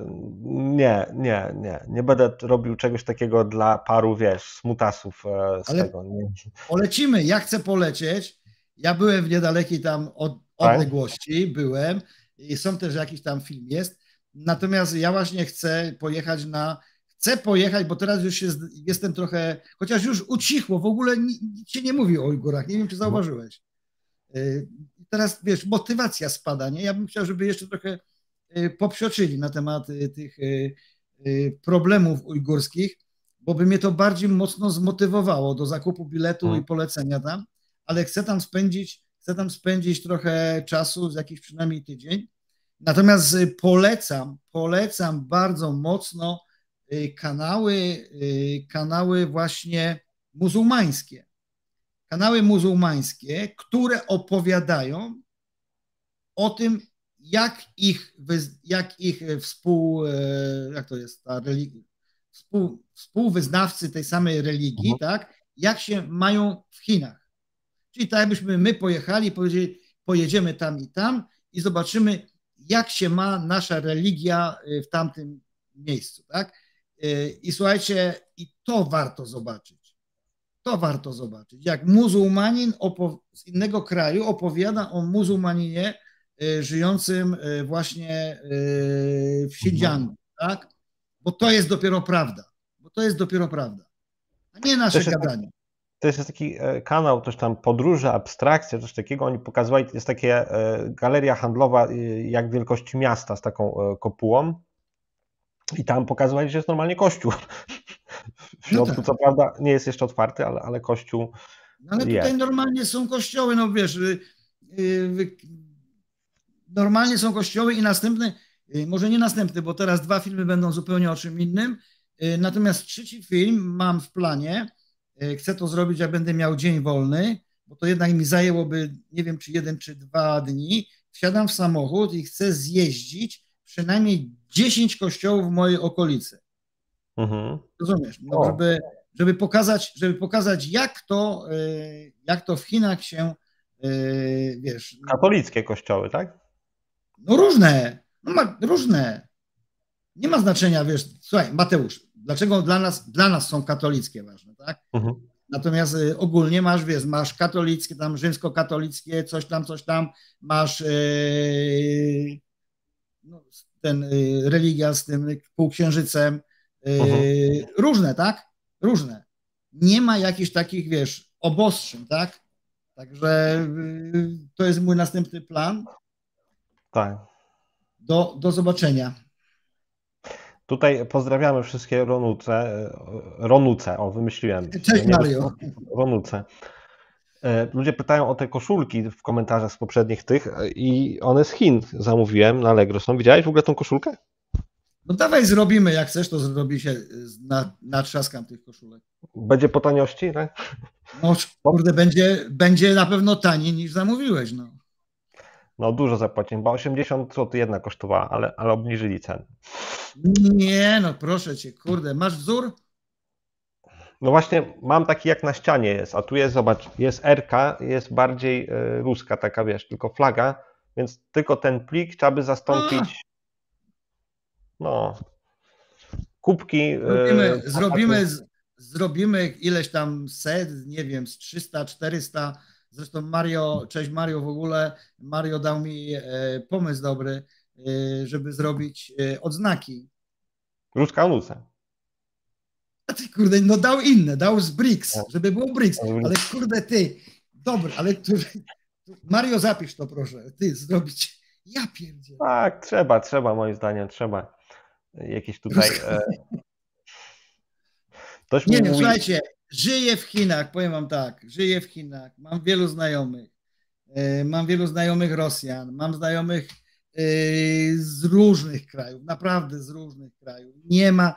nie będę robił czegoś takiego dla paru, wiesz, smutasów z Ale tego. Nie. polecimy, ja chcę polecieć. Ja byłem w niedalekiej tam Tak? odległości, byłem i są też jakiś tam film jest. Natomiast ja właśnie chcę pojechać, bo teraz już jestem trochę, chociaż już ucichło, w ogóle nic się nie mówi o Ujgurach, nie wiem, czy zauważyłeś. Teraz, wiesz, motywacja spada, nie? Ja bym chciał, żeby jeszcze trochę popsioczyli na temat tych problemów ujgurskich, bo by mnie to bardziej mocno zmotywowało do zakupu biletu i polecenia tam, ale chcę tam spędzić trochę czasu, z jakiś przynajmniej tydzień. Natomiast polecam bardzo mocno kanały właśnie muzułmańskie. Kanały muzułmańskie, które opowiadają o tym, jak ich jak to jest ta religia, współwyznawcy tej samej religii, tak, jak się mają w Chinach. Czyli tak jakbyśmy my pojechali, powiedzieli, pojedziemy tam i zobaczymy, jak się ma nasza religia w tamtym miejscu, tak? I słuchajcie, i to warto zobaczyć. To warto zobaczyć. Jak muzułmanin z innego kraju opowiada o muzułmaninie żyjącym właśnie w Xinjiangu, tak? Bo to jest dopiero prawda. Bo to jest dopiero prawda. A nie nasze gadanie. To jest taki kanał, też tam podróże, abstrakcje, coś takiego. Oni pokazywali, jest takie galeria handlowa jak wielkości miasta z taką kopułą. I tam pokazywali, że jest normalnie kościół. W środku, no tak. Co prawda, nie jest jeszcze otwarty, ale kościół no ale tutaj jest. Normalnie są kościoły, no wiesz, normalnie są kościoły i następny, może nie następny, bo teraz 2 filmy będą zupełnie o czym innym, natomiast 3. film mam w planie, chcę to zrobić, jak będę miał dzień wolny, bo to jednak mi zajęłoby, nie wiem, czy 1 czy 2 dni, wsiadam w samochód i chcę zjeździć przynajmniej 10 kościołów w mojej okolicy. Rozumiesz? No, żeby pokazać jak to w Chinach się, wiesz... Katolickie kościoły, tak? No różne, różne. Nie ma znaczenia, wiesz, słuchaj, Mateusz, dlaczego dla nas są katolickie ważne, tak? Natomiast ogólnie masz katolickie, tam rzymskokatolickie, coś tam, masz ten religia z tym półksiężycem, różne, tak? Różne. Nie ma jakichś takich, wiesz, obostrzeń, tak? Także to jest mój następny plan. Tak. Do zobaczenia. Tutaj pozdrawiamy wszystkie Ronuce, o wymyśliłem. Cześć Mario. Ronuce. Ludzie pytają o te koszulki w komentarzach z poprzednich tych i one z Chin zamówiłem na Allegro. Widziałeś w ogóle tą koszulkę? No dawaj zrobimy, jak chcesz, to zrobi się, natrzaskam tych koszulek. Będzie po taniości, tak? No kurde, będzie na pewno taniej niż zamówiłeś, no. No dużo zapłaciłem, bo 80 zł jedna kosztowała, ale obniżyli cenę. Nie, no proszę cię, kurde, masz wzór? No właśnie mam taki jak na ścianie jest, a tu jest, zobacz, jest RK, jest bardziej ruska taka, wiesz, tylko flaga, więc tylko ten plik trzeba by zastąpić, no, kubki. Zrobimy ileś tam set, nie wiem, z 300, 400. Zresztą cześć Mario, w ogóle Mario dał mi pomysł dobry, żeby zrobić odznaki. Ruska Onuce. A ty kurde, no dał inne, dał z BRICS, żeby było BRICS, ale kurde ty, dobry, ale Mario zapisz to proszę, ty zrobić, ja pierdzielę. Tak, trzeba moim zdaniem, trzeba jakieś tutaj... Ktoś Nie mi wiem, mówi... słuchajcie, żyję w Chinach, powiem wam tak, żyję w Chinach, mam wielu znajomych Rosjan, mam znajomych z różnych krajów, naprawdę z różnych krajów. Nie ma,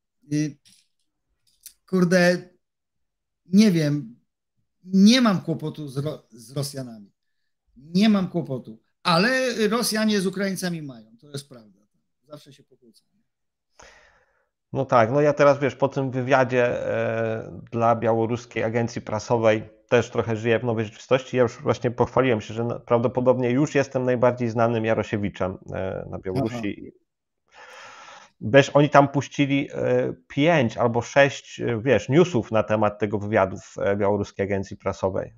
kurde, nie wiem, nie mam kłopotu z Rosjanami. Nie mam kłopotu, ale Rosjanie z Ukraińcami mają, to jest prawda. Zawsze się pokłócają. No tak, no ja teraz wiesz, po tym wywiadzie dla białoruskiej agencji prasowej też trochę żyję w nowej rzeczywistości. Ja już właśnie pochwaliłem się, że prawdopodobnie już jestem najbardziej znanym Jarosiewiczem na Białorusi. Wiesz, oni tam puścili 5 albo 6, wiesz, newsów na temat tego wywiadu w białoruskiej agencji prasowej.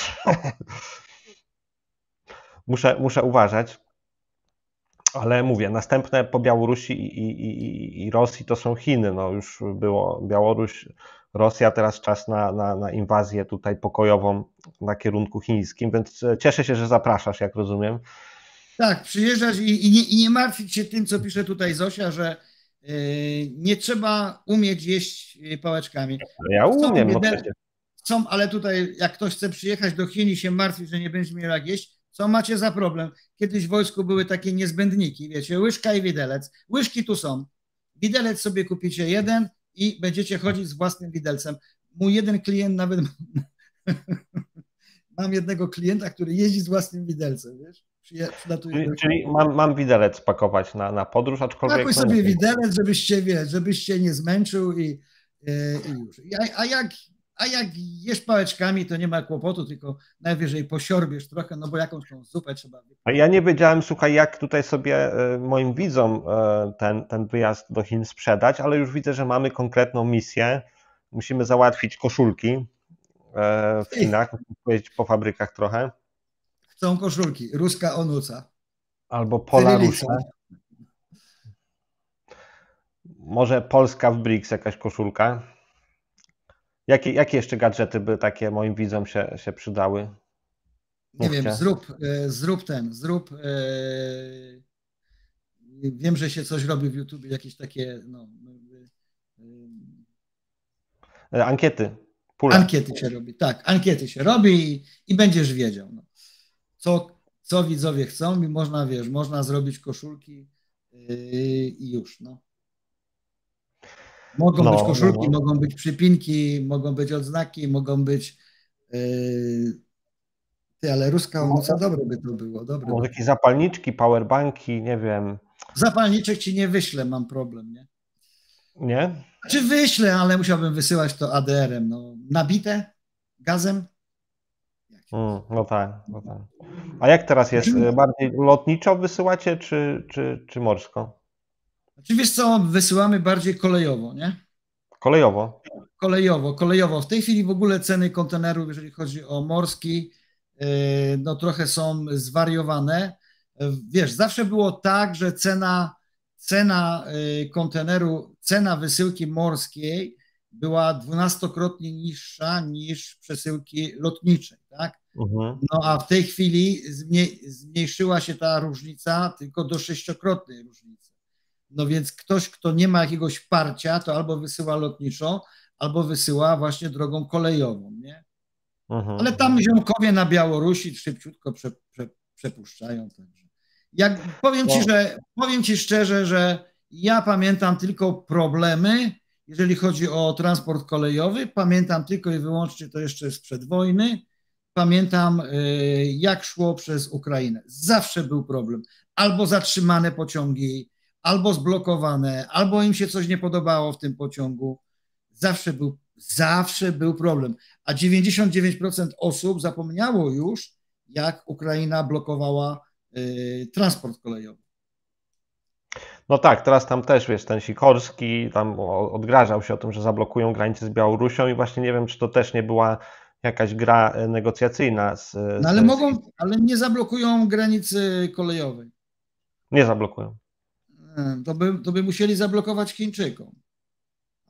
Muszę uważać. Ale mówię, następne po Białorusi i Rosji to są Chiny. No już było Białoruś, Rosja, teraz czas na inwazję tutaj pokojową na kierunku chińskim, więc cieszę się, że zapraszasz, jak rozumiem. Tak, przyjeżdżać i nie martwić się tym, co pisze tutaj Zosia, że nie trzeba umieć jeść pałeczkami. Ja umiem, no przecież. Ale tutaj jak ktoś chce przyjechać do Chin i się martwi, że nie będzie miał jak jeść, co macie za problem? Kiedyś w wojsku były takie niezbędniki, wiecie, łyżka i widelec. Łyżki tu są. Widelec sobie kupicie jeden i będziecie chodzić z własnym widelcem. Mój jeden klient nawet... Mam jednego klienta, który jeździ z własnym widelcem, wiesz? Czyli mam widelec pakować na podróż, aczkolwiek... Pakuj sobie widelec, żebyś się nie zmęczył i już. A jak jesz pałeczkami, to nie ma kłopotu, tylko najwyżej posiorbiesz trochę, no bo jakąś tą zupę trzeba... A ja nie wiedziałem, słuchaj, jak tutaj sobie moim widzom ten wyjazd do Chin sprzedać, ale już widzę, że mamy konkretną misję. Musimy załatwić koszulki w Chinach, musimy pojeździć po fabrykach trochę. Chcą koszulki, ruska onuca. Albo Polarusze. Może Polska w BRICS jakaś koszulka. Jakie jeszcze gadżety by takie moim widzom się przydały? Nie wiem, zrób. Wiem, że się coś robi w YouTube, jakieś takie ankiety. Ankiety się robi, tak, ankiety się robi i będziesz wiedział. No. Co widzowie chcą i można, wiesz, można zrobić koszulki i już, no. Mogą być koszulki, mogą być przypinki, mogą być odznaki, mogą być ale ruska onuca dobre by to było. Może jakieś zapalniczki, powerbanki, nie wiem. Zapalniczek ci nie wyślę, mam problem, nie? Nie? Czy wyślę, ale musiałbym wysyłać to ADR-em, no. Nabite gazem? No tak. A jak teraz jest? Bardziej lotniczo wysyłacie, czy morsko? Znaczy, wiesz co, wysyłamy bardziej kolejowo, nie? Kolejowo. W tej chwili w ogóle ceny kontenerów, jeżeli chodzi o morski, no trochę są zwariowane. Wiesz, zawsze było tak, że cena konteneru, cena wysyłki morskiej była 12-krotnie niższa niż przesyłki lotniczej, tak? No a w tej chwili zmniejszyła się ta różnica tylko do 6-krotnej różnicy. No więc ktoś, kto nie ma jakiegoś parcia, to albo wysyła lotniczo, albo wysyła właśnie drogą kolejową, nie? Ale tam ziomkowie na Białorusi szybciutko przepuszczają. Także. Powiem ci szczerze, że ja pamiętam tylko problemy, jeżeli chodzi o transport kolejowy. Pamiętam tylko i wyłącznie to jeszcze sprzed wojny. Pamiętam, jak szło przez Ukrainę. Zawsze był problem. Albo zatrzymane pociągi, albo zblokowane, albo im się coś nie podobało w tym pociągu. Zawsze był problem. A 99% osób zapomniało już, jak Ukraina blokowała transport kolejowy. No tak, teraz tam też, wiesz, ten Sikorski tam odgrażał się o tym, że zablokują granicę z Białorusią i właśnie nie wiem, czy to też nie była jakaś gra negocjacyjna. Ale nie zablokują granicy kolejowej. Nie zablokują. To by musieli zablokować Chińczykom.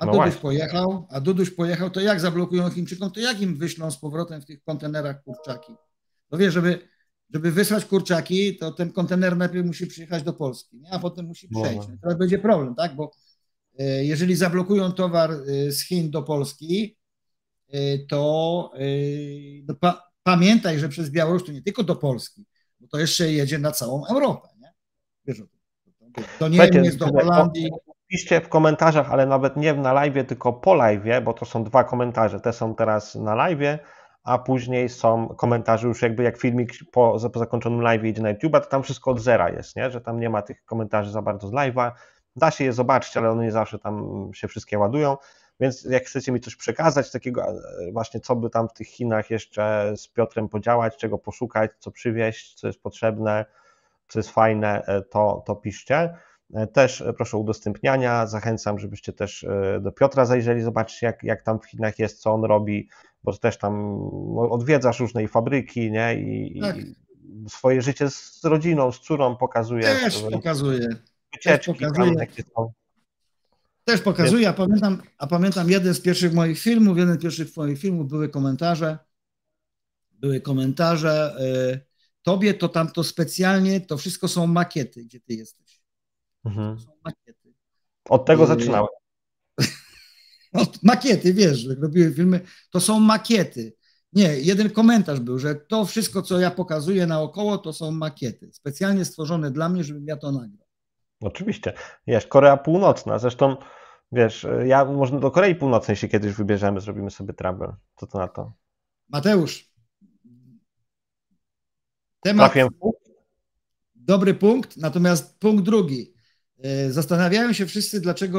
No właśnie. A Duduś pojechał, to jak zablokują Chińczykom, to jak im wyślą z powrotem w tych kontenerach kurczaki? No wiesz, żeby wysłać kurczaki, to ten kontener najpierw musi przyjechać do Polski, nie? A potem musi przejść. No, teraz będzie problem, tak? Bo jeżeli zablokują towar z Chin do Polski, to no, pamiętaj, że przez Białoruś to nie tylko do Polski, bo to jeszcze jedzie na całą Europę, nie? Wiesz o tym. Do Niemiec, do Holandii. Piszcie w komentarzach, ale nawet nie na live, tylko po live, bo to są 2 komentarze. Te są teraz na live, a później są komentarze już jakby jak filmik po zakończonym live idzie na YouTube, to tam wszystko od zera jest, nie? Że tam nie ma tych komentarzy za bardzo z live'a. Da się je zobaczyć, ale one nie zawsze tam się wszystkie ładują. Więc jak chcecie mi coś przekazać takiego właśnie, co by tam w tych Chinach jeszcze z Piotrem podziałać, czego poszukać, co przywieźć, co jest potrzebne, co jest fajne, to piszcie. Też proszę o udostępniania, zachęcam, żebyście też do Piotra zajrzeli, zobaczcie jak tam w Chinach jest, co on robi, bo też tam odwiedzasz różne fabryki, nie? Tak. I swoje życie z rodziną, z córą pokazujesz. Też pokazuje. Wycieczki tam jakie są. Też pokazuje, a pamiętam jeden z pierwszych moich filmów, były komentarze, tobie to tam to specjalnie, to wszystko są makiety, gdzie ty jesteś. Mhm. To są makiety. Od tego zaczynałem. Makiety, wiesz, że robiły filmy, to są makiety. Nie, jeden komentarz był, że to wszystko, co ja pokazuję naokoło, to są makiety. Specjalnie stworzone dla mnie, żebym ja to nagrał. Oczywiście. Wiesz, Korea Północna, zresztą wiesz, może do Korei Północnej się kiedyś wybierzemy, zrobimy sobie travel. Co to na to? Mateusz, temat, dobry punkt, natomiast punkt drugi. Zastanawiają się wszyscy,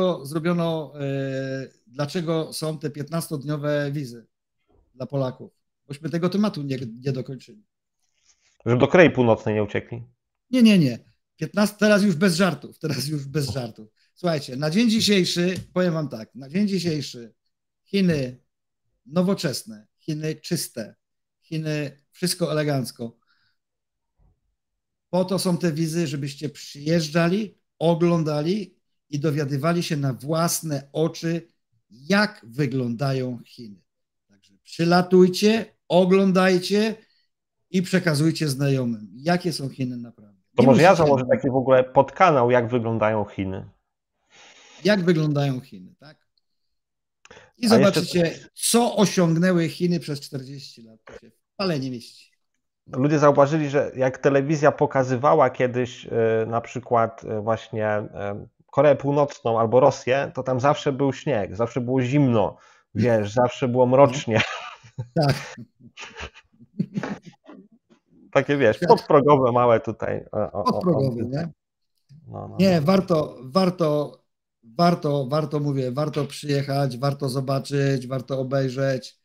dlaczego są te 15-dniowe wizy dla Polaków. Bośmy tego tematu nie dokończyli. Żeby do Korei Północnej nie uciekli? Nie. 15, teraz już bez żartów. Słuchajcie, na dzień dzisiejszy, powiem wam tak, na dzień dzisiejszy Chiny nowoczesne, Chiny czyste, Chiny wszystko elegancko. Po to są te wizy, żebyście przyjeżdżali, oglądali i dowiadywali się na własne oczy, jak wyglądają Chiny. Także przylatujcie, oglądajcie i przekazujcie znajomym, jakie są Chiny naprawdę. To może ja założę taki w ogóle podkanał, jak wyglądają Chiny. Jak wyglądają Chiny, tak? I zobaczycie, co osiągnęły Chiny przez 40 lat. To się wcale nie mieści. Ludzie zauważyli, że jak telewizja pokazywała kiedyś na przykład właśnie Koreę Północną albo Rosję, to tam zawsze był śnieg, zawsze było zimno, wiesz, zawsze było mrocznie. Tak. Takie wiesz, podprogowe małe tutaj. Podprogowe, nie? No. Nie, warto przyjechać, warto zobaczyć, warto obejrzeć.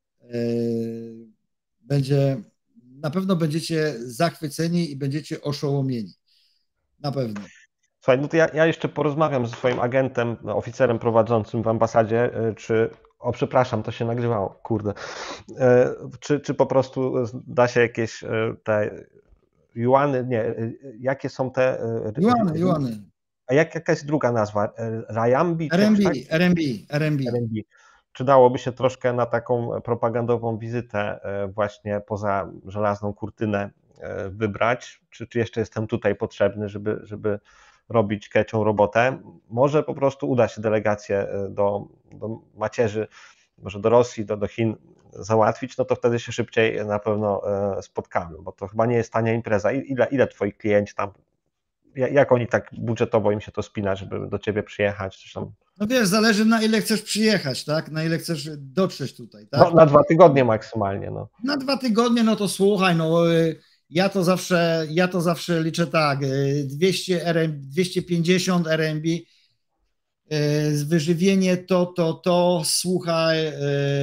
Na pewno będziecie zachwyceni i będziecie oszołomieni. Na pewno. Słuchaj, no to ja jeszcze porozmawiam ze swoim agentem, oficerem prowadzącym w ambasadzie, przepraszam, to się nagrywało, kurde. Czy po prostu da się jakieś te juany, nie, jakie są te... Juany. A jaka jest druga nazwa? Rajambi? RMB. Czy dałoby się troszkę na taką propagandową wizytę właśnie poza żelazną kurtynę wybrać? Czy jeszcze jestem tutaj potrzebny, żeby robić krecią robotę? Może po prostu uda się delegację do macierzy, może do Rosji, do Chin załatwić, no to wtedy się szybciej na pewno spotkamy, bo to chyba nie jest tania impreza. Ile twoi klienci tam, jak oni tak budżetowo im się to spina, żeby do ciebie przyjechać? Coś tam? No wiesz, zależy na ile chcesz przyjechać, tak? Na ile chcesz dotrzeć tutaj, tak? No, na 2 tygodnie maksymalnie, no. Na 2 tygodnie, no to słuchaj, no ja to zawsze liczę tak, 250 RMB, wyżywienie to, słuchaj,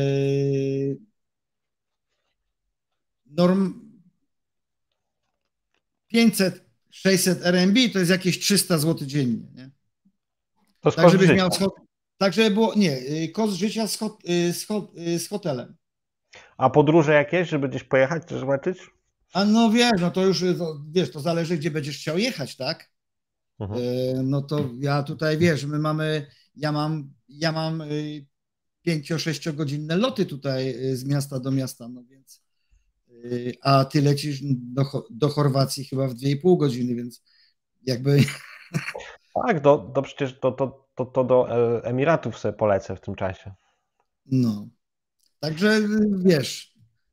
500-600 RMB to jest jakieś 300 zł dziennie, nie? To tak, żebyś miał tak, żeby było, nie, koszt życia z hotelem. A podróże jakieś, żeby gdzieś pojechać, czy zobaczyć? A no wiesz, no to już, wiesz, to zależy, gdzie będziesz chciał jechać, tak? No to ja tutaj, wiesz, Ja mam 5-6 godzinne loty tutaj z miasta do miasta, no więc a ty lecisz do Chorwacji chyba w 2,5 godziny, więc jakby Tak, przecież to do Emiratów sobie polecę w tym czasie. no. Także wiesz,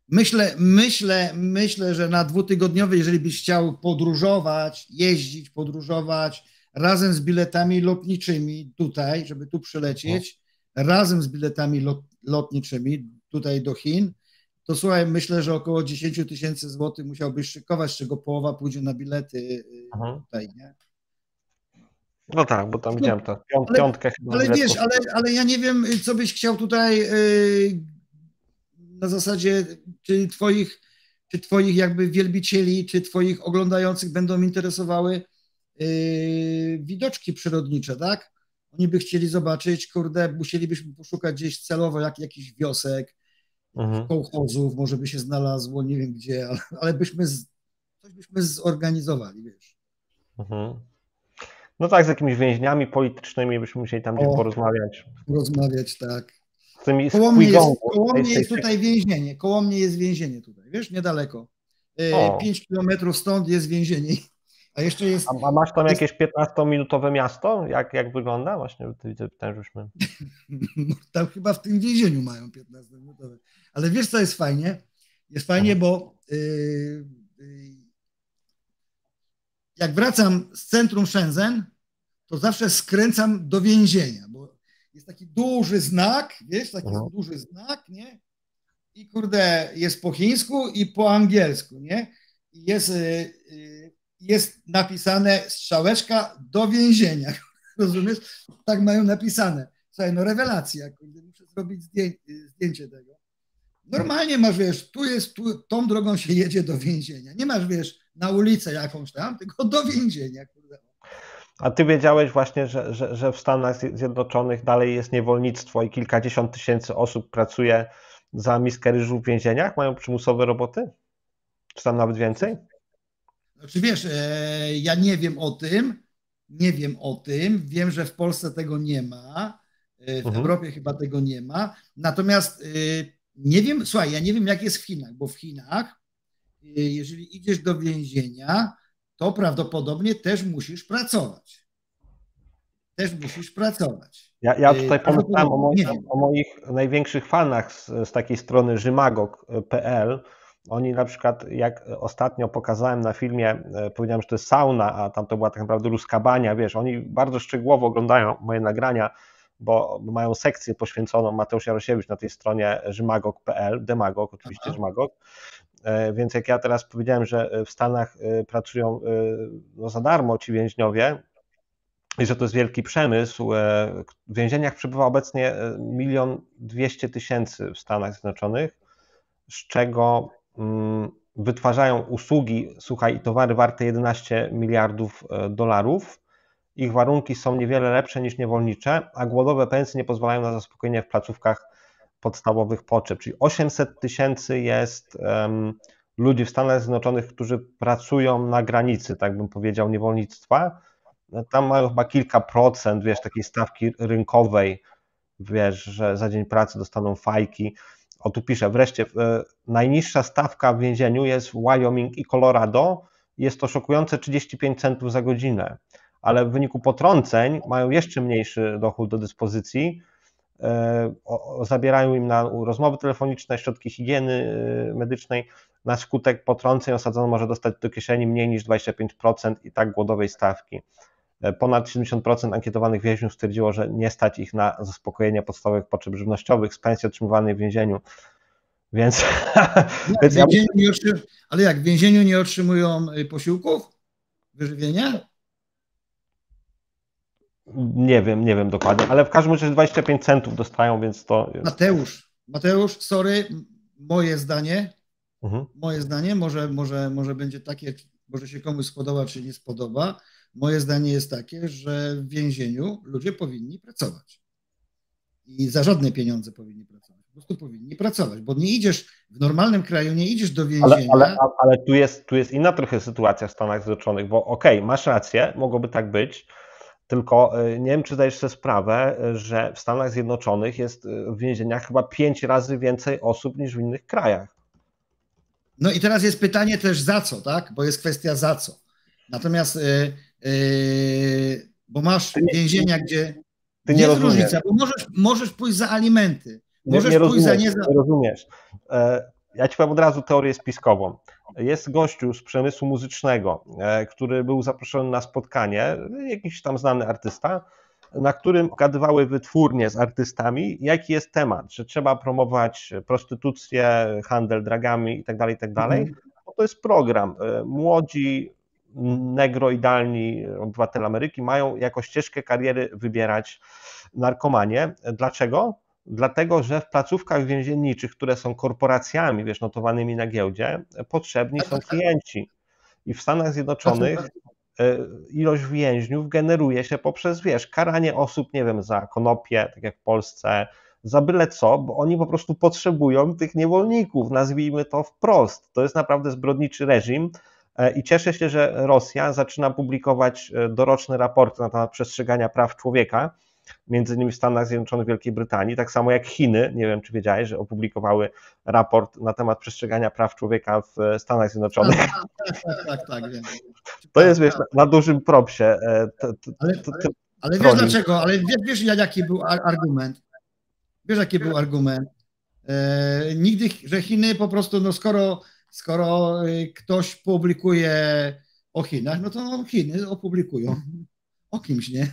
myślę, że na 2-tygodniowy, jeżeli byś chciał podróżować, jeździć, podróżować razem z biletami lotniczymi tutaj, żeby tu przylecieć, razem z biletami lotniczymi tutaj do Chin, to słuchaj, myślę, że około 10 tysięcy złotych musiałbyś szykować, z czego połowa pójdzie na bilety tutaj, nie? No tak, bo tam No, widziałem to piątkę chyba ale bilet wiesz, kosztuje. ale ja nie wiem, co byś chciał tutaj na zasadzie, czy twoich jakby wielbicieli, czy twoich oglądających będą interesowały widoczki przyrodnicze, tak? Oni by chcieli zobaczyć, kurde, musielibyśmy poszukać gdzieś celowo jakichś wiosek, kołchozów, może by się znalazło, nie wiem gdzie, ale coś byśmy zorganizowali, wiesz. No tak, z jakimiś więźniami politycznymi byśmy musieli tam gdzieś porozmawiać. Rozmawiać, tak. Z tymi Koło mnie jest tutaj więzienie. Koło mnie jest więzienie tutaj, wiesz, niedaleko. 5 kilometrów stąd jest więzienie. A jeszcze jest. A masz tam jakieś 15-minutowe miasto? Jak wygląda? Właśnie widzę, żeśmy. Tam chyba w tym więzieniu mają 15-minutowe. Ale wiesz, co jest fajnie? Jest fajnie, bo jak wracam z centrum Shenzhen, to zawsze skręcam do więzienia, bo jest taki duży znak, wiesz, taki duży znak, nie? I kurde, jest po chińsku i po angielsku, nie? I jest napisane strzałeczka do więzienia, rozumiesz? Tak mają napisane. Słuchaj, no rewelacja, kurde, muszę zrobić zdjęcie tego. Normalnie masz, wiesz, tą drogą się jedzie do więzienia. Nie masz, wiesz, na ulicę jakąś tam, tylko do więzienia, kurde. A ty wiedziałeś właśnie, że w Stanach Zjednoczonych dalej jest niewolnictwo i kilkadziesiąt tysięcy osób pracuje za miskę ryżu w więzieniach? Mają przymusowe roboty? Czy tam nawet więcej? Znaczy wiesz, ja nie wiem o tym, wiem, że w Polsce tego nie ma, w Europie chyba tego nie ma, natomiast nie wiem, słuchaj, ja nie wiem jak jest w Chinach, bo w Chinach, jeżeli idziesz do więzienia, to prawdopodobnie też musisz pracować. Ja tutaj pomyślałem o moich największych fanach z takiej strony rzymagog.pl. Oni na przykład, jak ostatnio pokazałem na filmie, powiedziałem, że to jest sauna, a tam to była tak naprawdę ruska bania, wiesz, oni bardzo szczegółowo oglądają moje nagrania, bo mają sekcję poświęconą, Mateusz Jarosiewicz na tej stronie rzymagog.pl, demagog oczywiście, Rzymagog. Więc jak ja teraz powiedziałem, że w Stanach pracują za darmo ci więźniowie i że to jest wielki przemysł, w więzieniach przebywa obecnie 1 200 000 w Stanach Zjednoczonych, z czego wytwarzają usługi, słuchaj, i towary warte 11 miliardów dolarów. Ich warunki są niewiele lepsze niż niewolnicze, a głodowe pensje nie pozwalają na zaspokojenie w placówkach podstawowych potrzeb. Czyli 800 000 jest ludzi w Stanach Zjednoczonych, którzy pracują na granicy, tak bym powiedział, niewolnictwa. Tam mają chyba kilka procent, wiesz, takiej stawki rynkowej, wiesz, że za dzień pracy dostaną fajki. O, tu piszę, wreszcie najniższa stawka w więzieniu jest w Wyoming i Colorado. Jest to szokujące 35 centów za godzinę, ale w wyniku potrąceń mają jeszcze mniejszy dochód do dyspozycji. Zabierają im na rozmowy telefoniczne, środki higieny medycznej. Na skutek potrąceń osadzono może dostać do kieszeni mniej niż 25% i tak głodowej stawki. Ponad 70% ankietowanych więźniów stwierdziło, że nie stać ich na zaspokojenie podstawowych potrzeb żywnościowych z pensji otrzymywanej w więzieniu. Więc... Ale jak w więzieniu nie otrzymują posiłków? Wyżywienia? Nie wiem dokładnie, ale w każdym razie 25 centów dostają, więc to... Mateusz, sorry, moje zdanie, może będzie takie, może się komuś spodoba, czy nie spodoba. Moje zdanie jest takie, że w więzieniu ludzie powinni pracować. I za żadne pieniądze powinni pracować. Po prostu powinni pracować, bo nie idziesz w normalnym kraju, nie idziesz do więzienia. Ale tu jest inna trochę sytuacja w Stanach Zjednoczonych, bo okej, masz rację, mogłoby tak być, Tylko nie wiem, czy zdajesz sobie sprawę, że w Stanach Zjednoczonych jest w więzieniach chyba 5 razy więcej osób niż w innych krajach. No i teraz jest pytanie też za co, tak? Bo jest kwestia za co. Natomiast, bo masz Ty nie, więzienia, gdzie ty nie jest rozumiesz. różnica, bo możesz pójść za alimenty, Nie, możesz nie pójść za rozumiesz, nie za... nie rozumiesz. Ja ci powiem od razu teorię spiskową. Jest gościu z przemysłu muzycznego, który był zaproszony na spotkanie, jakiś tam znany artysta, na którym gadywały wytwórnie z artystami, jaki jest temat, że trzeba promować prostytucję, handel dragami itd., itd. Bo to jest program. Młodzi, negroidalni obywatele Ameryki mają jako ścieżkę kariery wybierać narkomanię. Dlaczego? Dlatego, że w placówkach więzienniczych, które są korporacjami, wiesz, notowanymi na giełdzie, potrzebni są klienci. I w Stanach Zjednoczonych ilość więźniów generuje się poprzez, wiesz, karanie osób, nie wiem, za konopie, tak jak w Polsce, za byle co, bo oni po prostu potrzebują tych niewolników, nazwijmy to wprost. To jest naprawdę zbrodniczy reżim i cieszę się, że Rosja zaczyna publikować doroczne raporty na temat przestrzegania praw człowieka, między innymi w Stanach Zjednoczonych, Wielkiej Brytanii, tak samo jak Chiny, nie wiem czy wiedziałeś, że opublikowały raport na temat przestrzegania praw człowieka w Stanach Zjednoczonych. Tak, wiem. To jest, wiesz, na dużym propsie. Ale wiesz dlaczego, ale wiesz jaki był argument? Wiesz jaki był argument? Nigdy, że Chiny po prostu, no skoro ktoś publikuje o Chinach, no to Chiny opublikują o kimś, nie?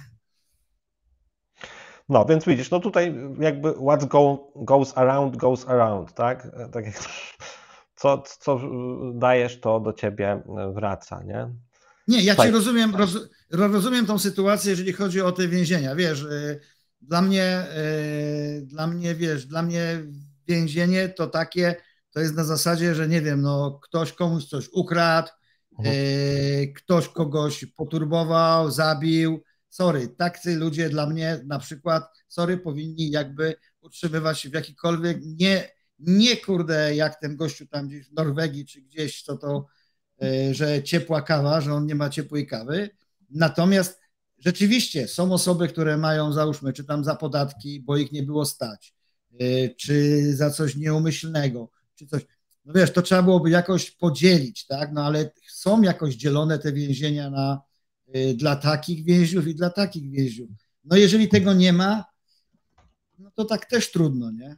No, więc widzisz, no tutaj jakby what goes around, tak? Tak jak co dajesz, to do ciebie wraca, nie? Nie, ja cię rozumiem tą sytuację, jeżeli chodzi o te więzienia, wiesz, dla mnie, wiesz, dla mnie więzienie to takie, to jest na zasadzie, że nie wiem, no ktoś komuś coś ukradł, ktoś kogoś poturbował, zabił. Sorry, tacy ludzie dla mnie na przykład, powinni jakby utrzymywać się w jakikolwiek, nie kurde, jak ten gościu tam gdzieś w Norwegii czy gdzieś, że ciepła kawa, że on nie ma ciepłej kawy. Natomiast rzeczywiście są osoby, które mają, załóżmy, czy tam za podatki, bo ich nie było stać, czy za coś nieumyślnego, czy coś. No wiesz, to trzeba byłoby jakoś podzielić, tak? No ale są jakoś dzielone te więzienia dla takich więźniów i dla takich więźniów. No jeżeli tego nie ma, no to tak też trudno, nie?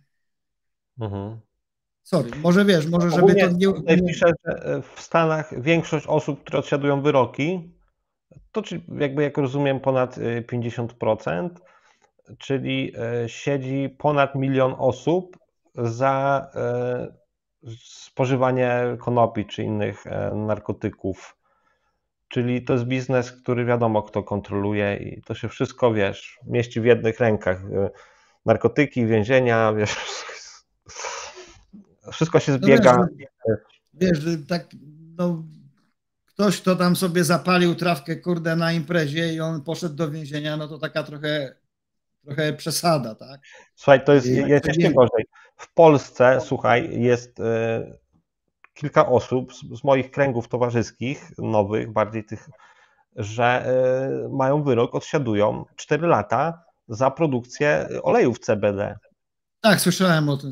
Sorry, może wiesz, może żeby to nie... Tutaj piszę, że w Stanach większość osób, które odsiadują wyroki, to jakby jak rozumiem ponad 50%, czyli siedzi ponad 1 milion osób za spożywanie konopi czy innych narkotyków. Czyli to jest biznes, który wiadomo kto kontroluje i to się wszystko, wiesz, mieści w jednych rękach. Narkotyki, więzienia, wiesz, wszystko się zbiega. No wiesz, tak, no, ktoś, kto tam sobie zapalił trawkę, kurde, na imprezie i on poszedł do więzienia, no to taka trochę przesada, tak? Słuchaj, to jest jeszcze gorzej. W Polsce, słuchaj, jest kilka osób z moich kręgów towarzyskich, nowych, bardziej tych, że mają wyrok, odsiadują 4 lata za produkcję olejów CBD. Tak, słyszałem o tym.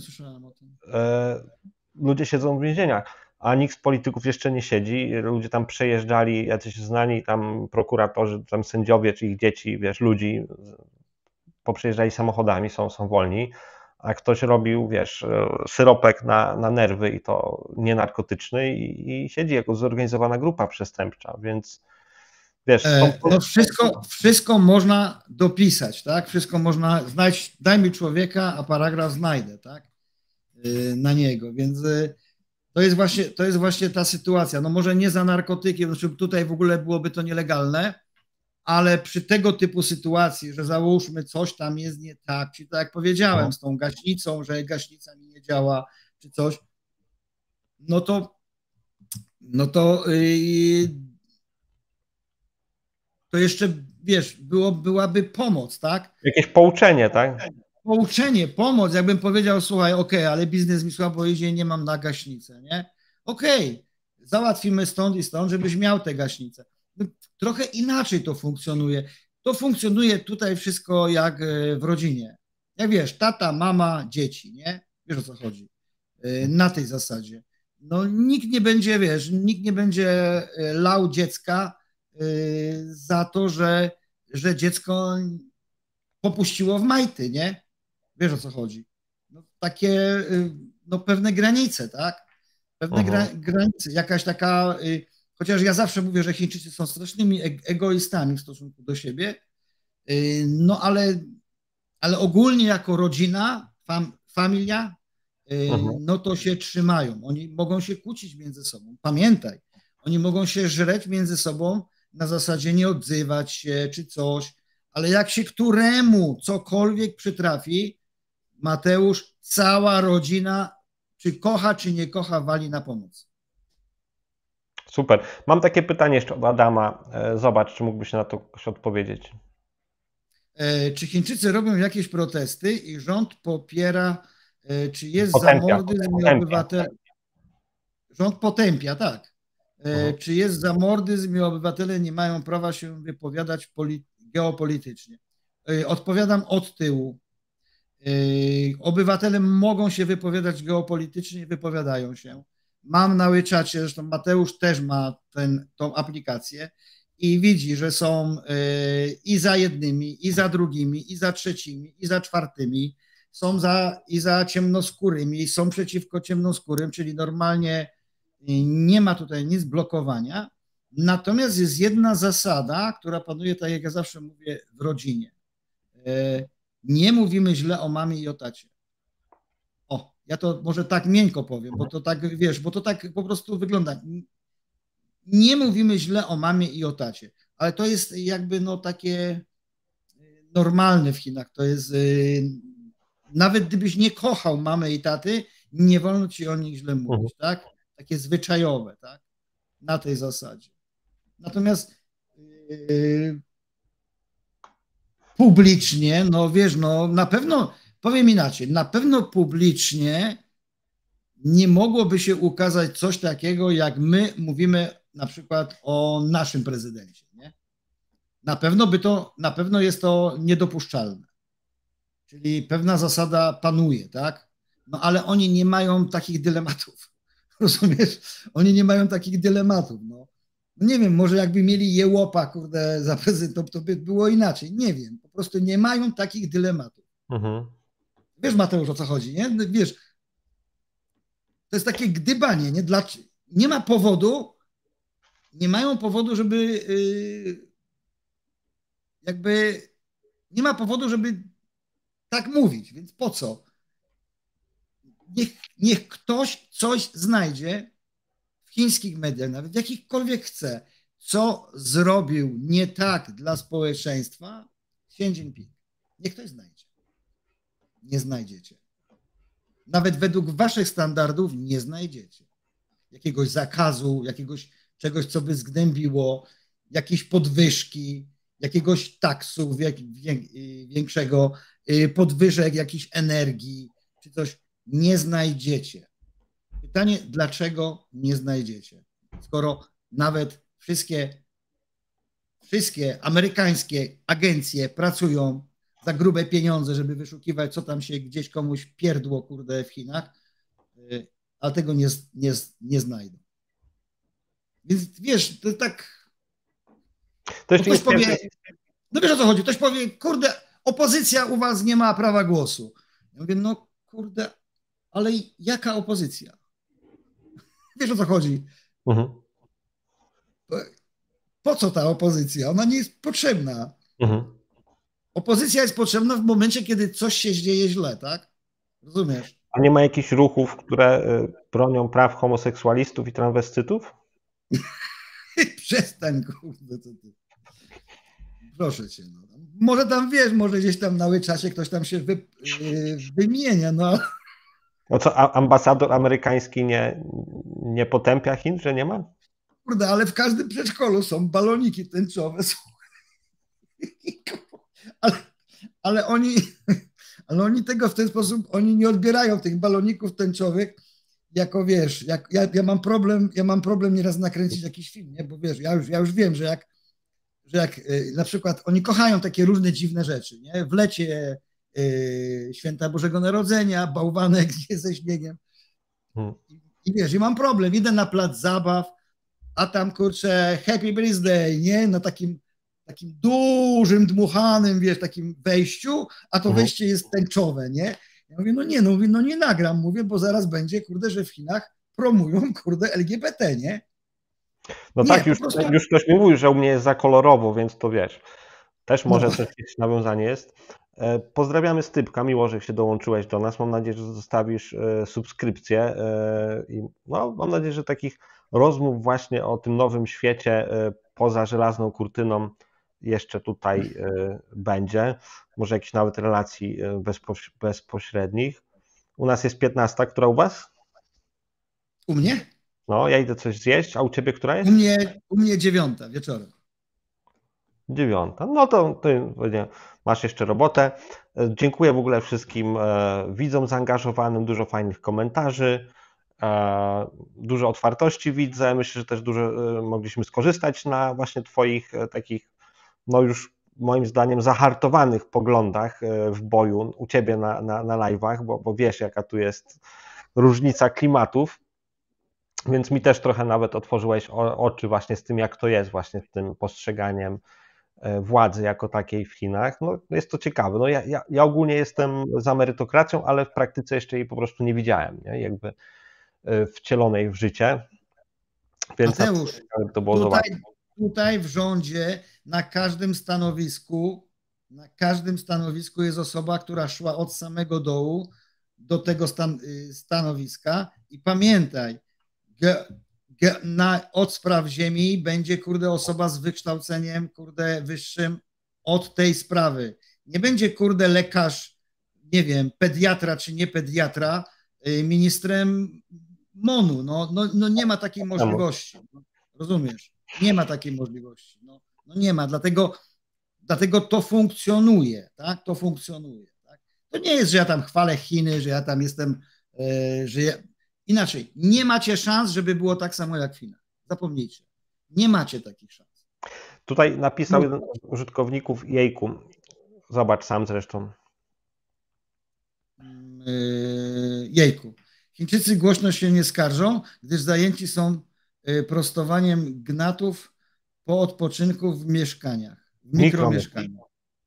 Ludzie siedzą w więzieniach, a nikt z polityków jeszcze nie siedzi. Ludzie tam przejeżdżali, jacyś znani tam prokuratorzy, tam sędziowie, czy ich dzieci, wiesz, ludzi poprzejeżdżali samochodami, są wolni, a ktoś robił, wiesz, syropek na nerwy i to nienarkotyczny i siedzi jako zorganizowana grupa przestępcza, więc wiesz... No wszystko można dopisać, tak? Wszystko można znaleźć, daj mi człowieka, a paragraf znajdę, tak? Na niego, więc to jest właśnie ta sytuacja. No może nie za narkotykiem, znaczy tutaj w ogóle byłoby to nielegalne, ale przy tego typu sytuacji, że załóżmy coś tam jest nie tak, czy tak jak powiedziałem z tą gaśnicą, że gaśnica mi nie działa, czy coś, no to jeszcze, wiesz, byłaby pomoc, tak? Jakieś pouczenie, tak? Pouczenie, pomoc, jakbym powiedział, słuchaj, okej, ale biznes mi słabo idzie i nie mam na gaśnicę, nie? Okej, załatwimy stąd i stąd, żebyś miał tę gaśnicę. Trochę inaczej to funkcjonuje. to funkcjonuje tutaj wszystko jak w rodzinie. Jak wiesz, tata, mama, dzieci, nie? Wiesz, o co chodzi. Na tej zasadzie. No nikt nie będzie, wiesz, nikt nie będzie lał dziecka za to, że dziecko popuściło w majty, nie? Wiesz, o co chodzi. No, takie, no pewne granice, tak? Pewne granice, jakaś taka, chociaż ja zawsze mówię, że Chińczycy są strasznymi egoistami w stosunku do siebie, no ale ogólnie jako rodzina, familia, no to się trzymają. Oni mogą się kłócić między sobą. Pamiętaj, oni mogą się żreć między sobą na zasadzie nie odzywać się czy coś, ale jak się któremu cokolwiek przytrafi, Mateusz, cała rodzina, czy kocha, czy nie kocha, wali na pomoc. Super. Mam takie pytanie jeszcze od Adama. Zobacz, czy mógłbyś na to odpowiedzieć. Czy Chińczycy robią jakieś protesty i rząd popiera, czy jest za mordyzm i obywatele... Rząd potępia, tak. Czy jest za mordyzm i obywatele nie mają prawa się wypowiadać geopolitycznie? Odpowiadam od tyłu. Obywatele mogą się wypowiadać geopolitycznie, wypowiadają się. Mam na WeChacie, zresztą Mateusz też ma tą aplikację i widzi, że są i za jednymi, i za drugimi, i za trzecimi, i za czwartymi, są i za ciemnoskórymi, są przeciwko ciemnoskórym, czyli normalnie nie ma tutaj nic blokowania. Natomiast jest jedna zasada, która panuje, tak jak ja zawsze mówię, w rodzinie. Nie mówimy źle o mamie i o tacie. O, ja to może tak miękko powiem, bo to tak, wiesz, bo to tak po prostu wygląda. Nie mówimy źle o mamie i o tacie, ale to jest jakby no takie normalne w Chinach. To jest, nawet gdybyś nie kochał mamy i taty, nie wolno ci o nich źle mówić, tak? Takie zwyczajowe, tak? Na tej zasadzie. Natomiast publicznie, no wiesz, no na pewno, powiem inaczej, na pewno publicznie nie mogłoby się ukazać coś takiego, jak my mówimy na przykład o naszym prezydencie, nie? Na pewno jest to niedopuszczalne. Czyli pewna zasada panuje, tak? No ale oni nie mają takich dylematów. Rozumiesz? Oni nie mają takich dylematów, no. Nie wiem, może jakby mieli jełopa, kurde, za prezydentą, to by było inaczej. Nie wiem, po prostu nie mają takich dylematów. Wiesz, Mateusz, o co chodzi, nie? Wiesz, to jest takie gdybanie, nie? Nie ma powodu, nie mają powodu, żeby jakby nie ma powodu, żeby tak mówić, więc po co? Niech ktoś coś znajdzie w chińskich mediach, nawet jakichkolwiek chce, co zrobił nie tak dla społeczeństwa Xi Jinping. Niech ktoś znajdzie. Nie znajdziecie. Nawet według waszych standardów nie znajdziecie. Jakiegoś zakazu, jakiegoś czegoś, co by zgnębiło, jakieś podwyżki, jakiegoś taksu większego, podwyżek jakiejś energii, czy coś. Nie znajdziecie. Pytanie, dlaczego nie znajdziecie? Skoro nawet wszystkie amerykańskie agencje pracują za grube pieniądze, żeby wyszukiwać, co tam się gdzieś komuś pierdło, kurde, w Chinach, a tego nie znajdą. Więc wiesz, to tak... Ktoś powie, no wiesz, o co chodzi, ktoś powie, kurde, opozycja u was nie ma prawa głosu. Ja mówię, no kurde, ale jaka opozycja? Wiesz, o co chodzi? Po co ta opozycja? Ona nie jest potrzebna. Opozycja jest potrzebna w momencie, kiedy coś się dzieje źle, tak? Rozumiesz? A nie ma jakichś ruchów, które bronią praw homoseksualistów i transwestytów? Przestań, kurde, co ty. Proszę cię. No. Może tam, wiesz, może gdzieś tam na WeChacie ktoś tam się wymienia, no. No co, ambasador amerykański nie potępia Chin, że nie ma? Kurde, ale w każdym przedszkolu są baloniki tęczowe. Ale oni tego w ten sposób, oni nie odbierają tych baloników tęczowych jako, wiesz, ja mam problem nieraz nakręcić jakiś film, nie? Bo wiesz, ja już wiem, że jak że jak na przykład oni kochają takie różne dziwne rzeczy, nie? W lecie Święta Bożego Narodzenia, bałwanek ze śniegiem. I wiesz, i mam problem, idę na plac zabaw, a tam kurczę Happy Birthday, nie? Na takim dużym, dmuchanym, wiesz, takim wejściu, a to wejście jest tęczowe, nie? Ja mówię, no nie nagram, mówię, bo zaraz będzie, kurde, że w Chinach promują, kurde, LGBT, nie? No nie, tak, już ktoś mi mówił, że u mnie jest za kolorowo, więc to wiesz, też może coś jakieś nawiązanie jest. Pozdrawiamy Stypka, miło, że się dołączyłeś do nas. Mam nadzieję, że zostawisz subskrypcję i no, mam nadzieję, że takich rozmów właśnie o tym nowym świecie poza żelazną kurtyną jeszcze tutaj będzie. Może jakichś nawet relacji bezpośrednich. U nas jest 15, która u was? U mnie? No, ja idę coś zjeść, a u ciebie która jest? U mnie 9 wieczorem. 9. No to ty masz jeszcze robotę. Dziękuję w ogóle wszystkim widzom zaangażowanym, dużo fajnych komentarzy, dużo otwartości widzę. Myślę, że też dużo mogliśmy skorzystać na właśnie twoich takich, no już moim zdaniem zahartowanych poglądach w boju u ciebie na live'ach, bo wiesz jaka tu jest różnica klimatów. Więc mi też trochę nawet otworzyłeś oczy właśnie z tym, jak to jest właśnie z tym postrzeganiem władzy jako takiej w Chinach. No, jest to ciekawe. No, ja ogólnie jestem za merytokracją, ale w praktyce jeszcze jej po prostu nie widziałem, nie? Jakby wcielonej w życie. Więc Mateusz, to było tutaj w rządzie na każdym stanowisku jest osoba, która szła od samego dołu do tego stanowiska i pamiętaj, od spraw ziemi będzie, kurde, osoba z wykształceniem, kurde, wyższym od tej sprawy. Nie będzie, kurde, lekarz, nie wiem, pediatra czy nie pediatra, ministrem MON-u. No nie ma takiej możliwości. Rozumiesz? Nie ma takiej możliwości. No nie ma, dlatego to funkcjonuje, tak? To funkcjonuje. Tak? To nie jest, że ja tam chwalę Chiny, że ja tam jestem, inaczej, nie macie szans, żeby było tak samo jak w Chinach. Zapomnijcie. Nie macie takich szans. Tutaj napisał jeden z użytkowników jejku. Zobacz sam zresztą. Jejku. Chińczycy głośno się nie skarżą, gdyż zajęci są prostowaniem gnatów po odpoczynku w mieszkaniach, w mikromieszkaniach.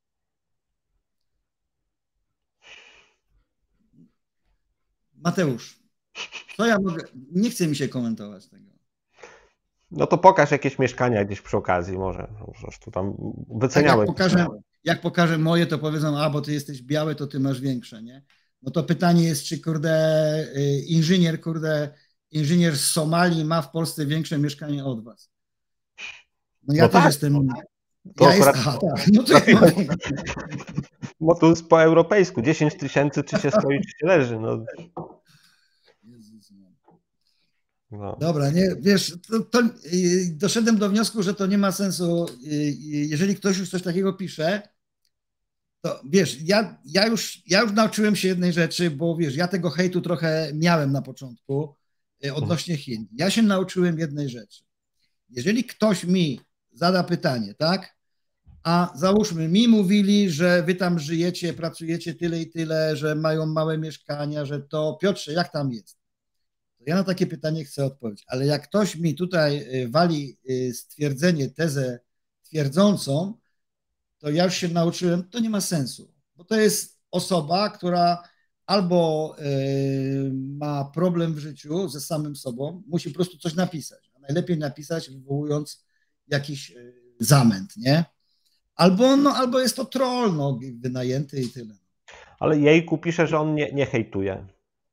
Mateusz, co ja mogę? Nie chce mi się komentować tego. No to pokaż jakieś mieszkania gdzieś przy okazji, może tu tam wyceniałeś. Jak pokażę moje, to powiedzą, bo ty jesteś biały, to ty masz większe, nie? No to pytanie jest, czy inżynier z Somalii ma w Polsce większe mieszkanie od was? No ja też jestem... No to jest po europejsku, 10 000, czy się stoi, czy się leży. No. No. Dobra, nie, wiesz, doszedłem do wniosku, że to nie ma sensu, jeżeli ktoś już coś takiego pisze, to wiesz, ja już nauczyłem się jednej rzeczy, bo wiesz, ja tego hejtu trochę miałem na początku odnośnie Chin. Ja się nauczyłem jednej rzeczy. Jeżeli ktoś mi zada pytanie, tak, a załóżmy, mi mówili, że wy tam żyjecie, pracujecie tyle i tyle, że mają małe mieszkania, że to, Piotrze, jak tam jest? Ja na takie pytanie chcę odpowiedzieć, ale jak ktoś mi tutaj wali stwierdzenie, tezę twierdzącą, to ja już się nauczyłem, to nie ma sensu, bo to jest osoba, która albo ma problem w życiu ze samym sobą, musi po prostu coś napisać, a najlepiej napisać, wywołując jakiś zamęt, nie? Albo jest to troll, wynajęty i tyle. Ale jejku pisze, że on nie hejtuje.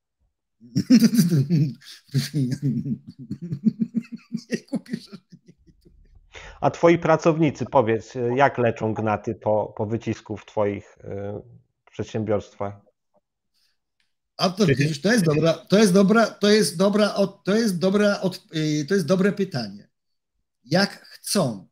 A twoi pracownicy, powiedz, jak leczą gnaty po wycisku w twoich przedsiębiorstwach? A to widzisz, to jest dobre pytanie. Jak chcą,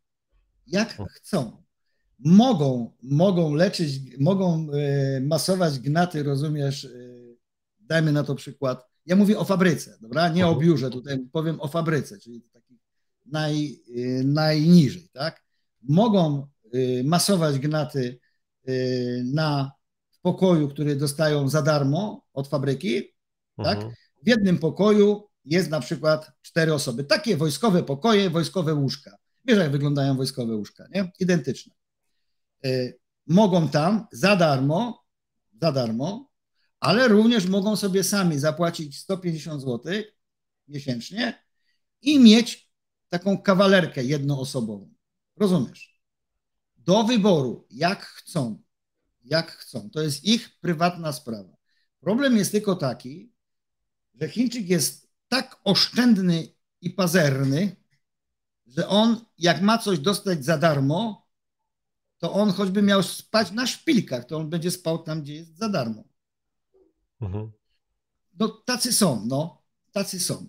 mogą leczyć, mogą masować gnaty, rozumiesz, dajmy na to przykład, ja mówię o fabryce, dobra, nie o biurze, tutaj powiem o fabryce, czyli taki najniżej, tak? mogą masować granaty na pokoju, który dostają za darmo od fabryki, tak? Mhm. W jednym pokoju jest na przykład 4 osoby. Takie wojskowe pokoje, wojskowe łóżka. Wiesz, jak wyglądają wojskowe łóżka, nie? Identyczne. Mogą tam za darmo, ale również mogą sobie sami zapłacić 150 zł miesięcznie i mieć taką kawalerkę jednoosobową. Rozumiesz? Do wyboru, jak chcą. Jak chcą. To jest ich prywatna sprawa. Problem jest tylko taki, że Chińczyk jest tak oszczędny i pazerny, że on, jak ma coś dostać za darmo, to on choćby miał spać na szpilkach, to on będzie spał tam, gdzie jest za darmo. Mhm. No tacy są, no. Tacy są.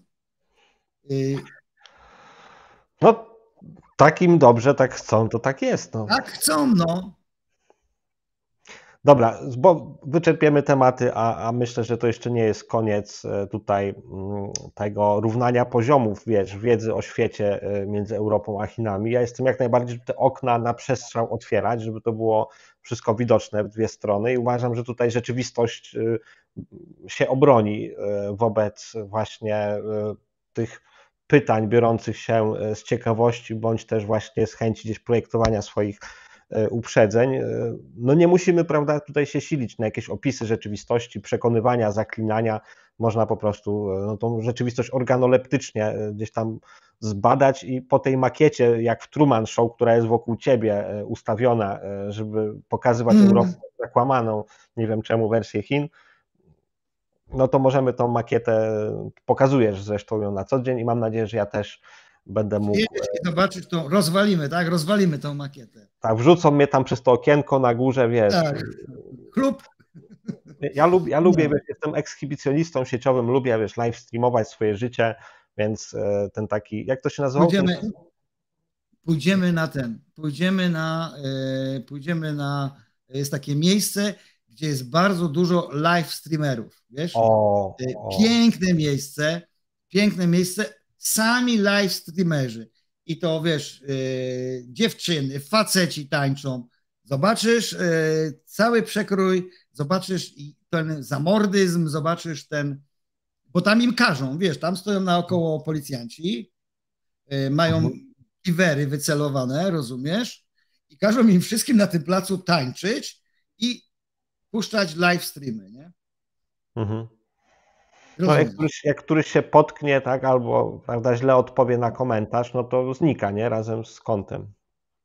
No, takim dobrze, tak chcą, to tak jest. No. Tak chcą, no. Dobra, bo wyczerpiemy tematy, a myślę, że to jeszcze nie jest koniec tutaj tego równania poziomów, wiesz, wiedzy o świecie między Europą a Chinami. Ja jestem jak najbardziej, żeby te okna na przestrzał otwierać, żeby to było wszystko widoczne w dwie strony i uważam, że tutaj rzeczywistość się obroni wobec właśnie tych pytań biorących się z ciekawości, bądź też właśnie z chęci gdzieś projektowania swoich uprzedzeń. No nie musimy, prawda, tutaj się silić na jakieś opisy rzeczywistości, przekonywania, zaklinania. Można po prostu no, tą rzeczywistość organoleptycznie gdzieś tam zbadać i po tej makiecie, jak w Truman Show, która jest wokół ciebie ustawiona, żeby pokazywać Europę zakłamaną, nie wiem czemu, wersję Chin, no to możemy tą makietę, pokazujesz zresztą ją na co dzień i mam nadzieję, że ja też będę mógł. I zobaczyć, to rozwalimy, tak? Rozwalimy tą makietę. Tak, wrzucą mnie tam przez to okienko na górze, wiesz. Tak. Klub. Ja lubię, wiesz, jestem ekshibicjonistą sieciowym, lubię, wiesz, live streamować swoje życie, więc ten taki, jak to się nazywa? Pójdziemy na, jest takie miejsce, gdzie jest bardzo dużo live streamerów, wiesz? Piękne miejsce, sami live streamerzy. I to, wiesz, dziewczyny, faceci tańczą. Zobaczysz cały przekrój, zobaczysz ten zamordyzm, zobaczysz bo tam im każą, wiesz, tam stoją naokoło policjanci, mają giwery wycelowane, rozumiesz? I każą im wszystkim na tym placu tańczyć i puszczać live streamy, nie? Mhm. No, jak któryś się potknie, tak, albo prawda, źle odpowie na komentarz, no to znika, nie? Razem z kontem.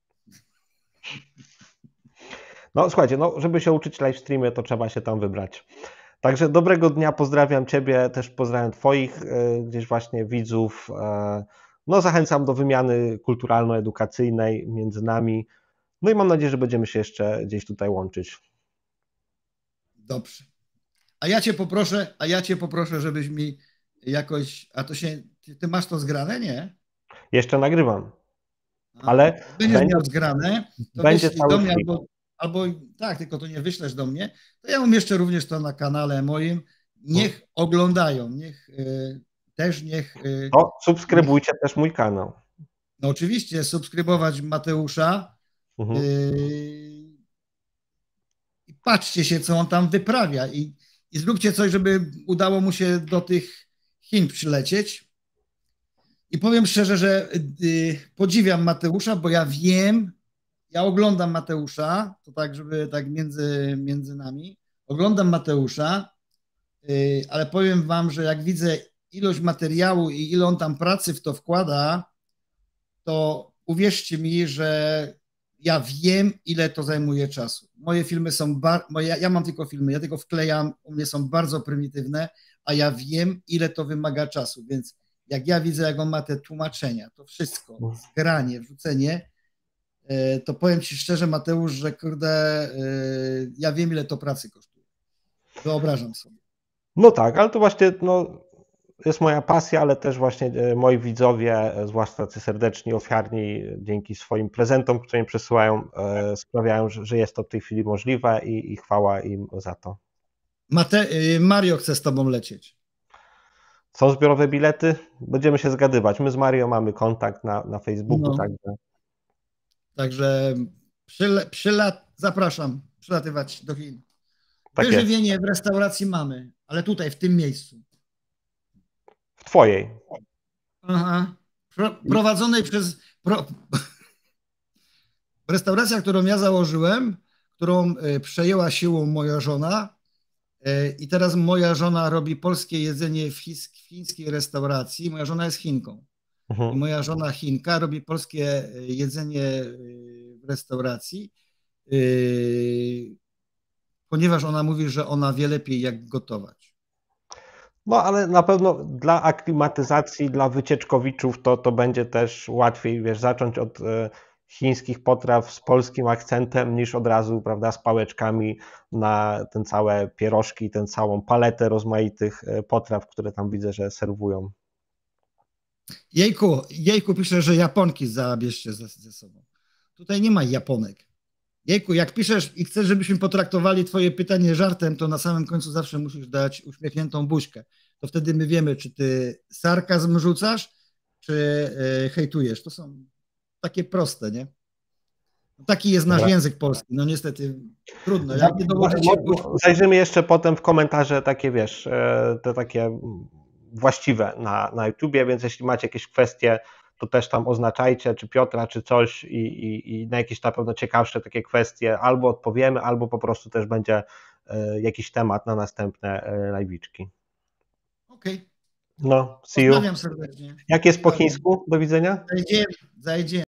No słuchajcie, no, żeby się uczyć live streamy, to trzeba się tam wybrać. Także dobrego dnia, pozdrawiam Ciebie, też pozdrawiam Twoich gdzieś właśnie widzów. No zachęcam do wymiany kulturalno-edukacyjnej między nami. No i mam nadzieję, że będziemy się jeszcze gdzieś tutaj łączyć. Dobrze. A ja cię poproszę, żebyś mi jakoś, ty masz to zgrane, nie? Jeszcze nagrywam. Ale będziesz miał zgrane, to będzie wyślij do mnie albo tak, tylko to nie wyślesz do mnie, to ja umieszczę również to na kanale moim. Niech oglądają, niech. To subskrybujcie też mój kanał. No oczywiście, subskrybować Mateusza. I patrzcie się, co on tam wyprawia i zróbcie coś, żeby udało mu się do tych Chin przylecieć. I powiem szczerze, że podziwiam Mateusza, bo ja wiem, ja oglądam Mateusza, to tak, żeby tak między nami, oglądam Mateusza, ale powiem wam, że jak widzę ilość materiału i ile on tam pracy w to wkłada, to uwierzcie mi, że ja wiem, ile to zajmuje czasu. Moje filmy są, ja mam tylko filmy, ja tylko wklejam, u mnie są bardzo prymitywne, a ja wiem, ile to wymaga czasu, więc jak ja widzę, jak on ma te tłumaczenia, to wszystko, zgranie, wrzucenie, to powiem ci szczerze, Mateusz, że kurde, ja wiem, ile to pracy kosztuje. Wyobrażam sobie. No tak, ale to właśnie jest moja pasja, ale też właśnie moi widzowie, zwłaszcza tacy serdeczni, ofiarni, dzięki swoim prezentom, które mi przesyłają, sprawiają, że jest to w tej chwili możliwe i chwała im za to. Mario chce z tobą lecieć. Są zbiorowe bilety? Będziemy się zgadywać. My z Mario mamy kontakt na Facebooku, także. Także zapraszam przylatywać do Chin. Tak jest. Wyżywienie w restauracji mamy, ale tutaj, w tym miejscu. W twojej. Aha. Prowadzonej przez... Restauracja, którą ja założyłem, którą przejęła siłą moja żona i teraz moja żona robi polskie jedzenie w chińskiej restauracji. Moja żona jest Chinką. I moja żona Chinka robi polskie jedzenie w restauracji, ponieważ ona mówi, że ona wie lepiej, jak gotować. No, ale na pewno dla aklimatyzacji, dla wycieczkowiczów to będzie też łatwiej, wiesz, zacząć od chińskich potraw z polskim akcentem, niż od razu, prawda, z pałeczkami na ten całe pierożki, tę całą paletę rozmaitych potraw, które tam widzę, że serwują. Jejku pisze, że Japonki zabierzcie ze sobą. Tutaj nie ma Japonek. Jejku, jak piszesz i chcesz, żebyśmy potraktowali twoje pytanie żartem, to na samym końcu zawsze musisz dać uśmiechniętą buźkę. To wtedy my wiemy, czy ty sarkazm rzucasz, czy hejtujesz. To są takie proste, nie? Taki jest nasz język polski. No niestety trudno. Jak nie dołożycie... Zajrzymy jeszcze potem w komentarze takie, wiesz, te takie właściwe na YouTubie, więc jeśli macie jakieś kwestie, to też tam oznaczajcie, czy Piotra, czy coś i na jakieś na pewno ciekawsze takie kwestie albo odpowiemy, albo po prostu też będzie jakiś temat na następne live'iczki. Okej. No, see you. Pozdrawiam serdecznie. Jak jest po chińsku? Do widzenia. Zajdziemy.